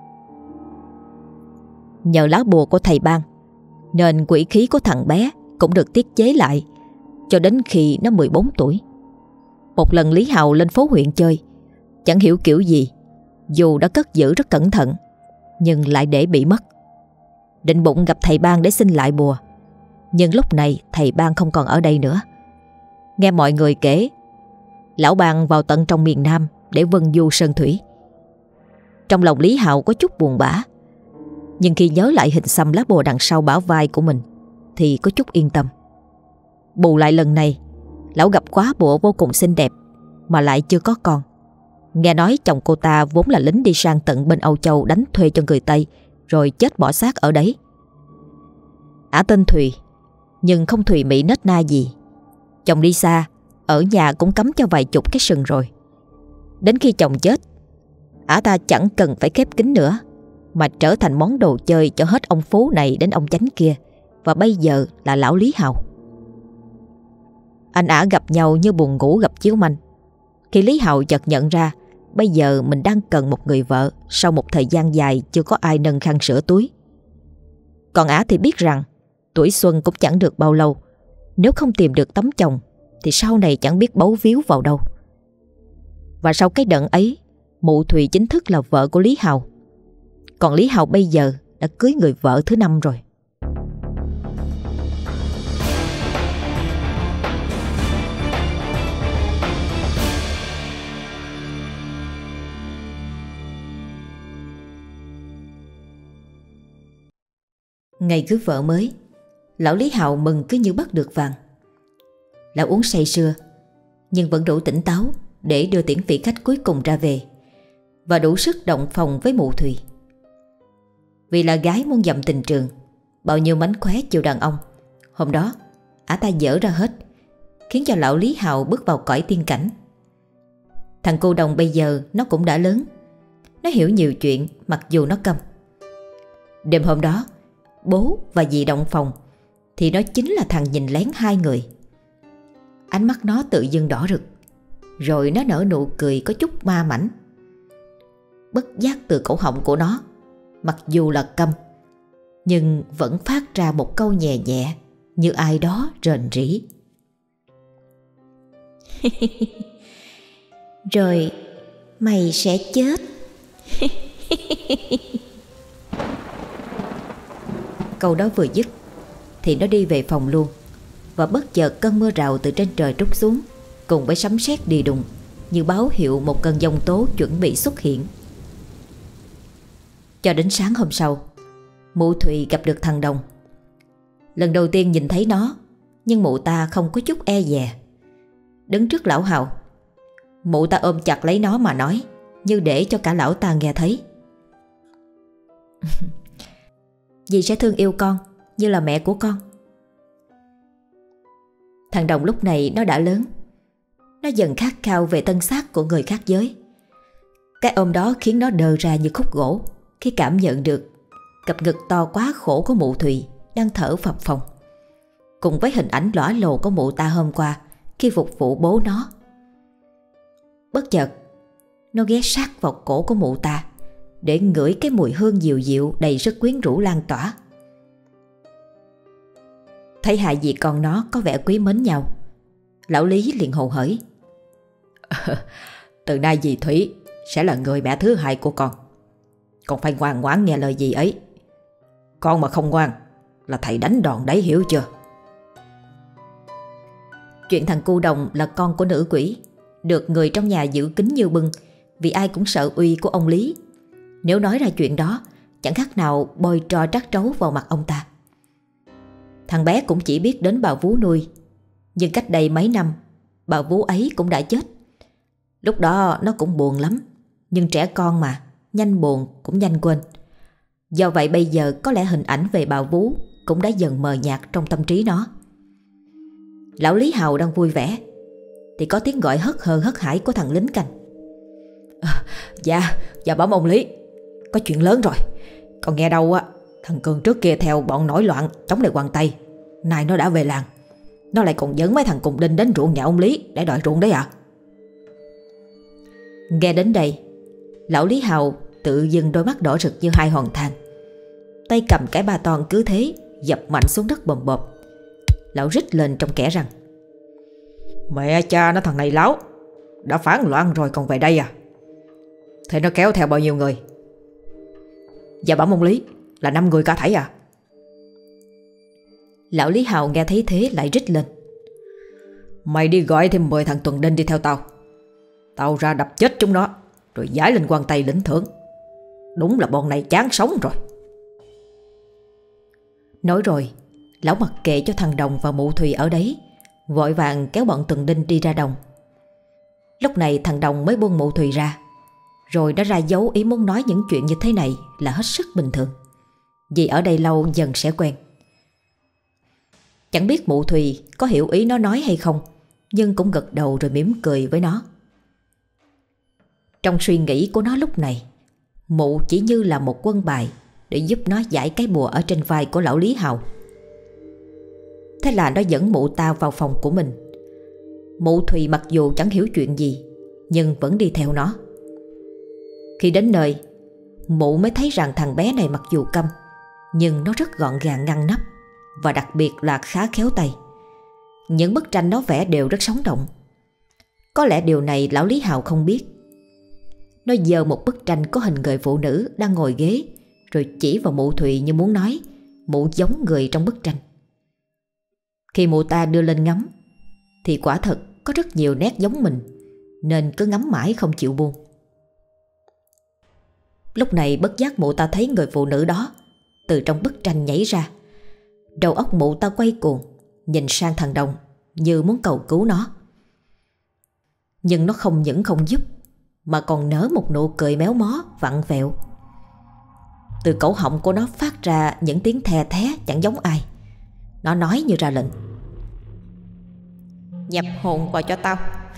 Nhờ lá bùa của thầy Bang nên quỷ khí của thằng bé cũng được tiết chế lại cho đến khi nó 14 tuổi. Một lần Lý Hào lên phố huyện chơi, chẳng hiểu kiểu gì, dù đã cất giữ rất cẩn thận nhưng lại để bị mất. Định bụng gặp thầy Bang để xin lại bùa, nhưng lúc này thầy Bang không còn ở đây nữa. Nghe mọi người kể, lão Bang vào tận trong miền Nam để vân du sơn thủy. Trong lòng Lý Hào có chút buồn bã, nhưng khi nhớ lại hình xăm lá bùa đằng sau bả vai của mình thì có chút yên tâm. Bù lại lần này, lão gặp quá bùa vô cùng xinh đẹp mà lại chưa có con. Nghe nói chồng cô ta vốn là lính đi sang tận bên Âu Châu đánh thuê cho người Tây, rồi chết bỏ xác ở đấy. Ả tên Thùy, nhưng không thùy mị nết na gì. Chồng đi xa, ở nhà cũng cắm cho vài chục cái sừng rồi. Đến khi chồng chết, ả ta chẳng cần phải khép kín nữa, mà trở thành món đồ chơi cho hết ông phố này đến ông chánh kia, và bây giờ là lão Lý Hào. Anh ả gặp nhau như buồn ngủ gặp chiếu manh, khi Lý Hào chợt nhận ra bây giờ mình đang cần một người vợ sau một thời gian dài chưa có ai nâng khăn sửa túi. Còn ả thì biết rằng tuổi xuân cũng chẳng được bao lâu, nếu không tìm được tấm chồng thì sau này chẳng biết bấu víu vào đâu. Và sau cái đợt ấy, mụ Thùy chính thức là vợ của Lý Hào. Còn Lý Hào bây giờ đã cưới người vợ thứ 5 rồi. Ngày cưới vợ mới, lão Lý Hào mừng cứ như bắt được vàng. Lão uống say sưa, nhưng vẫn đủ tỉnh táo để đưa tiễn vị khách cuối cùng ra về, và đủ sức động phòng với mụ Thùy. Vì là gái muôn dặm tình trường, bao nhiêu mánh khóe chiều đàn ông, hôm đó ả ta dở ra hết, khiến cho lão Lý Hào bước vào cõi tiên cảnh. Thằng cô đồng bây giờ nó cũng đã lớn, nó hiểu nhiều chuyện mặc dù nó câm. Đêm hôm đó, bố và dì động phòng thì nó chính là thằng nhìn lén hai người. Ánh mắt nó tự dưng đỏ rực, rồi nó nở nụ cười có chút ma mảnh. bất giác từ cổ họng của nó, mặc dù là câm, nhưng vẫn phát ra một câu nhẹ nhẹ như ai đó rền rĩ. Rồi mày sẽ chết. Câu đó vừa dứt thì nó đi về phòng luôn, và bất chợt cơn mưa rào từ trên trời trút xuống, cùng với sấm sét đi đùng, như báo hiệu một cơn giông tố chuẩn bị xuất hiện. Cho đến sáng hôm sau, mụ Thùy gặp được thằng Đồng. Lần đầu tiên nhìn thấy nó, nhưng mụ ta không có chút e dè. Đứng trước lão Hào, mụ ta ôm chặt lấy nó mà nói, như để cho cả lão ta nghe thấy. Dì sẽ thương yêu con như là mẹ của con. Thằng Đồng lúc này nó đã lớn, nó dần khát khao về thân xác của người khác giới. Cái ôm đó khiến nó đờ ra như khúc gỗ khi cảm nhận được cặp ngực to quá khổ của mụ Thùy đang thở phập phồng, cùng với hình ảnh lõa lồ của mụ ta hôm qua khi phục vụ bố nó. Bất chợt nó ghé sát vào cổ của mụ ta để ngửi cái mùi hương dịu dịu đầy sức quyến rũ lan tỏa. Thấy hai dì con nó có vẻ quý mến nhau, lão Lý liền hồ hởi. Từ nay dì Thủy sẽ là người mẹ thứ hai của con. Con phải ngoan ngoãn nghe lời dì ấy. Con mà không ngoan là thầy đánh đòn đấy, hiểu chưa? Chuyện thằng cu Đồng là con của nữ quỷ được người trong nhà giữ kín như bưng, vì ai cũng sợ uy của ông Lý. Nếu nói ra chuyện đó, chẳng khác nào bôi tro trắc trấu vào mặt ông ta. Thằng bé cũng chỉ biết đến bà Vú nuôi, nhưng cách đây mấy năm bà Vú ấy cũng đã chết. Lúc đó nó cũng buồn lắm, nhưng trẻ con mà, nhanh buồn cũng nhanh quên. Do vậy bây giờ có lẽ hình ảnh về bà Vú cũng đã dần mờ nhạt trong tâm trí nó. Lão Lý Hào đang vui vẻ thì có tiếng gọi hớt hờ hớt hải của thằng lính canh. Dạ bẩm ông Lý, có chuyện lớn rồi. Con nghe đâu á, thằng Cường trước kia theo bọn nổi loạn chống lại Hoàng Tây, nay nó đã về làng. Nó lại còn dẫn mấy thằng cùng đinh đến ruộng nhà ông Lý để đòi ruộng đấy ạ. Nghe đến đây, lão Lý Hào tự dưng đôi mắt đỏ rực như hai hòn than, tay cầm cái ba toan cứ thế dập mạnh xuống đất bầm bộp. Lão rít lên trong kẻ rằng: Mẹ cha nó, thằng này láo, đã phản loạn rồi còn về đây à? Thế nó kéo theo bao nhiêu người? Dạ bẩm ông Lý, là 5 người cả thảy à. Lão Lý Hào nghe thấy thế lại rít lên: Mày đi gọi thêm 10 thằng tuần đinh đi theo tao. Tao ra đập chết chúng nó, rồi giải lên quan Tây lĩnh thưởng. Đúng là bọn này chán sống rồi. Nói rồi, lão mặc kệ cho thằng Đồng và mụ Thùy ở đấy, vội vàng kéo bọn tuần đinh đi ra đồng. Lúc này thằng Đồng mới buông mụ Thùy ra, rồi nó ra dấu ý muốn nói những chuyện như thế này là hết sức bình thường, vì ở đây lâu dần sẽ quen. Chẳng biết mụ Thùy có hiểu ý nó nói hay không, nhưng cũng gật đầu rồi mỉm cười với nó. Trong suy nghĩ của nó lúc này, mụ chỉ như là một quân bài để giúp nó giải cái bùa ở trên vai của lão Lý Hào. Thế là nó dẫn mụ ta vào phòng của mình. Mụ Thùy mặc dù chẳng hiểu chuyện gì, nhưng vẫn đi theo nó. Khi đến nơi, mụ mới thấy rằng thằng bé này mặc dù câm, nhưng nó rất gọn gàng ngăn nắp, và đặc biệt là khá khéo tay. Những bức tranh nó vẽ đều rất sống động. Có lẽ điều này lão Lý Hào không biết. Nó giơ một bức tranh có hình người phụ nữ đang ngồi ghế, rồi chỉ vào mụ Thùy như muốn nói mụ giống người trong bức tranh. Khi mụ ta đưa lên ngắm thì quả thật có rất nhiều nét giống mình, nên cứ ngắm mãi không chịu buông. Lúc này bất giác mụ ta thấy người phụ nữ đó từ trong bức tranh nhảy ra. Đầu óc mụ ta quay cuồng, nhìn sang thằng Đồng như muốn cầu cứu nó. Nhưng nó không những không giúp, mà còn nở một nụ cười méo mó vặn vẹo. Từ cổ họng của nó phát ra những tiếng the thé chẳng giống ai. Nó nói như ra lệnh: Nhập hồn vào cho tao.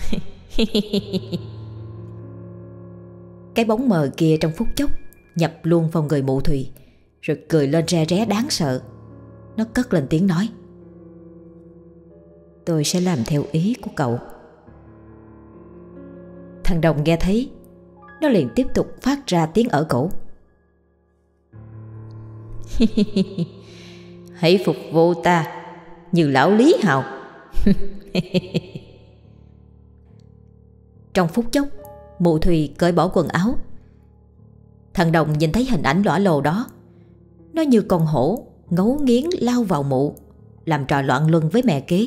Cái bóng mờ kia trong phút chốc nhập luôn vào người mụ Thùy, rồi cười lên re ré đáng sợ. Nó cất lên tiếng nói: Tôi sẽ làm theo ý của cậu. Thằng Đồng nghe thấy, nó liền tiếp tục phát ra tiếng ở cổ. Hãy phục vụ ta như lão Lý Hào. Trong phút chốc, mụ Thùy cởi bỏ quần áo. Thằng Đồng nhìn thấy hình ảnh lõa lồ đó, nó như con hổ ngấu nghiến lao vào mụ, làm trò loạn luân với mẹ kế.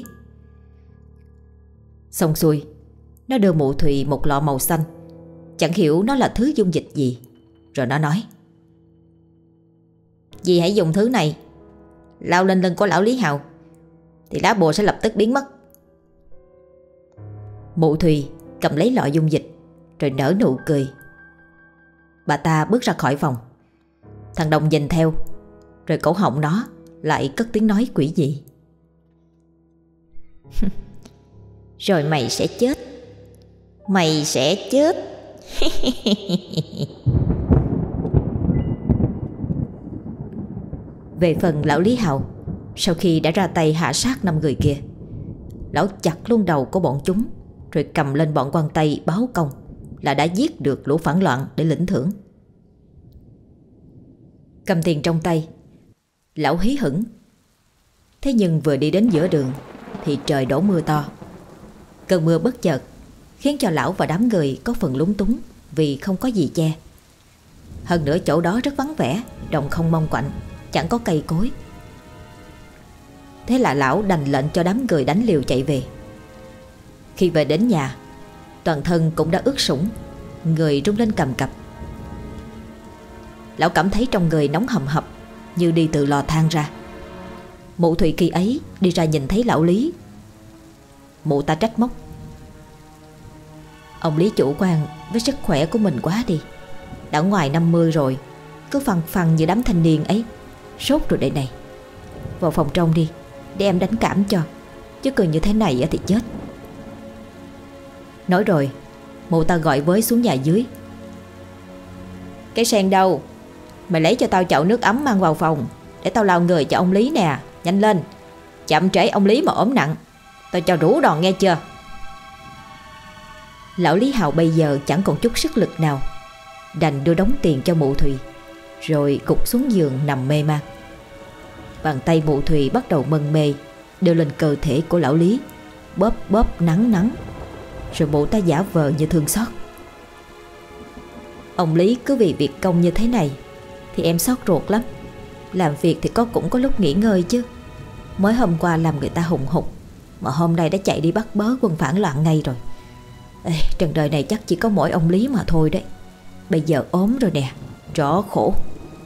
Xong xuôi, nó đưa mụ Thùy một lọ màu xanh, chẳng hiểu nó là thứ dung dịch gì. Rồi nó nói: Dì hãy dùng thứ này lao lên lưng của lão Lý Hào, thì lá bùa sẽ lập tức biến mất. Mụ Thùy cầm lấy lọ dung dịch rồi nở nụ cười. Bà ta bước ra khỏi phòng. Thằng Đồng nhìn theo, rồi cổ họng nó lại cất tiếng nói quỷ dị. Rồi mày sẽ chết. Mày sẽ chết. Về phần lão Lý Hào, sau khi đã ra tay hạ sát 5 người kia, lão chặt luôn đầu của bọn chúng, rồi cầm lên bọn quan Tây báo công là đã giết được lũ phản loạn để lĩnh thưởng. Cầm tiền trong tay, lão hí hửng. Thế nhưng vừa đi đến giữa đường thì trời đổ mưa to. Cơn mưa bất chợt khiến cho lão và đám người có phần lúng túng vì không có gì che. Hơn nữa chỗ đó rất vắng vẻ, đồng không mông quạnh, chẳng có cây cối. Thế là lão đành lệnh cho đám người đánh liều chạy về. Khi về đến nhà, toàn thân cũng đã ướt sũng, người rung lên cầm cập. Lão cảm thấy trong người nóng hầm hập, như đi từ lò than ra. Mụ Thùy khi ấy đi ra nhìn thấy lão Lý. Mụ ta trách móc: Ông Lý chủ quan với sức khỏe của mình quá đi. Đã ngoài 50 rồi, cứ phằn phằn như đám thanh niên ấy. Sốt rồi đây này. Vào phòng trong đi, để em đánh cảm cho, chứ cười như thế này thì chết. Nói rồi, mụ ta gọi với xuống nhà dưới. Cái sen đâu? Mày lấy cho tao chậu nước ấm mang vào phòng, để tao lau người cho ông Lý nè. Nhanh lên, chậm trễ ông Lý mà ốm nặng, tao cho rủ đòn nghe chưa. Lão Lý Hào bây giờ chẳng còn chút sức lực nào, đành đưa đống tiền cho mụ Thùy, rồi gục xuống giường nằm mê man. Bàn tay mụ Thùy bắt đầu mân mê đưa lên cơ thể của lão Lý, bóp bóp nắng nắng. Rồi mụ ta giả vờ như thương xót. Ông Lý cứ vì việc công như thế này thì em xót ruột lắm. Làm việc thì cũng có lúc nghỉ ngơi chứ. Mới hôm qua làm người ta hùng hục, mà hôm nay đã chạy đi bắt bớ quân phản loạn ngay rồi. Ê, trần đời này chắc chỉ có mỗi ông Lý mà thôi đấy. Bây giờ ốm rồi nè, rõ khổ.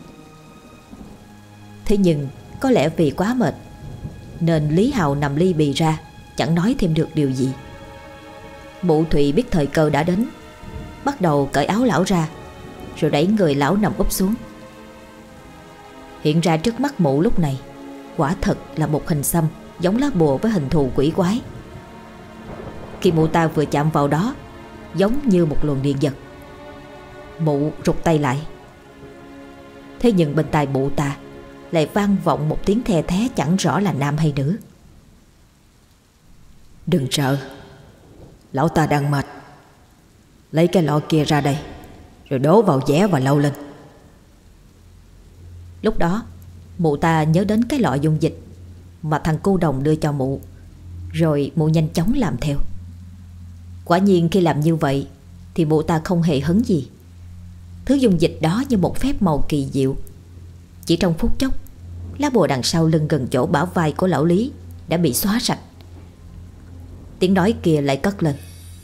Thế nhưng có lẽ vì quá mệt nên Lý Hào nằm ly bì ra, chẳng nói thêm được điều gì. Mụ Thùy biết thời cơ đã đến, bắt đầu cởi áo lão ra, rồi đẩy người lão nằm úp xuống. Hiện ra trước mắt mụ lúc này quả thật là một hình xăm giống lá bùa với hình thù quỷ quái. Khi mụ ta vừa chạm vào đó, giống như một luồng điện giật. Mụ rụt tay lại. Thế nhưng bên tai mụ ta lại vang vọng một tiếng the thé chẳng rõ là nam hay nữ. Đừng sợ, lão ta đang mệt. Lấy cái lọ kia ra đây, rồi đổ vào dẻ và lau lên. Lúc đó mụ ta nhớ đến cái lọ dung dịch mà thằng cu Đồng đưa cho mụ, rồi mụ nhanh chóng làm theo. Quả nhiên khi làm như vậy thì mụ ta không hề hấn gì. Thứ dung dịch đó như một phép màu kỳ diệu. Chỉ trong phút chốc, lá bùa đằng sau lưng gần chỗ bả vai của lão Lý đã bị xóa sạch. Tiếng nói kia lại cất lên.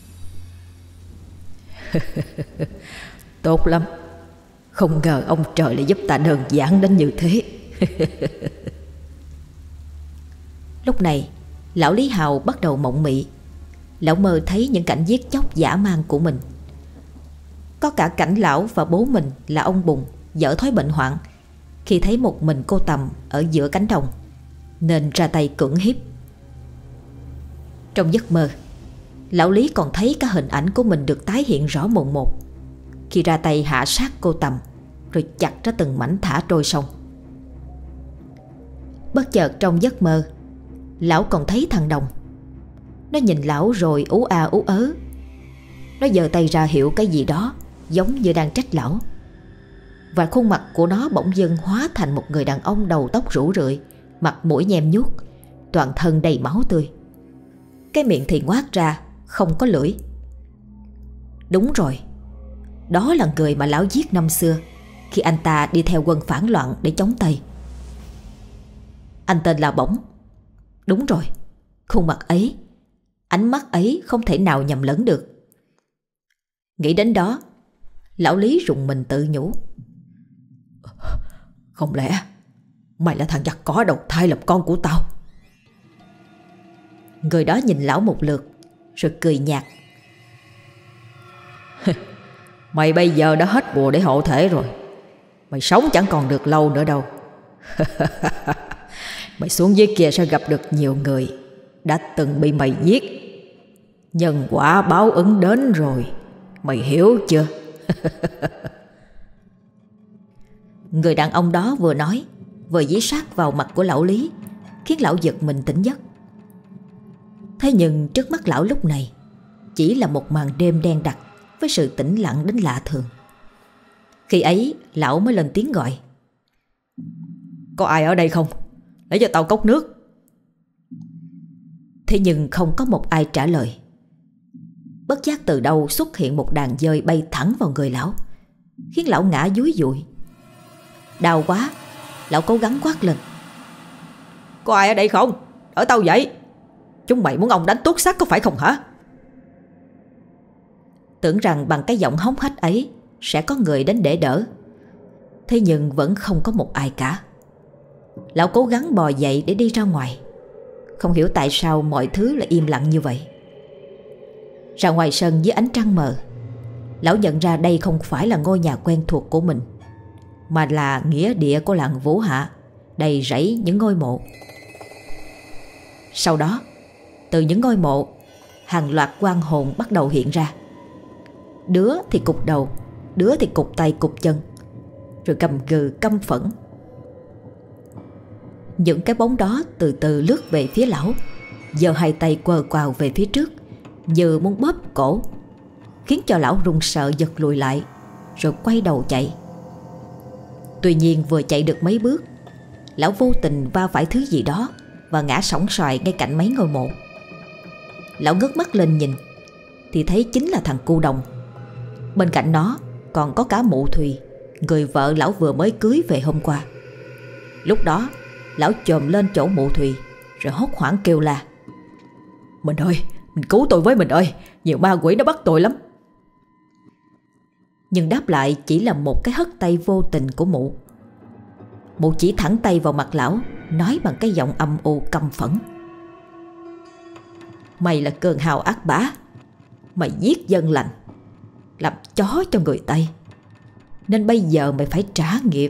Tốt lắm. Không ngờ ông trời lại giúp ta đơn giản đến như thế. Lúc này lão Lý Hào bắt đầu mộng mị. Lão mơ thấy những cảnh giết chóc dã man của mình. Có cả cảnh lão và bố mình là ông Bùng dở thói bệnh hoạn khi thấy một mình cô Tầm ở giữa cánh đồng, nên ra tay cưỡng hiếp. Trong giấc mơ, lão Lý còn thấy cả hình ảnh của mình được tái hiện rõ mồn một khi ra tay hạ sát cô Tầm, rồi chặt ra từng mảnh thả trôi sông. Bất chợt trong giấc mơ, lão còn thấy thằng Đồng. Nó nhìn lão rồi ú a ú ớ. Nó giơ tay ra hiệu cái gì đó giống như đang trách lão. Và khuôn mặt của nó bỗng dưng hóa thành một người đàn ông đầu tóc rủ rượi, mặt mũi nhem nhuốc, toàn thân đầy máu tươi. Cái miệng thì ngoác ra, không có lưỡi. Đúng rồi, đó là người mà lão giết năm xưa khi anh ta đi theo quân phản loạn để chống Tây. Anh tên là Bổng. Đúng rồi, khuôn mặt ấy, ánh mắt ấy không thể nào nhầm lẫn được. Nghĩ đến đó, lão Lý rùng mình tự nhủ. Không lẽ mày là thằng giặc cỏ đầu thai làm con của tao? Người đó nhìn lão một lượt rồi cười nhạt. Mày bây giờ đã hết bùa để hộ thể rồi. Mày sống chẳng còn được lâu nữa đâu. Mày xuống dưới kia sẽ gặp được nhiều người đã từng bị mày giết. Nhân quả báo ứng đến rồi, mày hiểu chưa? Người đàn ông đó vừa nói vừa dí sát vào mặt của lão Lý, khiến lão giật mình tỉnh giấc. Thế nhưng trước mắt lão lúc này chỉ là một màn đêm đen đặc với sự tĩnh lặng đến lạ thường. Khi ấy lão mới lên tiếng gọi. Có ai ở đây không? Lấy cho tao cốc nước. Thế nhưng không có một ai trả lời. Bất giác từ đâu xuất hiện một đàn dơi bay thẳng vào người lão, khiến lão ngã dúi dụi. Đau quá, lão cố gắng quát lên. Có ai ở đây không? Đỡ tao dậy. Chúng mày muốn ông đánh tuốt xác có phải không hả? Tưởng rằng bằng cái giọng hống hách ấy sẽ có người đến để đỡ. Thế nhưng vẫn không có một ai cả. Lão cố gắng bò dậy để đi ra ngoài. Không hiểu tại sao mọi thứ lại im lặng như vậy. Ra ngoài sân dưới ánh trăng mờ, lão nhận ra đây không phải là ngôi nhà quen thuộc của mình, mà là nghĩa địa của làng Vũ Hạ, đầy rẫy những ngôi mộ. Sau đó, từ những ngôi mộ, hàng loạt oan hồn bắt đầu hiện ra. Đứa thì cụp đầu, đứa thì cụp tay cụp chân, rồi gầm gừ căm phẫn. Những cái bóng đó từ từ lướt về phía lão, giơ hai tay quờ quào về phía trước như muốn bóp cổ, khiến cho lão run sợ giật lùi lại, rồi quay đầu chạy. Tuy nhiên vừa chạy được mấy bước, lão vô tình va phải thứ gì đó và ngã sóng xoài ngay cạnh mấy ngôi mộ. Lão ngước mắt lên nhìn thì thấy chính là thằng Cu Đồng. Bên cạnh nó còn có cả Mụ Thùy, người vợ lão vừa mới cưới về hôm qua. Lúc đó lão chồm lên chỗ Mụ Thùy rồi hốt hoảng kêu la. Mình ơi, mình cứu tôi với, mình ơi, nhiều ma quỷ nó bắt tôi lắm. Nhưng đáp lại chỉ là một cái hất tay vô tình của Mụ. Mụ chỉ thẳng tay vào mặt lão, nói bằng cái giọng âm u căm phẫn. Mày là cơn hào ác bá. Mày giết dân lành, làm chó cho người Tây, nên bây giờ mày phải trả nghiệp.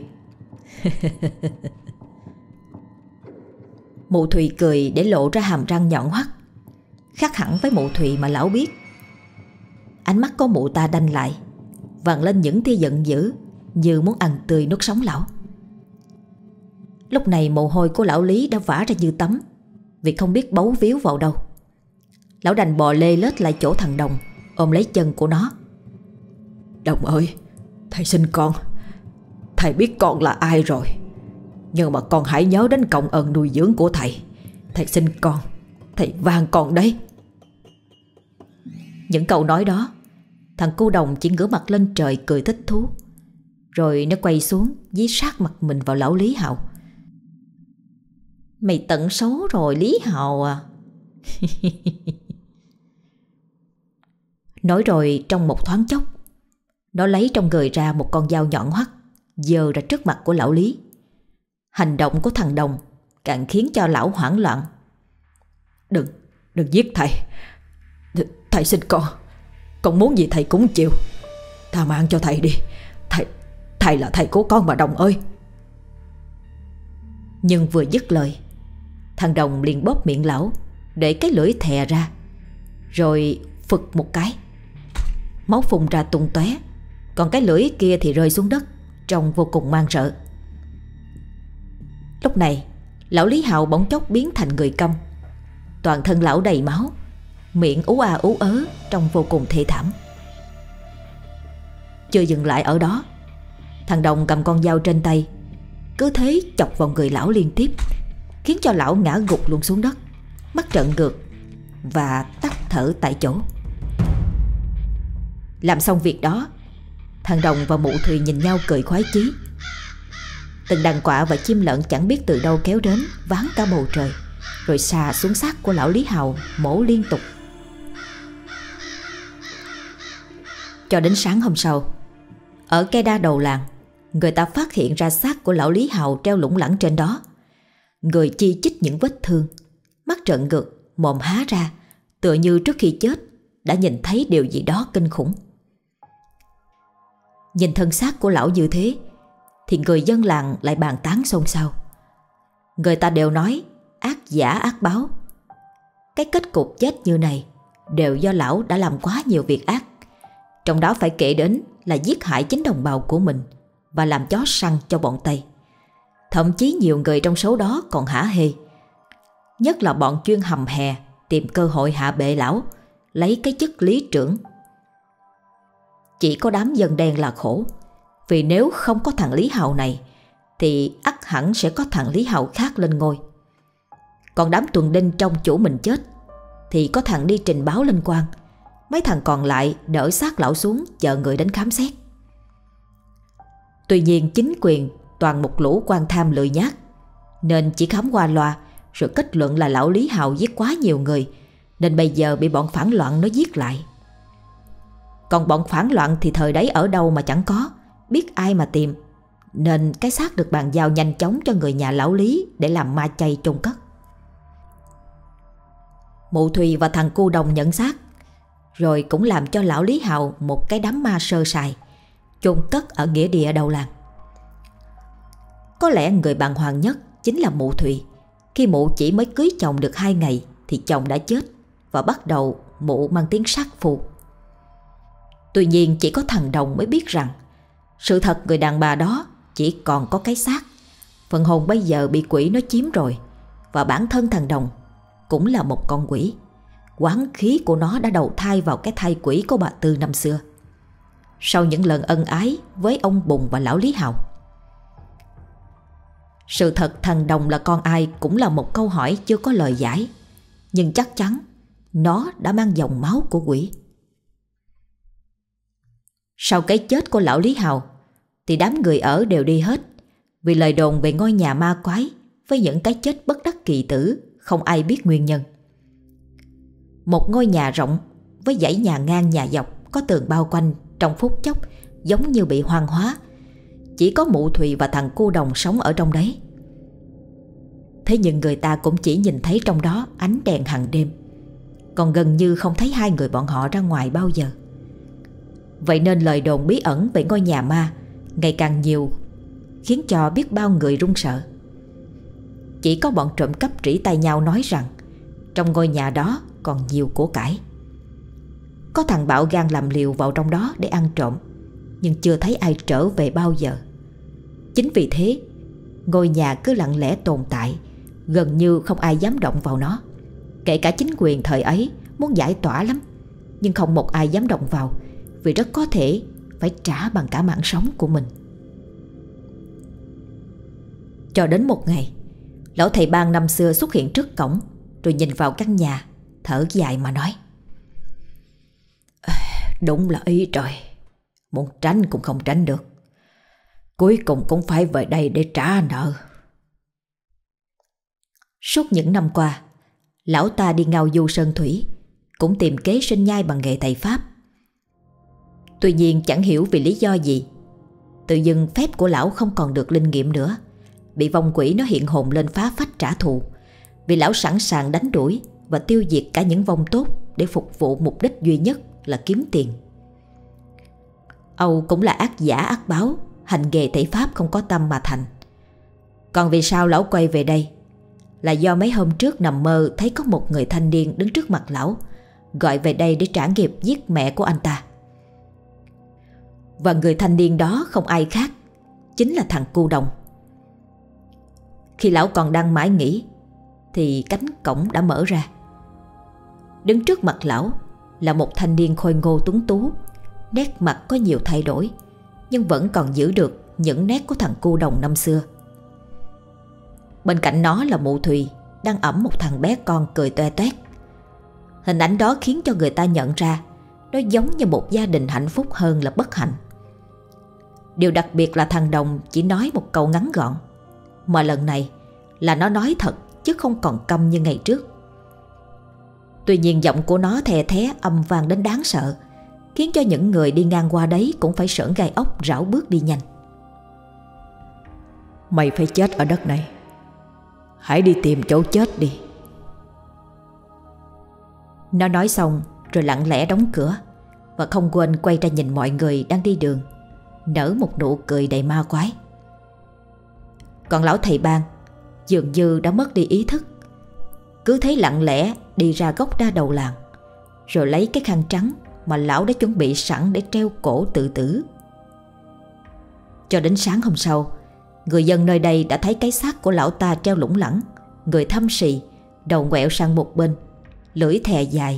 Mụ Thùy cười để lộ ra hàm răng nhọn hoắt, khác hẳn với Mụ Thùy mà lão biết. Ánh mắt của mụ ta đanh lại, vằn lên những tia giận dữ, như muốn ăn tươi nuốt sống lão. Lúc này mồ hôi của lão Lý đã vã ra như tắm, vì không biết bấu víu vào đâu. Lão đành bò lê lết lại chỗ thằng Đồng, ôm lấy chân của nó. Đồng ơi, thầy xin con. Thầy biết con là ai rồi, nhưng mà con hãy nhớ đến công ơn nuôi dưỡng của thầy. Thầy xin con, thầy van con đấy. Những câu nói đó, thằng Cu Đồng chỉ ngửa mặt lên trời cười thích thú. Rồi nó quay xuống dí sát mặt mình vào lão Lý Hào. Mày tận xấu rồi Lý Hào à. Nói rồi trong một thoáng chốc, nó lấy trong người ra một con dao nhọn hoắt, giơ ra trước mặt của lão Lý. Hành động của thằng Đồng càng khiến cho lão hoảng loạn. Đừng giết thầy. Thầy xin con muốn gì thầy cũng chịu. Tha mạng cho thầy đi. Thầy là thầy của con mà Đồng ơi. Nhưng vừa dứt lời, thằng Đồng liền bóp miệng lão, để cái lưỡi thè ra, rồi phực một cái, máu phun ra tung tóe. Còn cái lưỡi kia thì rơi xuống đất, trông vô cùng man rợ. Lúc này lão Lý Hào bỗng chốc biến thành người câm. Toàn thân lão đầy máu, miệng ú a ú ớ, trông vô cùng thê thảm. Chưa dừng lại ở đó, thằng Đồng cầm con dao trên tay cứ thế chọc vào người lão liên tiếp, khiến cho lão ngã gục luôn xuống đất, mắt trợn ngược và tắt thở tại chỗ. Làm xong việc đó, thằng Đồng và mụ Thùy nhìn nhau cười khoái chí. Từng đàn quạ và chim lợn chẳng biết từ đâu kéo đến, váng cả bầu trời, rồi xà xuống xác của lão Lý Hào mổ liên tục. Cho đến sáng hôm sau, ở cây đa đầu làng, người ta phát hiện ra xác của lão Lý Hào treo lủng lẳng trên đó. Người chi chít những vết thương, mắt trợn ngược, mồm há ra, tựa như trước khi chết đã nhìn thấy điều gì đó kinh khủng. Nhìn thân xác của lão như thế thì người dân làng lại bàn tán xôn xao. Người ta đều nói ác giả ác báo. Cái kết cục chết như này đều do lão đã làm quá nhiều việc ác, trong đó phải kể đến là giết hại chính đồng bào của mình và làm chó săn cho bọn Tây. Thậm chí nhiều người trong số đó còn hả hê, nhất là bọn chuyên hầm hè tìm cơ hội hạ bệ lão, lấy cái chức lý trưởng. Chỉ có đám dân đen là khổ, vì nếu không có thằng Lý Hào này thì ắt hẳn sẽ có thằng Lý Hào khác lên ngôi. Còn đám tuần đinh trong chủ mình chết thì có thằng đi trình báo lên quan, mấy thằng còn lại đỡ xác lão xuống chờ người đến khám xét. Tuy nhiên chính quyền toàn một lũ quan tham lười nhác, nên chỉ khám qua loa rồi kết luận là lão Lý Hào giết quá nhiều người, nên bây giờ bị bọn phản loạn nó giết lại. Còn bọn phản loạn thì thời đấy ở đâu mà chẳng có, biết ai mà tìm, nên cái xác được bàn giao nhanh chóng cho người nhà lão Lý để làm ma chay chôn cất. Mụ Thùy và thằng Cu Đồng nhận xác, rồi cũng làm cho lão Lý Hào một cái đám ma sơ sài, chôn cất ở nghĩa địa đầu làng. Có lẽ người bàng hoàng nhất chính là mụ Thùy. Khi mụ chỉ mới cưới chồng được 2 ngày thì chồng đã chết, và bắt đầu mụ mang tiếng sát phu. Tuy nhiên chỉ có thằng Đồng mới biết rằng sự thật người đàn bà đó chỉ còn có cái xác, phần hồn bây giờ bị quỷ nó chiếm rồi, và bản thân thằng Đồng cũng là một con quỷ. Oán khí của nó đã đầu thai vào cái thai quỷ của bà Tư năm xưa, sau những lần ân ái với ông Bùng và lão Lý Hào. Sự thật thằng Đồng là con ai cũng là một câu hỏi chưa có lời giải, nhưng chắc chắn nó đã mang dòng máu của quỷ. Sau cái chết của lão Lý Hào thì đám người ở đều đi hết, vì lời đồn về ngôi nhà ma quái với những cái chết bất đắc kỳ tử không ai biết nguyên nhân. Một ngôi nhà rộng với dãy nhà ngang nhà dọc có tường bao quanh, trong phút chốc giống như bị hoang hóa. Chỉ có mụ Thùy và thằng Cu Đồng sống ở trong đấy. Thế nhưng người ta cũng chỉ nhìn thấy trong đó ánh đèn hàng đêm, còn gần như không thấy hai người bọn họ ra ngoài bao giờ. Vậy nên lời đồn bí ẩn về ngôi nhà ma ngày càng nhiều, khiến cho biết bao người run sợ. Chỉ có bọn trộm cắp rỉ tai nhau nói rằng trong ngôi nhà đó còn nhiều của cải. Có thằng bạo gan làm liều vào trong đó để ăn trộm, nhưng chưa thấy ai trở về bao giờ. Chính vì thế ngôi nhà cứ lặng lẽ tồn tại, gần như không ai dám động vào nó. Kể cả chính quyền thời ấy muốn giải tỏa lắm, nhưng không một ai dám động vào, vì rất có thể phải trả bằng cả mạng sống của mình. Cho đến một ngày, lão thầy bang năm xưa xuất hiện trước cổng, rồi nhìn vào căn nhà, thở dài mà nói: Đúng là ý trời, muốn tránh cũng không tránh được, cuối cùng cũng phải về đây để trả nợ. Suốt những năm qua, lão ta đi ngao du sơn thủy, cũng tìm kế sinh nhai bằng nghề thầy pháp. Tuy nhiên chẳng hiểu vì lý do gì, tự dưng phép của lão không còn được linh nghiệm nữa, bị vong quỷ nó hiện hồn lên phá phách trả thù. Vì lão sẵn sàng đánh đuổi và tiêu diệt cả những vong tốt để phục vụ mục đích duy nhất là kiếm tiền. Âu cũng là ác giả ác báo, hành nghề thầy pháp không có tâm mà thành. Còn vì sao lão quay về đây là do mấy hôm trước nằm mơ thấy có một người thanh niên đứng trước mặt lão, gọi về đây để trả nghiệp giết mẹ của anh ta. Và người thanh niên đó không ai khác, chính là thằng Cu Đồng. Khi lão còn đang mãi nghĩ thì cánh cổng đã mở ra. Đứng trước mặt lão là một thanh niên khôi ngô tuấn tú, nét mặt có nhiều thay đổi, nhưng vẫn còn giữ được những nét của thằng cu đồng năm xưa. Bên cạnh nó là mụ Thùy đang ẵm một thằng bé con cười toe toét. Hình ảnh đó khiến cho người ta nhận ra nó giống như một gia đình hạnh phúc hơn là bất hạnh. Điều đặc biệt là thằng Đồng chỉ nói một câu ngắn gọn, mà lần này là nó nói thật chứ không còn câm như ngày trước. Tuy nhiên giọng của nó thè thé âm vang đến đáng sợ, khiến cho những người đi ngang qua đấy cũng phải sởn gai ốc rảo bước đi nhanh. Mày phải chết ở đất này. Hãy đi tìm chỗ chết đi. Nó nói xong rồi lặng lẽ đóng cửa, và không quên quay ra nhìn mọi người đang đi đường, nở một nụ cười đầy ma quái. Còn lão thầy bang dường như đã mất đi ý thức, cứ thấy lặng lẽ đi ra góc đa đầu làng, rồi lấy cái khăn trắng mà lão đã chuẩn bị sẵn để treo cổ tự tử. Cho đến sáng hôm sau, người dân nơi đây đã thấy cái xác của lão ta treo lủng lẳng, người thâm sì, đầu ngoẹo sang một bên, lưỡi thè dài.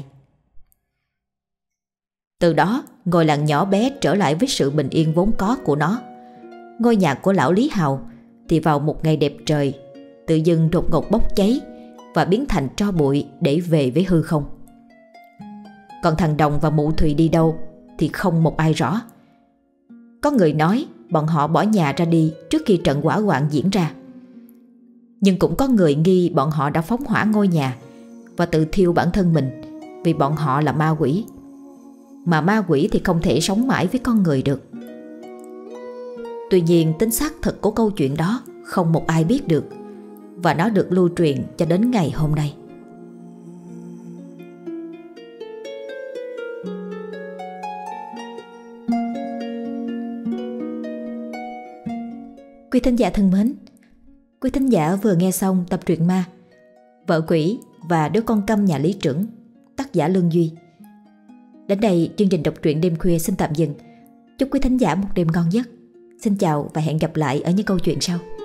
Từ đó, ngôi làng nhỏ bé trở lại với sự bình yên vốn có của nó. Ngôi nhà của lão Lý Hào thì vào một ngày đẹp trời tự dưng đột ngột bốc cháy và biến thành tro bụi để về với hư không. Còn thằng Đồng và mụ Thùy đi đâu thì không một ai rõ. Có người nói bọn họ bỏ nhà ra đi trước khi trận hỏa hoạn diễn ra, nhưng cũng có người nghi bọn họ đã phóng hỏa ngôi nhà và tự thiêu bản thân mình, vì bọn họ là ma quỷ. Mà ma quỷ thì không thể sống mãi với con người được. Tuy nhiên tính xác thực của câu chuyện đó không một ai biết được, và nó được lưu truyền cho đến ngày hôm nay. Quý thính giả thân mến, quý thính giả vừa nghe xong tập truyện ma Vợ Quỷ và Đứa Con Câm Nhà Lý Trưởng, tác giả Lương Duy. Đến đây chương trình đọc truyện đêm khuya xin tạm dừng. Chúc quý thính giả một đêm ngon giấc. Xin chào và hẹn gặp lại ở những câu chuyện sau.